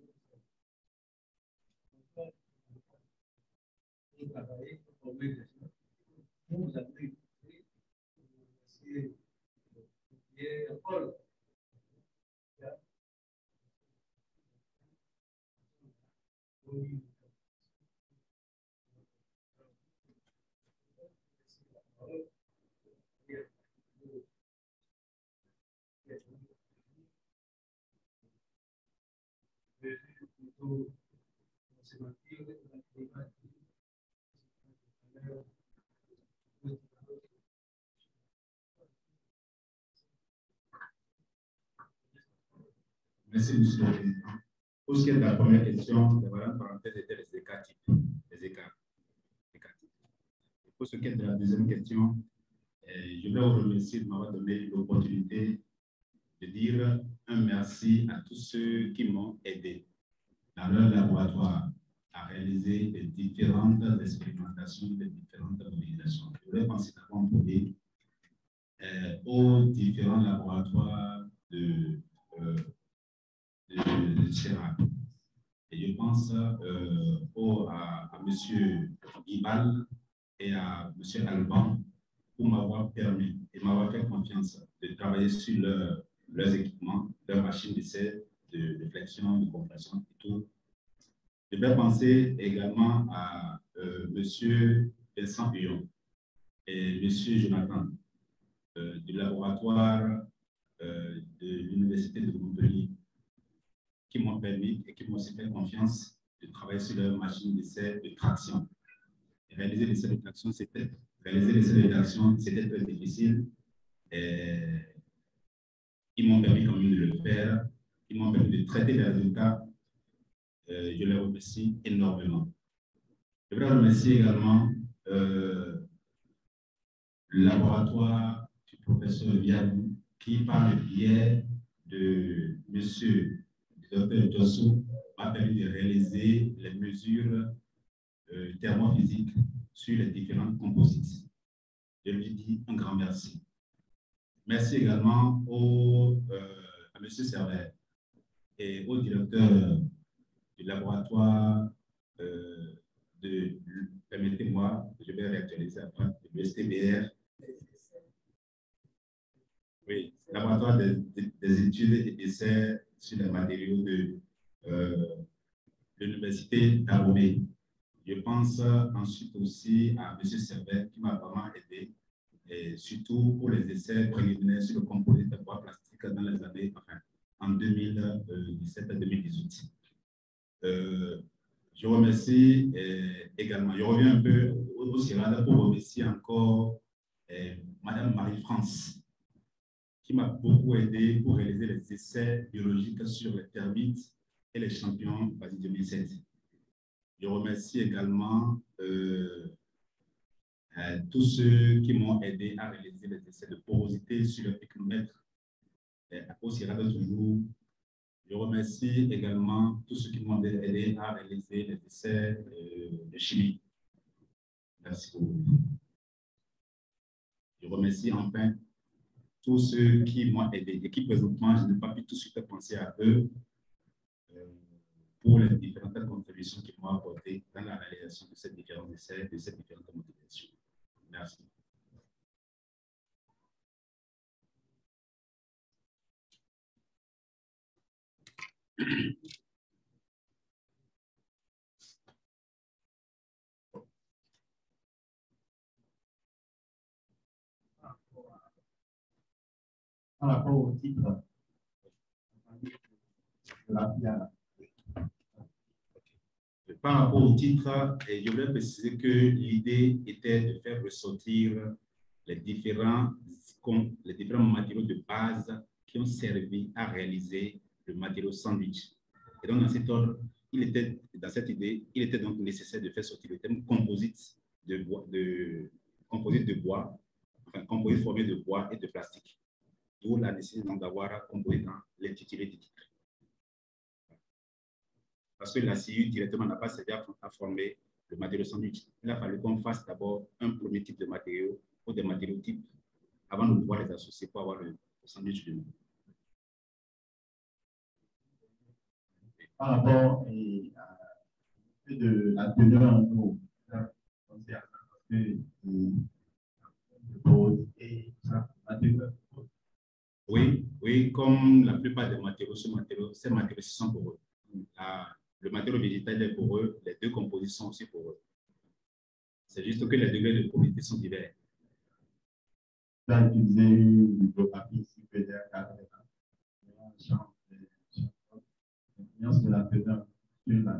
faut faire. Pour travailler, pour former des gens. Vous avez écouté, c'est Pierre Paul. Oui. Merci, Monsieur le Président. Pour ce qui est de la première question, la parenthèse était les écarts types, les écarts. Pour ce qui est de la deuxième question, eh, je voulais vous remercier de m'avoir donné l'opportunité de dire un merci à tous ceux qui m'ont aidé dans leur laboratoire à réaliser les différentes expérimentations, les différentes mobilisations. Je voulais penser d'abord en premier euh, aux différents laboratoires de, euh, de, de CERAC. Et je pense euh, au, à, à M. Ibal et à M. Alban pour m'avoir permis et m'avoir fait confiance de travailler sur leur, leurs équipements, leurs machines d'essai, de, de flexion, de compression et tout. Je vais penser également à euh, M. Vincent Huyon et M. Jonathan euh, du laboratoire euh, de l'Université de Montpellier qui m'ont permis et qui m'ont aussi fait confiance de travailler sur leur machine d'essai de traction. Et réaliser l'essai de traction, c'était réaliser l'essai de traction, c'était très difficile. Et ils m'ont permis quand même de le faire. Ils m'ont permis de traiter les résultats. Euh, je les remercie énormément. Je voudrais remercier également euh, le laboratoire du professeur Viadou qui, par le biais de M. le docteur Dosso, m'a permis de réaliser les mesures euh, thermophysiques sur les différentes composites. Je lui dis un grand merci. Merci également au, euh, à M. Servet et au directeur du laboratoire euh, de, permettez-moi, je vais réactualiser après, de l'U S T B R. Oui, laboratoire des, des, des études et d'essais sur les matériaux de euh, l'Université d'Aromé. Je pense ensuite aussi à M. Servet qui m'a vraiment aidé, et surtout pour les essais préliminaires sur le composite de bois plastique dans les années, enfin, en deux mille dix-sept à deux mille dix-huit. Euh, je remercie euh, également, je reviens un peu au, au Sierra pour remercier encore euh, Madame Marie-France, qui m'a beaucoup aidé pour réaliser les essais biologiques sur les termites et les champignons basés deux mille sept. Je remercie également euh, euh, tous ceux qui m'ont aidé à réaliser les essais de porosité sur le picnomètre euh, au Sierra de toujours. Je remercie également tous ceux qui m'ont aidé à réaliser les essais euh, de chimie. Merci beaucoup. Je remercie enfin tous ceux qui m'ont aidé et qui présentement, je n'ai pas pu tout de suite penser à eux euh, pour les différentes contributions qu'ils m'ont apportées dans la réalisation de ces différents essais, de ces différentes motivations. Merci. Par rapport au titre de la P I A. Par rapport au titre, je voulais préciser que l'idée était de faire ressortir les différents, les différents matériaux de base qui ont servi à réaliser le matériau sandwich. Et donc, dans cet ordre, il était, dans cette idée, il était donc nécessaire de faire sortir le terme composite de bois, de, composite de bois, enfin, composite formé de bois et de plastique. D'où la décision d'avoir composé dans l'intitulé du titre. Parce que la C I U directement n'a pas servi à, à former le matériau sandwich. Il a fallu qu'on fasse d'abord un premier type de matériaux ou des matériaux types avant de pouvoir les associer pour avoir le, le sandwich lui-même. Par rapport et, à de la teneur en eau, oui, oui, comme la plupart des matériaux, ce matériau, ces matériaux sont pour eux. La, le matériau végétal est pour eux, les deux compositions aussi pour eux. C'est juste que les degrés de porosité sont divers. Tu as utilisé une hydrographie supérieure à l'influence de la teneur sur la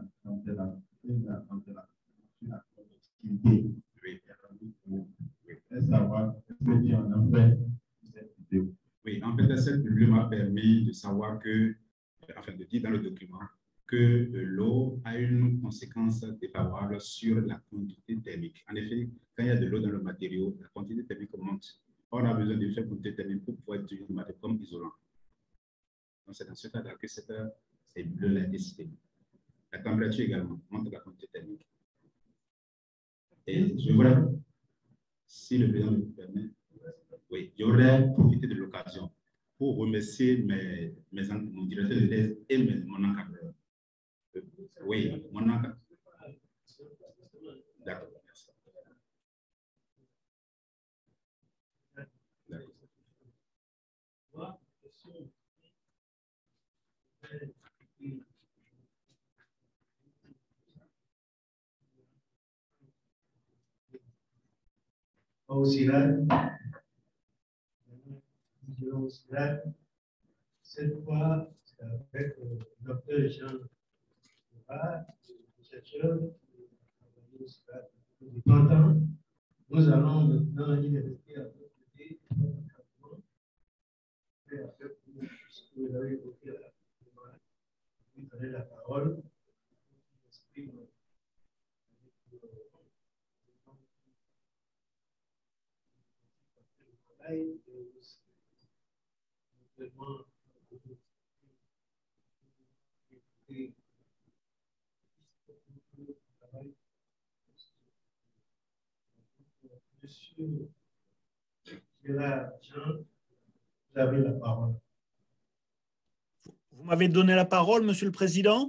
productivité. Et savoir ce que tu en as fait de cette vidéo. Oui, en fait, cette vidéo m'a permis de savoir que, enfin, de dire dans le document, que l'eau a une conséquence défavorable sur la quantité thermique. En effet, quand il y a de l'eau dans le matériau, la quantité thermique augmente. On a besoin de faire quantité thermique pour pouvoir utiliser le matériau comme isolant. Donc, c'est dans ce cas-là que cette bleu l'a décidé. La température également montre la quantité thermique. Et je voudrais, si le président me permet, oui, j'aurais profité de l'occasion pour remercier mes, mes, mon directeur de thèse et mes, mon encadreur. Oui, mon encadreur. D'accord, merci. D'accord. Aussi là, cette fois, c'est avec le docteur Jean Levat, chercheur depuis trente ans. Nous allons maintenant y rester à votre côté. Vous avez évoqué la vous donnez la parole. Monsieur Gérard Jean, vous avez la parole. Vous m'avez donné la parole, Monsieur le Président?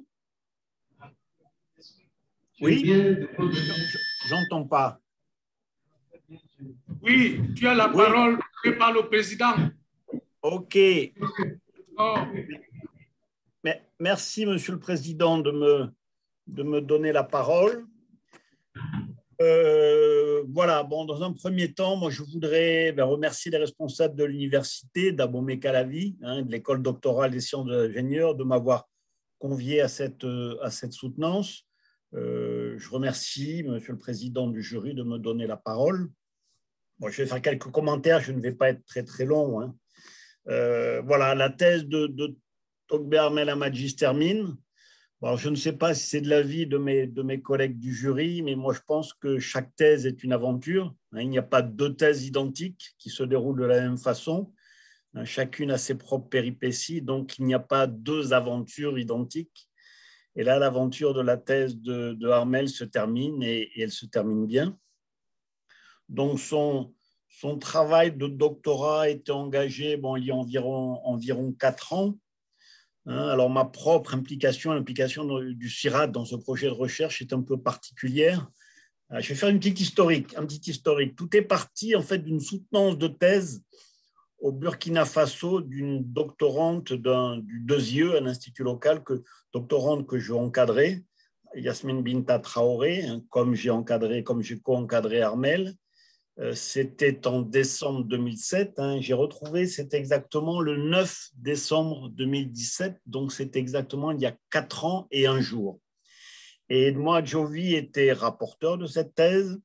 Oui, j'entends pas. Oui, tu as la oui. parole par le président. OK. Oh. Mais, merci, Monsieur le Président, de me, de me donner la parole. Euh, voilà, bon, dans un premier temps, moi, je voudrais ben, remercier les responsables de l'université d'Abomey-Calavi, hein, de l'école doctorale des sciences de l'ingénieur, de m'avoir convié à cette, à cette soutenance. Euh, je remercie Monsieur le Président du jury de me donner la parole. Bon, je vais faire quelques commentaires, je ne vais pas être très très long. Hein. Euh, voilà, la thèse de, de Togbe Armel Amadji se termine. Alors, je ne sais pas si c'est de l'avis de mes, de mes collègues du jury, mais moi je pense que chaque thèse est une aventure. Hein, il n'y a pas deux thèses identiques qui se déroulent de la même façon. Hein, chacune a ses propres péripéties, donc il n'y a pas deux aventures identiques. Et là, l'aventure de la thèse de, de Armel se termine et, et elle se termine bien. Donc, son, son travail de doctorat a été engagé bon, il y a environ, environ quatre ans. Hein, alors, ma propre implication, l'implication du CIRAD dans ce projet de recherche est un peu particulière. Je vais faire une petite historique, un petit historique. Tout est parti en fait d'une soutenance de thèse au Burkina Faso d'une doctorante du Deuxieu, un institut local, que, doctorante que j'ai encadrée, Yasmine Binta Traoré, hein, comme j'ai encadré, comme j'ai co-encadré Armel. Euh, c'était en décembre deux mille sept. Hein, j'ai retrouvé, c'est exactement le neuf décembre deux mille dix-sept, donc c'est exactement il y a quatre ans et un jour. Et Edmond Adjovi était rapporteur de cette thèse.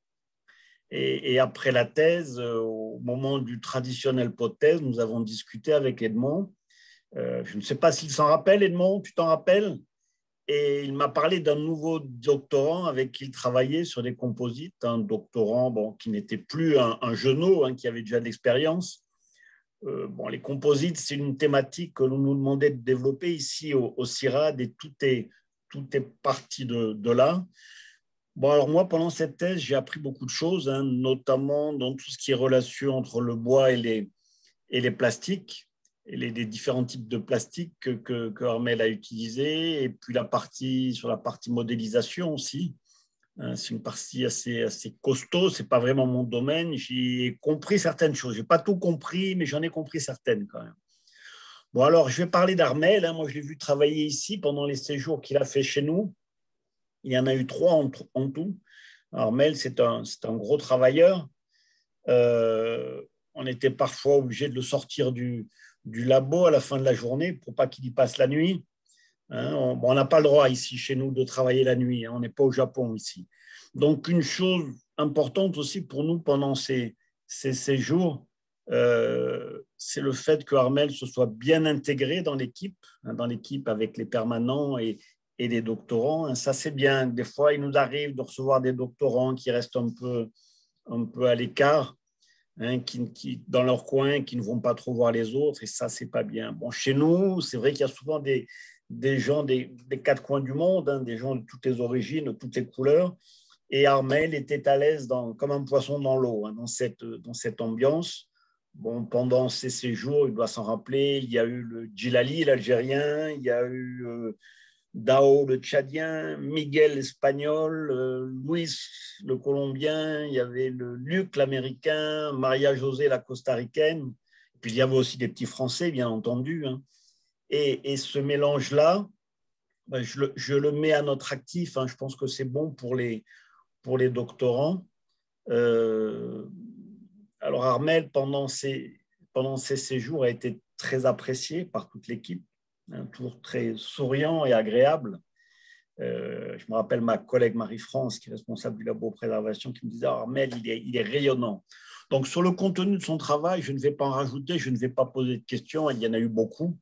Et, et après la thèse, euh, au moment du traditionnel pot de thèse, nous avons discuté avec Edmond. Euh, je ne sais pas s'il s'en rappelle, Edmond, tu t'en rappelles? Et il m'a parlé d'un nouveau doctorant avec qui il travaillait sur des composites, un doctorant bon, qui n'était plus un, un genou, hein, qui avait déjà de l'expérience. Euh, bon, les composites, c'est une thématique que l'on nous demandait de développer ici au, au CIRAD et tout est, tout est parti de, de là. Bon, alors moi, pendant cette thèse, j'ai appris beaucoup de choses, hein, notamment dans tout ce qui est relation entre le bois et les, et les plastiques, et les, les différents types de plastiques que, que, que Armel a utilisés, et puis la partie, sur la partie modélisation aussi. Hein, c'est une partie assez, assez costaud, ce n'est pas vraiment mon domaine. J'ai compris certaines choses. Je n'ai pas tout compris, mais j'en ai compris certaines quand même. Bon, alors, je vais parler d'Armel. Hein. Moi, je l'ai vu travailler ici pendant les séjours qu'il a fait chez nous. Il y en a eu trois en, en tout. Armel, c'est un, c'est un gros travailleur. Euh, on était parfois obligé de le sortir du, du labo à la fin de la journée pour pas qu'il y passe la nuit. Hein, on bon, n'a pas le droit ici chez nous de travailler la nuit. Hein, on n'est pas au Japon ici. Donc, une chose importante aussi pour nous pendant ces, ces séjours, euh, c'est le fait que Armel se soit bien intégré dans l'équipe, hein, dans l'équipe avec les permanents et, et les doctorants. Ça, c'est bien. Des fois, il nous arrive de recevoir des doctorants qui restent un peu, un peu à l'écart, hein, qui, qui, dans leur coin, qui ne vont pas trop voir les autres. Et ça, c'est pas bien. Bon, chez nous, c'est vrai qu'il y a souvent des, des gens des, des quatre coins du monde, hein, des gens de toutes les origines, de toutes les couleurs. Et Armel était à l'aise dans, comme un poisson dans l'eau, hein, dans, cette, dans cette ambiance. Bon, pendant ces séjours, il doit s'en rappeler, il y a eu le Djilali, l'Algérien, il y a eu... Euh, Dao, le Tchadien, Miguel, l'Espagnol, euh, Luis, le Colombien, il y avait le Luc, l'Américain, Maria José, la Costaricaine, puis il y avait aussi des petits Français, bien entendu. Hein. Et, et ce mélange-là, ben, je, le, je le mets à notre actif, hein. Je pense que c'est bon pour les, pour les doctorants. Euh, alors Armel, pendant ces, pendant ces séjours, a été très apprécié par toute l'équipe. Un tour très souriant et agréable. Euh, je me rappelle ma collègue Marie-France, qui est responsable du labo préservation, qui me disait ah, Armel, il est, il est rayonnant. Donc, sur le contenu de son travail, je ne vais pas en rajouter, je ne vais pas poser de questions, il y en a eu beaucoup.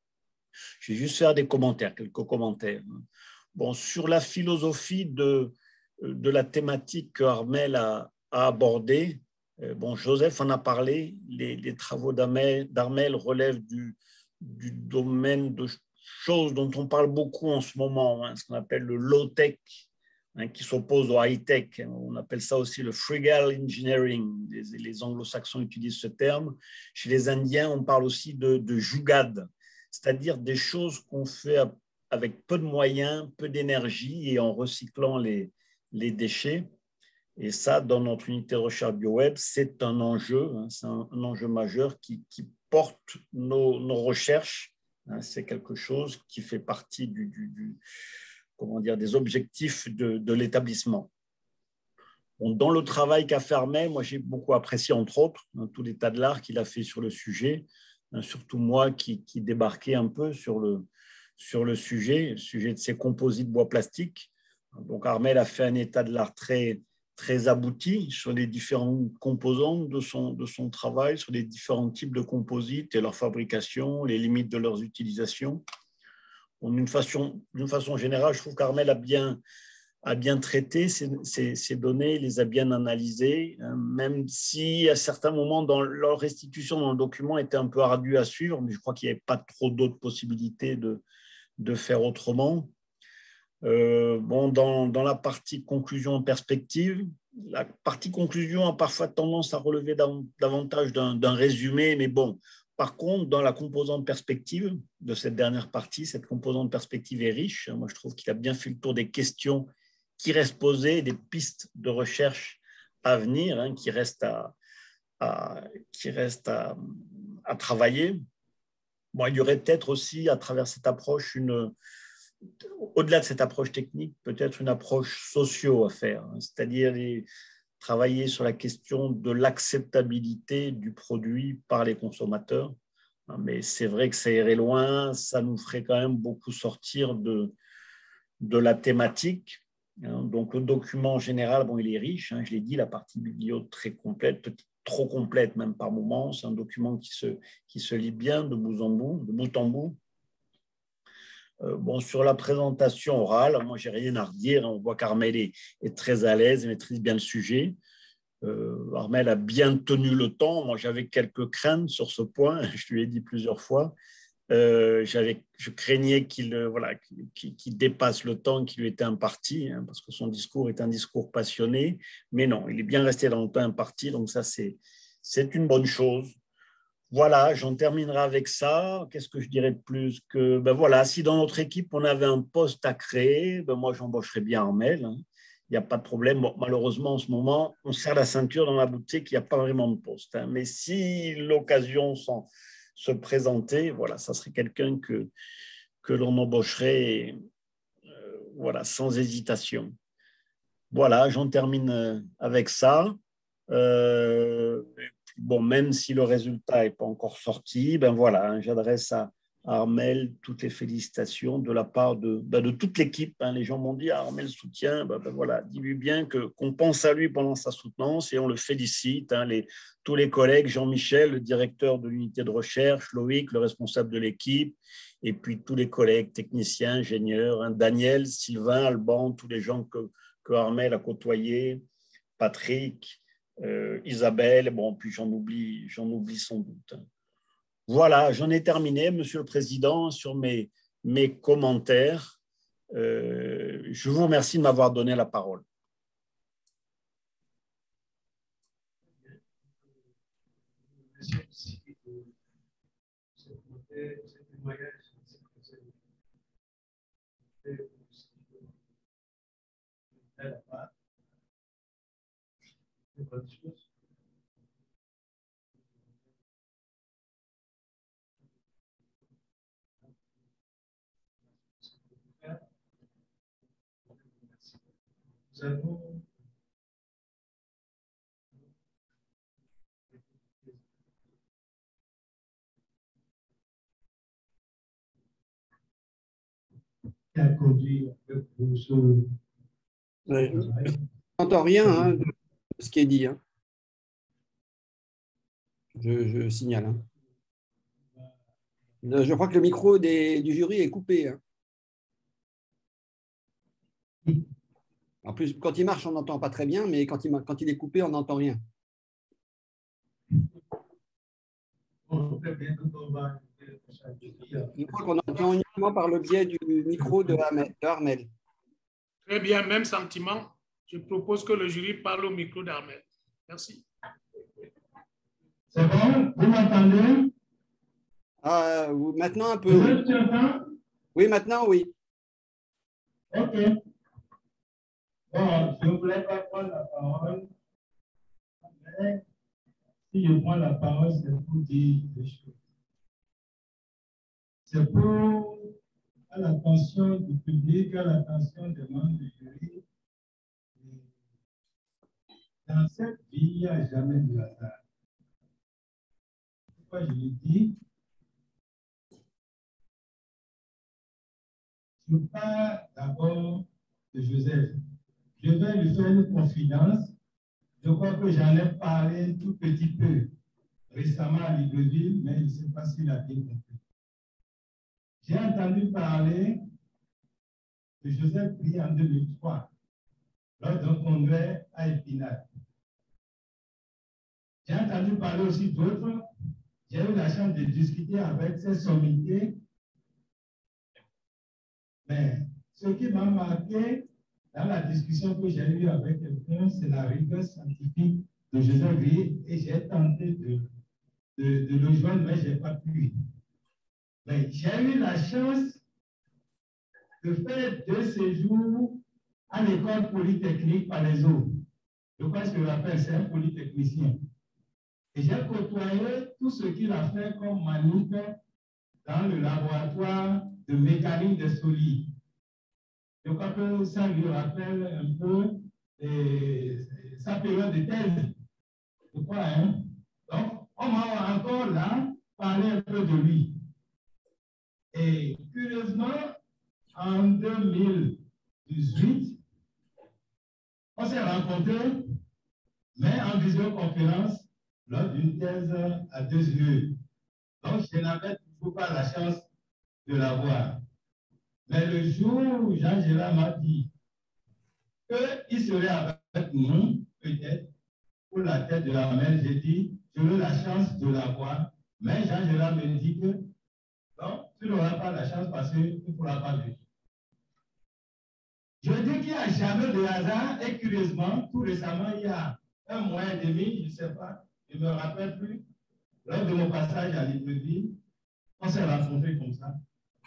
Je vais juste faire des commentaires, quelques commentaires. Bon, sur la philosophie de, de la thématique que Armel a, a abordée, bon, Joseph en a parlé, les, les travaux d'Armel relèvent du du domaine de choses dont on parle beaucoup en ce moment, hein, ce qu'on appelle le low-tech, hein, qui s'oppose au high-tech. On appelle ça aussi le frugal engineering. Les, les anglo-saxons utilisent ce terme. Chez les Indiens, on parle aussi de, de jugad, c'est-à-dire des choses qu'on fait avec peu de moyens, peu d'énergie et en recyclant les, les déchets. Et ça, dans notre unité de recherche BioWeb, c'est un enjeu, hein, c'est un, un enjeu majeur qui, qui porte nos, nos recherches. Hein, c'est quelque chose qui fait partie du, du, du, comment dire, des objectifs de, de l'établissement. Bon, dans le travail qu'a fait Armel, moi j'ai beaucoup apprécié, entre autres, hein, tout l'état de l'art qu'il a fait sur le sujet, hein, surtout moi qui, qui débarquais un peu sur le, sur le sujet, le sujet de ces composites bois plastiques. Donc Armel a fait un état de l'art très très abouti sur les différentes composantes de son, de son travail, sur les différents types de composites et leur fabrication, les limites de leurs utilisations. D'une façon, d'une façon générale, je trouve qu'Armel a bien, a bien traité ces, ces, ces données, les a bien analysées, hein, même si à certains moments, dans leur restitution dans le document était un peu ardue à suivre, mais je crois qu'il n'y avait pas trop d'autres possibilités de, de faire autrement. Euh, bon, dans, dans la partie conclusion en perspective, la partie conclusion a parfois tendance à relever davantage d'un, d'un résumé, mais bon, par contre, dans la composante perspective de cette dernière partie, cette composante perspective est riche. Moi, je trouve qu'il a bien fait le tour des questions qui restent posées, des pistes de recherche à venir, hein, qui restent à, à, qui reste à, à travailler. Bon, il y aurait peut-être aussi, à travers cette approche, une, au-delà de cette approche technique, peut-être une approche socio à faire, hein, c'est-à-dire les, travailler sur la question de l'acceptabilité du produit par les consommateurs. Mais c'est vrai que ça irait loin, ça nous ferait quand même beaucoup sortir de, de la thématique. Donc, le document en général, bon, il est riche, hein, je l'ai dit, la partie biblio très complète, peut-être trop complète même par moments. C'est un document qui se, qui se lit bien de bout en bout, de bout en bout. Euh, bon, sur la présentation orale, moi, j'ai rien à redire. On voit qu'Armel est, est très à l'aise et maîtrise bien le sujet. Euh, Armel a bien tenu le temps. Moi, j'avais quelques craintes sur ce point. Je lui ai dit plusieurs fois. Euh, j'avais, je craignais qu'il voilà, qu'il, qu'il dépasse le temps qui lui était imparti, hein, parce que son discours est un discours passionné. Mais non, il est bien resté dans le temps imparti. Donc ça, c'est, c'est une bonne chose. Voilà, j'en terminerai avec ça. Qu'est-ce que je dirais de plus que, ben voilà, si dans notre équipe, on avait un poste à créer, ben moi, j'embaucherais bien Armel. Hein. Il n'y a pas de problème. Bon, malheureusement, en ce moment, on serre la ceinture dans la boutique, il n'y a pas vraiment de poste. Hein. Mais si l'occasion s'en, se présentait, voilà, ça serait quelqu'un que, que l'on embaucherait euh, voilà, sans hésitation. Voilà, j'en termine avec ça. Euh, bon, même si le résultat n'est pas encore sorti, ben voilà, hein, j'adresse à Armel toutes les félicitations de la part de, ben de toute l'équipe. Hein. Les gens m'ont dit, ah, Armel soutient, ben, ben voilà, dis-lui bien que, qu'on pense à lui pendant sa soutenance et on le félicite. Hein. Les, tous les collègues, Jean-Michel, le directeur de l'unité de recherche, Loïc, le responsable de l'équipe, et puis tous les collègues, techniciens, ingénieurs, hein, Daniel, Sylvain, Alban, tous les gens que, que Armel a côtoyés, Patrick, euh, Isabelle, bon, puis j'en oublie, j'en oublie sans doute. Voilà, j'en ai terminé, Monsieur le Président, sur mes, mes commentaires. Euh, je vous remercie de m'avoir donné la parole. Nous avons à conduire le professeur. Ouais, je n'entends rien hein, de ce qui est dit. Hein. Je, je signale. Hein. Je crois que le micro des, du jury est coupé. Hein. En plus, quand il marche, on n'entend pas très bien, mais quand il, quand il est coupé, on n'entend rien. Je crois qu'on entend uniquement par le biais du micro de Armel. Très bien, même sentiment. Je propose que le jury parle au micro d'Armel. Merci. C'est bon? Vous m'entendez? Euh, maintenant un peu. Oui. Tu entends? Oui, maintenant oui. Ok. Bon, je ne voulais pas prendre la parole, mais si je prends la parole, c'est pour dire des choses. C'est pour, à l'attention du public, à l'attention des membres du jury. Dans cette vie, il n'y a jamais de hasard. Pourquoi je le dis? Je parle d'abord de Joseph. Je vais lui faire une confidence. Je crois que j'en ai parlé un tout petit peu récemment à Libreville, mais je ne sais pas s'il a bien compris. J'ai entendu parler de Joseph Brie en deux mille trois, lors d'un congrès à Épinal. J'ai entendu parler aussi d'autres. J'ai eu la chance de discuter avec ces sommités. Mais ce qui m'a marqué dans la discussion que j'ai eue avec quelqu'un, c'est la rigueur scientifique de Joseph Brie et j'ai tenté de, de, de le joindre, mais je n'ai pas pu. Mais j'ai eu la chance de faire deux séjours à l'école polytechnique par les autres. Je crois que je le rappelle, c'est un polytechnicien. Et j'ai côtoyé tout ce qu'il a fait comme manip dans le laboratoire de mécanique des solides. Je crois que ça lui rappelle un peu et, sa période de thèse. Je crois, hein? Donc, on m'a encore là parlé un peu de lui. Et curieusement, en deux mille dix-huit, on s'est rencontrés, mais en visioconférence, lors d'une thèse à deux yeux. Donc, je n'avais toujours pas la chance de la voir. Mais le jour où Jean Gérard m'a dit qu'il serait avec nous, peut-être, pour la tête de la mer, j'ai dit, j'aurai la chance de la voir. Mais Jean Gérard me dit que non, tu n'auras pas la chance parce qu'il ne pourra pas venir. Je dis qu'il n'y a jamais de hasard et curieusement, tout récemment, il y a un mois et demi, je ne sais pas, je ne me rappelle plus, lors de mon passage à Libreville, on s'est rencontrés comme ça,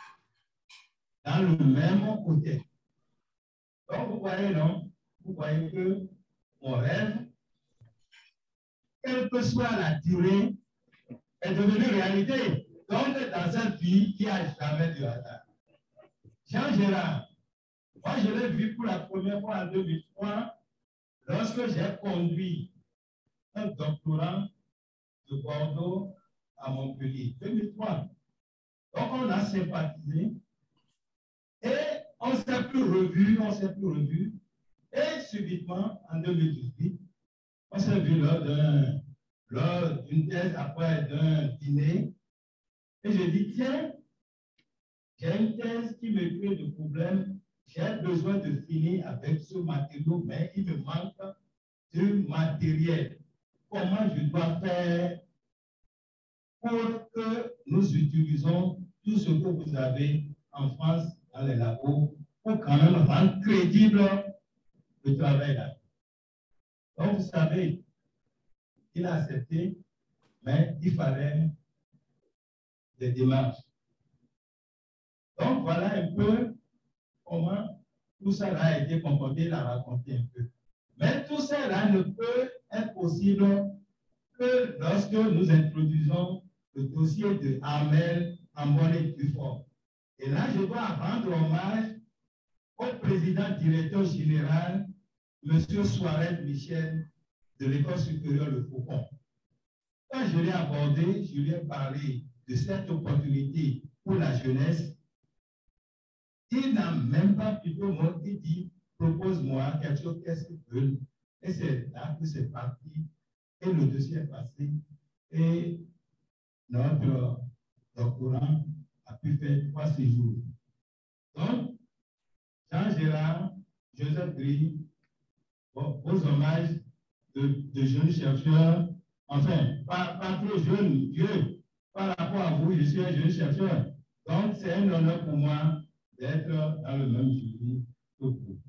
dans le même hôtel. Donc, vous voyez, non? Vous voyez que mon rêve, quelle que soit la durée, est devenu réalité. Donc, dans cette vie, il n'y a jamais de hasard. Jean Gérard, moi, je l'ai vu pour la première fois en deux mille trois, lorsque j'ai conduit un doctorant de Bordeaux à Montpellier, deux mille trois. Donc, on a sympathisé et on ne s'est plus revu, on ne s'est plus revu. Et subitement, en deux mille dix-huit, on s'est vu lors d'un lors d'une thèse après d'un dîner. Et je dis, tiens, j'ai une thèse qui me crée de problèmes. J'ai besoin de finir avec ce matériau, mais il me manque de matériel. Comment je dois faire pour que nous utilisons tout ce que vous avez en France dans les labos pour quand même rendre crédible le travail là. Donc, vous savez, il a accepté, mais il fallait des démarches. Donc, voilà un peu comment tout ça a été comporté, il a raconté un peu. Mais tout ça là ne peut être possible que lorsque nous introduisons le dossier de Hamel en bonne et due forme. Et là, je dois rendre hommage au président directeur général, M. Suarez Michel, de l'École supérieure Le Faucon. Quand je l'ai abordé, je lui ai parlé de cette opportunité pour la jeunesse. Il n'a même pas plutôt mot, il dit, propose-moi quelque chose, qu'est-ce qu'ils veulent. Et c'est là que c'est parti. Et le dossier est passé. Et notre doctorant a pu faire trois séjours. Donc, Jean Gérard, Joseph Gris, bon, aux hommages de, de jeunes chercheurs, enfin, pas, pas trop jeunes, vieux, par rapport à vous, je suis un jeune chercheur. Donc, c'est un honneur pour moi d'être dans le même jury que vous.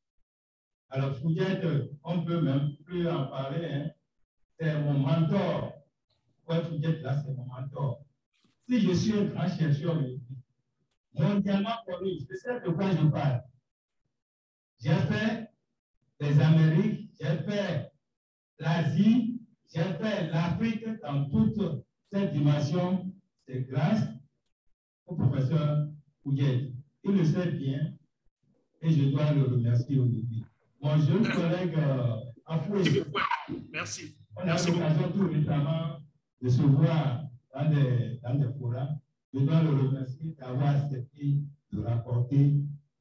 Alors, Fouillette, on ne peut même plus en parler, hein. C'est mon mentor. Pourquoi Fouillette, là, c'est mon mentor. Si je suis un grand chercheur mondialement connu, je sais de quoi je parle. J'ai fait les Amériques, j'ai fait l'Asie, j'ai fait l'Afrique dans toute cette dimension. C'est grâce au professeur Fouillette. Il le sait bien et je dois le remercier aujourd'hui. Mon jeune collègue euh, Afoué, merci. On a l'occasion tout récemment de se voir dans des, dans des forums. Je dois le remercier d'avoir accepté de rapporter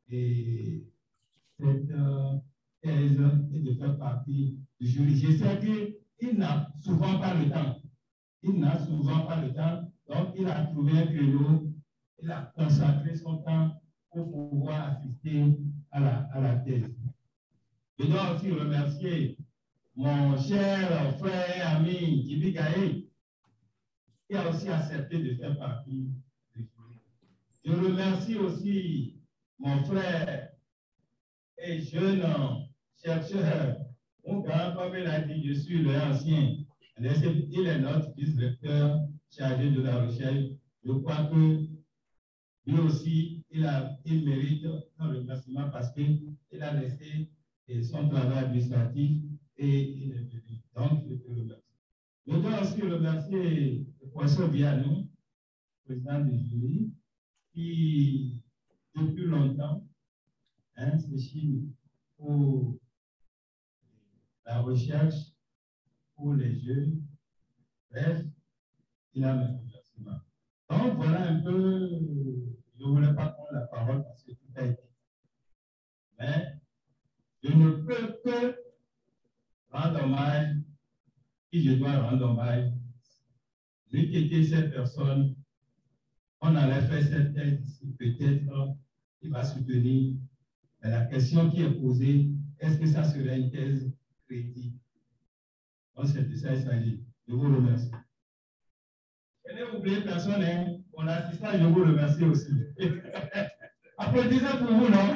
et cette euh, thèse et de faire partie du jury. Je sais qu'il n'a souvent pas le temps. Il n'a souvent pas le temps. Donc, il a trouvé un créneau. Il a consacré son temps pour pouvoir assister à la, à la thèse. Je dois aussi remercier mon cher frère, ami, Djibi Gaye, qui a aussi accepté de faire partie du jury. Je remercie aussi mon frère et jeune chercheur, mon grand, comme il a dit, je suis l'ancien. Il est notre vice-recteur chargé de la recherche. Je crois que lui aussi, il, a, il mérite un remerciement parce qu'il a laissé son travail administratif et il est venu. Donc, je te remercie. Je dois aussi remercier le professeur Viano, président du jury, qui, depuis longtemps, hein, s'échine pour la recherche, pour les jeunes. Bref, il a mes remerciements. Donc, voilà un peu, je ne voulais pas prendre la parole parce que tout a été. Mais je ne peux que rendre hommage, si je dois rendre hommage, vu qu'était cette personne, on allait faire cette thèse ici, peut-être il va soutenir. Mais la question qui est posée, est-ce que ça serait une thèse crédible? Donc, c'est de ça qu'il s'agit. Je vous remercie. Je n'ai oublié personne, hein. Mon assistant, je vous remercie aussi. Applaudissez pour vous, non?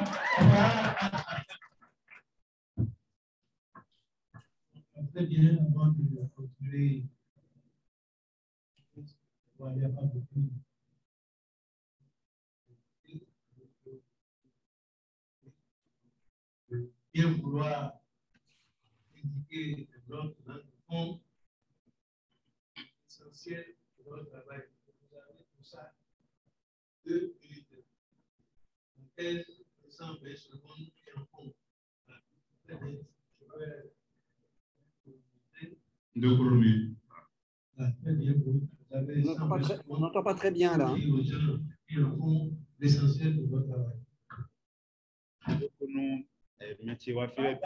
Très bien, avant de continuer. Il n'y a pas beaucoup. Bien vouloir indiquer l'autre dans le fond essentiel de notre travail. Vous avez pour ça deux minutes. Donc, elles cent vingt secondes et en fond. Très bien. Deux premiers. Très bien. On n'entend pas très bien là. Et en fond, l'essentiel de votre travail. Métier wafé.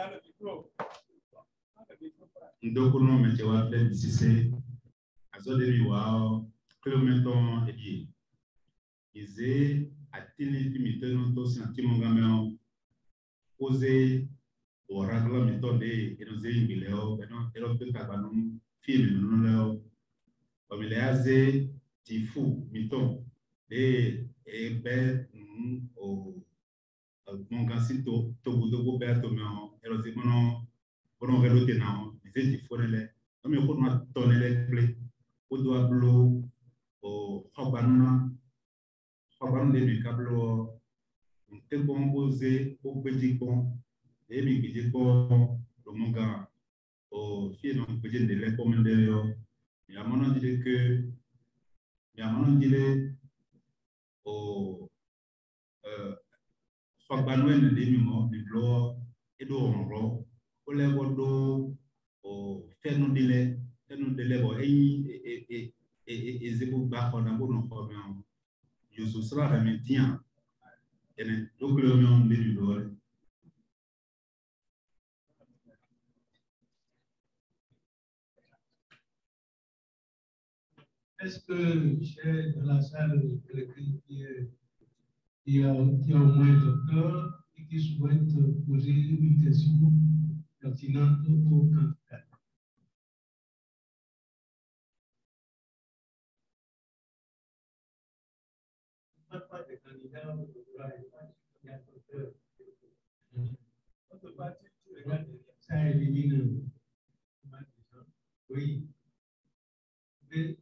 Ndokuno métier wafé bisise. Azoderi wao. Que mettons édié. Isé atini limité to senti mongameo. Osé au ragla méthode et nos ingileo. Benon ero te tabanum film non leo. Comme il est assez tifou miton et et ben au mon gansi to to budo go be to me ero se mono bono velo te na les tifou le no me ko na tonele ple o do ablo o khobanuna khoban de mi kablo te bon posé o petit bon et mi qui ko do monga o fie no petit de le comme de yo il y a mon dire que il y a mon dire au euh soit banoué de mimo de l'eau et d'eau en ro au lèvre d'eau au fait nous délai fait nous délai bon et et et et et c'est pour bas on a pour nous former je suis sera remetien et donc le monde de l'eau. Est-ce que j'ai dans la salle quelqu'un qui, qui, a, qui a au moins docteur et qui souhaite poser une question pertinente au candidat? Pas de candidat au doctorat, il y a docteur. Votre parti, tu regardes, ça élimine. Oui. Oui.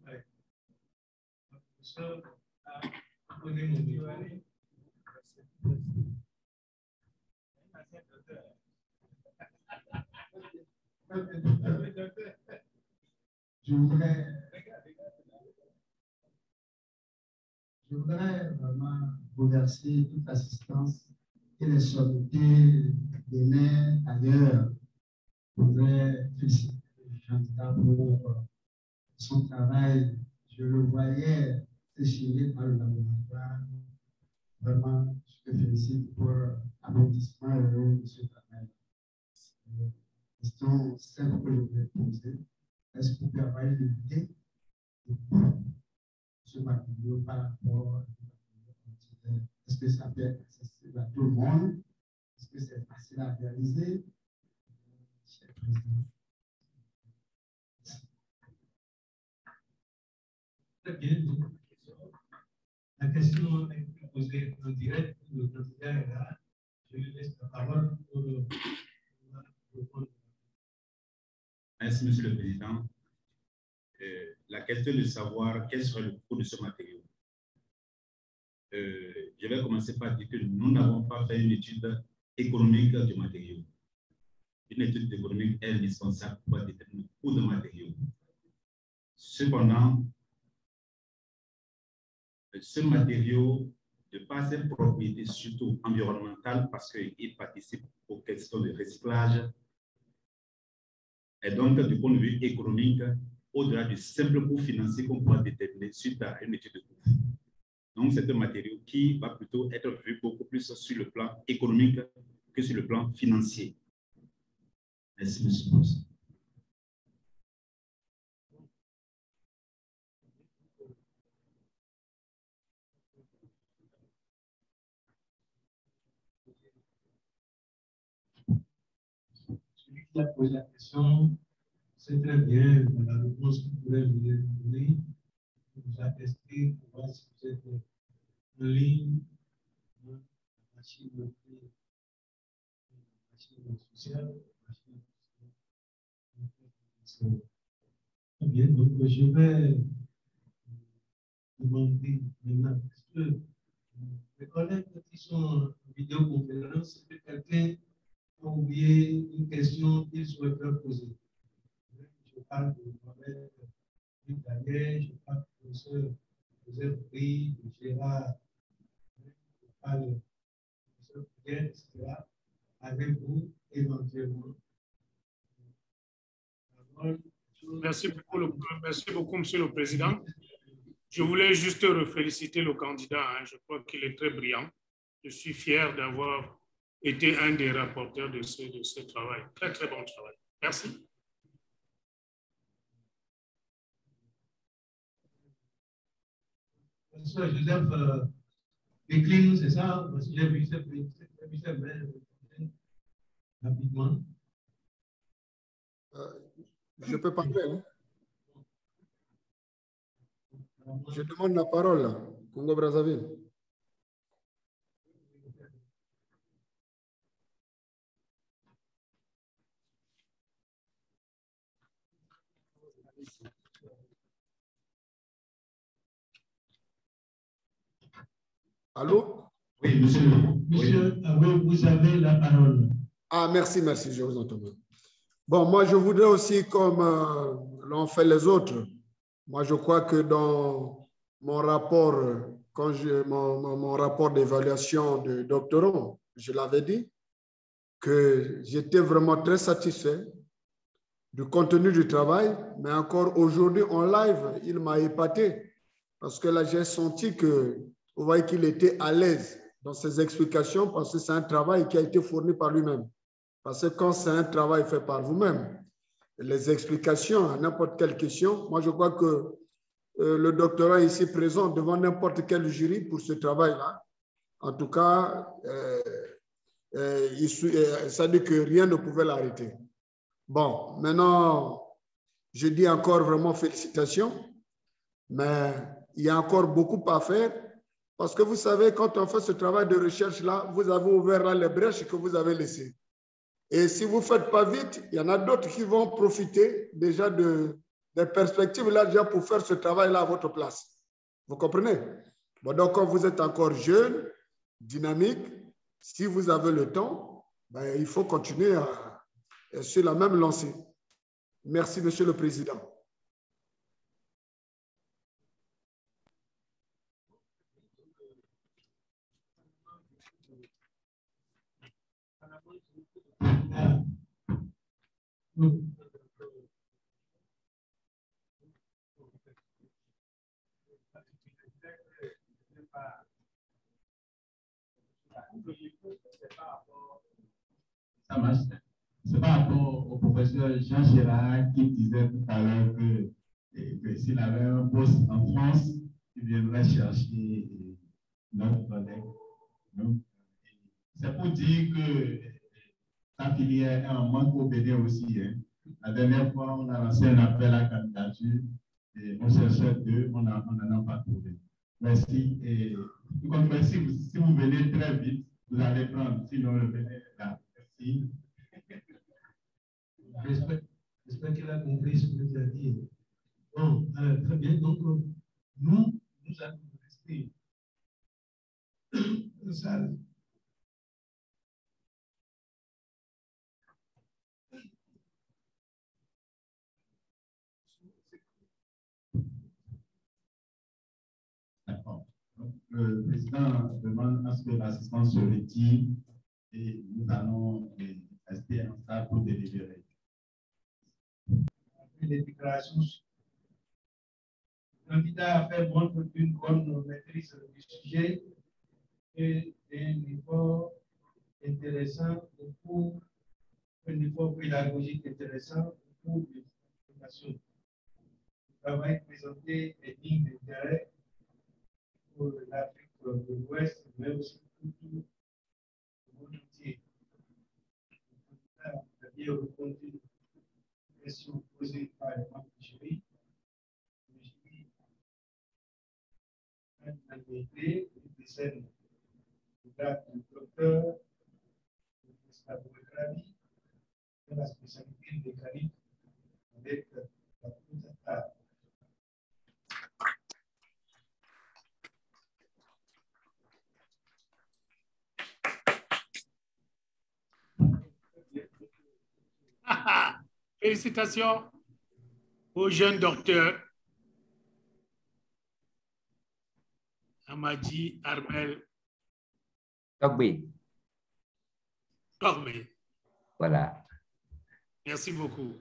So, uh, when they move you ready? Je voudrais, je voudrais vraiment remercier toute l'assistance et les sommités des maires ailleurs. Je voudrais féliciter le candidat pour son travail. Je le voyais déchiré par le laboratoire. Vraiment, je te félicite pour l'aboutissement heureux de ce travail. Une question simple que je voulais poser. Est-ce que vous pouvez avoir une idée de ce matériau par rapport à est-ce que ça peut être accessible à tout le monde? Est-ce que c'est facile à réaliser? Cher Président. Très bien. La question est posée en direct. Le candidat est là. Je lui laisse la parole pour répondre. Merci, Monsieur le Président. Euh, la question de savoir quel serait le coût de ce matériau. Euh, je vais commencer par dire que nous n'avons pas fait une étude économique du matériau. Une étude économique est indispensable pour déterminer le coût de matériau. Cependant, ce matériau, de par ses propriétés, surtout environnementales, parce qu'il participe aux questions de recyclage, et donc du point de vue économique, au-delà du simple coût financier qu'on pourra déterminer suite à une étude de coût. Donc, c'est un matériau qui va plutôt être vu beaucoup plus sur le plan économique que sur le plan financier. Merci, monsieur le Président. Celui qui a posé la question, c'est très bien la réponse que vous pouvez nous donner. Vous a testé pour voir si vous êtes en ligne, la machine sociale, très bien, donc je vais demander maintenant, est-ce que les collègues qui sont en vidéoconférence, est-ce que quelqu'un a oublié une question qu'il souhaiterait poser? Je parle de Mohamed Daniel, je parle du professeur Joseph Brie, de Gérard, je parle du professeur Pierre, et cetera. Avec vous, éventuellement. Merci beaucoup, le, merci beaucoup, Monsieur le Président. Je voulais juste féliciter le candidat. Hein. Je crois qu'il est très brillant. Je suis fier d'avoir été un des rapporteurs de ce, de ce travail. Très, très bon travail. Merci. Monsieur Joseph euh, décline, c'est ça? Parce que j'ai vu cette main rapidement. Euh, je peux parler. Hein? Je demande la parole, Congo-Brazzaville. Allô? Oui, monsieur. Monsieur, oui, vous avez la parole. Ah, merci, merci, je vous entends. Bon, moi, je voudrais aussi, comme euh, l'ont fait les autres, moi, je crois que dans mon rapport, quand je, mon, mon, mon rapport d'évaluation de doctorant, je l'avais dit, que j'étais vraiment très satisfait du contenu du travail, mais encore aujourd'hui en live, il m'a épaté, parce que là, j'ai senti que, vous voyez qu'il était à l'aise dans ses explications, parce que c'est un travail qui a été fourni par lui-même. Parce que quand c'est un travail fait par vous-même, les explications à n'importe quelle question, moi je crois que euh, le doctorat ici présent devant n'importe quel jury pour ce travail-là, en tout cas, euh, euh, il, euh, ça dit que rien ne pouvait l'arrêter. Bon, maintenant, je dis encore vraiment félicitations, mais il y a encore beaucoup à faire, parce que vous savez, quand on fait ce travail de recherche-là, vous avez ouvert là les brèches que vous avez laissées. Et si vous ne faites pas vite, il y en a d'autres qui vont profiter déjà de, des perspectives là déjà pour faire ce travail-là à votre place. Vous comprenez? Bon, donc, quand vous êtes encore jeune, dynamique, si vous avez le temps, ben, il faut continuer à, à, sur la même lancée. Merci, Monsieur le Président. Ça marche. C'est par rapport au professeur Jean Chirac qui disait tout à l'heure que, que s'il avait un poste en France, il viendrait chercher notre collègue. C'est pour dire que sa filière est en manque au Bénin aussi. Hein. La dernière fois, on a lancé un appel à candidature et on cherchait deux, on n'en a pas trouvé. Merci. Et tout comme si vous, si vous venez très vite, vous allez prendre, sinon le Bénin là. Merci. J'espère qu'il a compris ce que tu as dit. Bon, euh, très bien. Donc, nous, nous allons rester en salle. le président demande à ce que l'assistance se retire et nous allons rester en salle pour délibérer. Les déclarations. Le candidat a fait montre d'une bonne maîtrise du sujet et d'un effort intéressant pour un effort pédagogique intéressant pour les formations. Le travail présenté est digne d'intérêt pour l'Afrique de l'Ouest, mais aussi pour tout le monde entier. Le candidat a bien répondu aux questions posées par les membres du jury. Le jury a admis des scènes de du docteur de la spécialité mécanique avec la table. Félicitations au jeune docteur Amadji Armel Togbe. Togbe. Voilà. Merci beaucoup.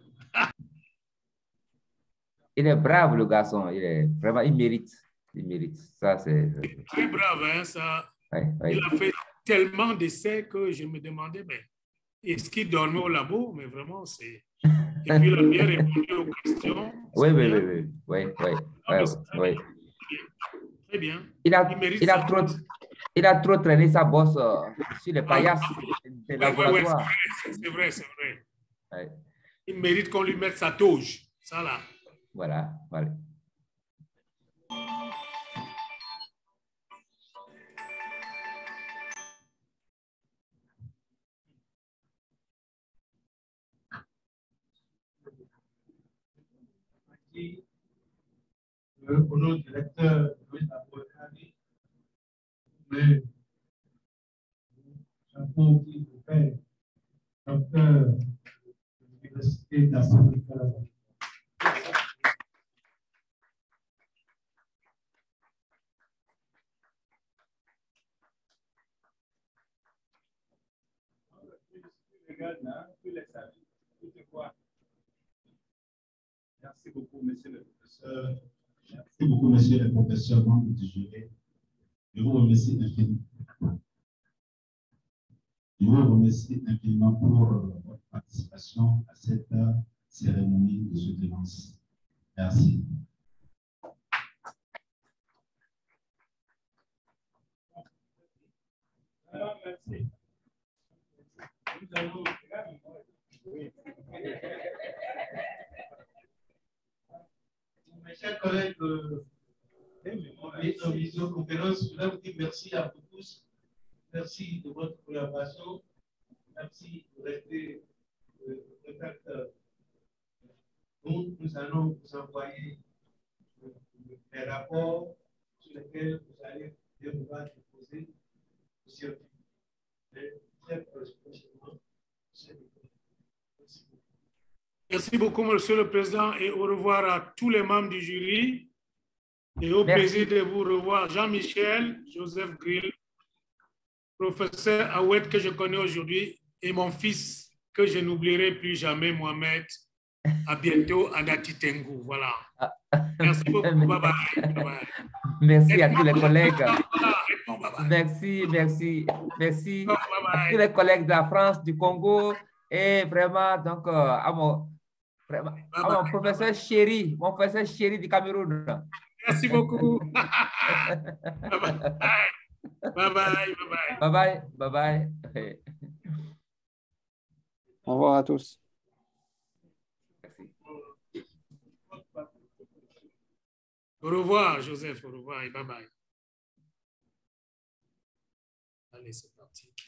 Il est brave, le garçon. Il est vraiment, il mérite. Il mérite. Ça, c'est. Très brave, hein, ça. Ouais, ouais. Il a fait tellement d'essais que je me demandais, mais est-ce qu'il dormait au labo? Mais vraiment, c'est. Et puis, il a bien répondu aux questions. Oui, oui, oui, oui, oui, oui, Ah, oui, oui. Très bien. Il a, il, il, a trop, il a trop traîné sa bosse euh, sur les paillasses ah, des ouais, laboratoires. Ouais, ouais, c'est vrai, c'est vrai. Ouais. Il mérite qu'on lui mette sa toge. Ça, là. Voilà, voilà. Au nom du directeur de la Bourgogne, mais chapeau qui vous fait docteur de l'Université d'Afrique. Merci beaucoup, monsieur le professeur. Merci beaucoup, monsieur le professeur, membre du jury. Je vous remercie infiniment. Je vous remercie infiniment pour votre participation à cette cérémonie de soutenance. Merci. Alors, merci. Nous allons... Mes chers collègues, euh, en visioconférence, je voudrais vous dire merci à vous tous. Merci de votre collaboration. Merci de rester euh, contacteurs. Donc, nous allons vous envoyer euh, les rapports sur lesquels vous allez devoir déposer au scientifique. Très prochainement. Merci beaucoup. Merci beaucoup, Monsieur le Président, et au revoir à tous les membres du jury. Et au Merci. plaisir de vous revoir, Jean-Michel, Joseph Grill, professeur Aouet que je connais aujourd'hui, et mon fils que je n'oublierai plus jamais, Mohamed. À bientôt, Anati Tengu. Voilà. Merci beaucoup. Bye bye. Bye bye. Merci à tous les collègues. Réponds, bye bye. Merci, merci, merci Bye à bye. tous les collègues de la France, du Congo, et vraiment, donc, euh, à mon, vraiment, à mon professeur chéri, mon professeur chéri du Cameroun. Merci beaucoup. Bye bye. Bye bye. Bye bye. Bye bye. Bye bye. Au revoir à tous. Merci. Au revoir, Joseph. Au revoir et bye bye. Allez, c'est parti.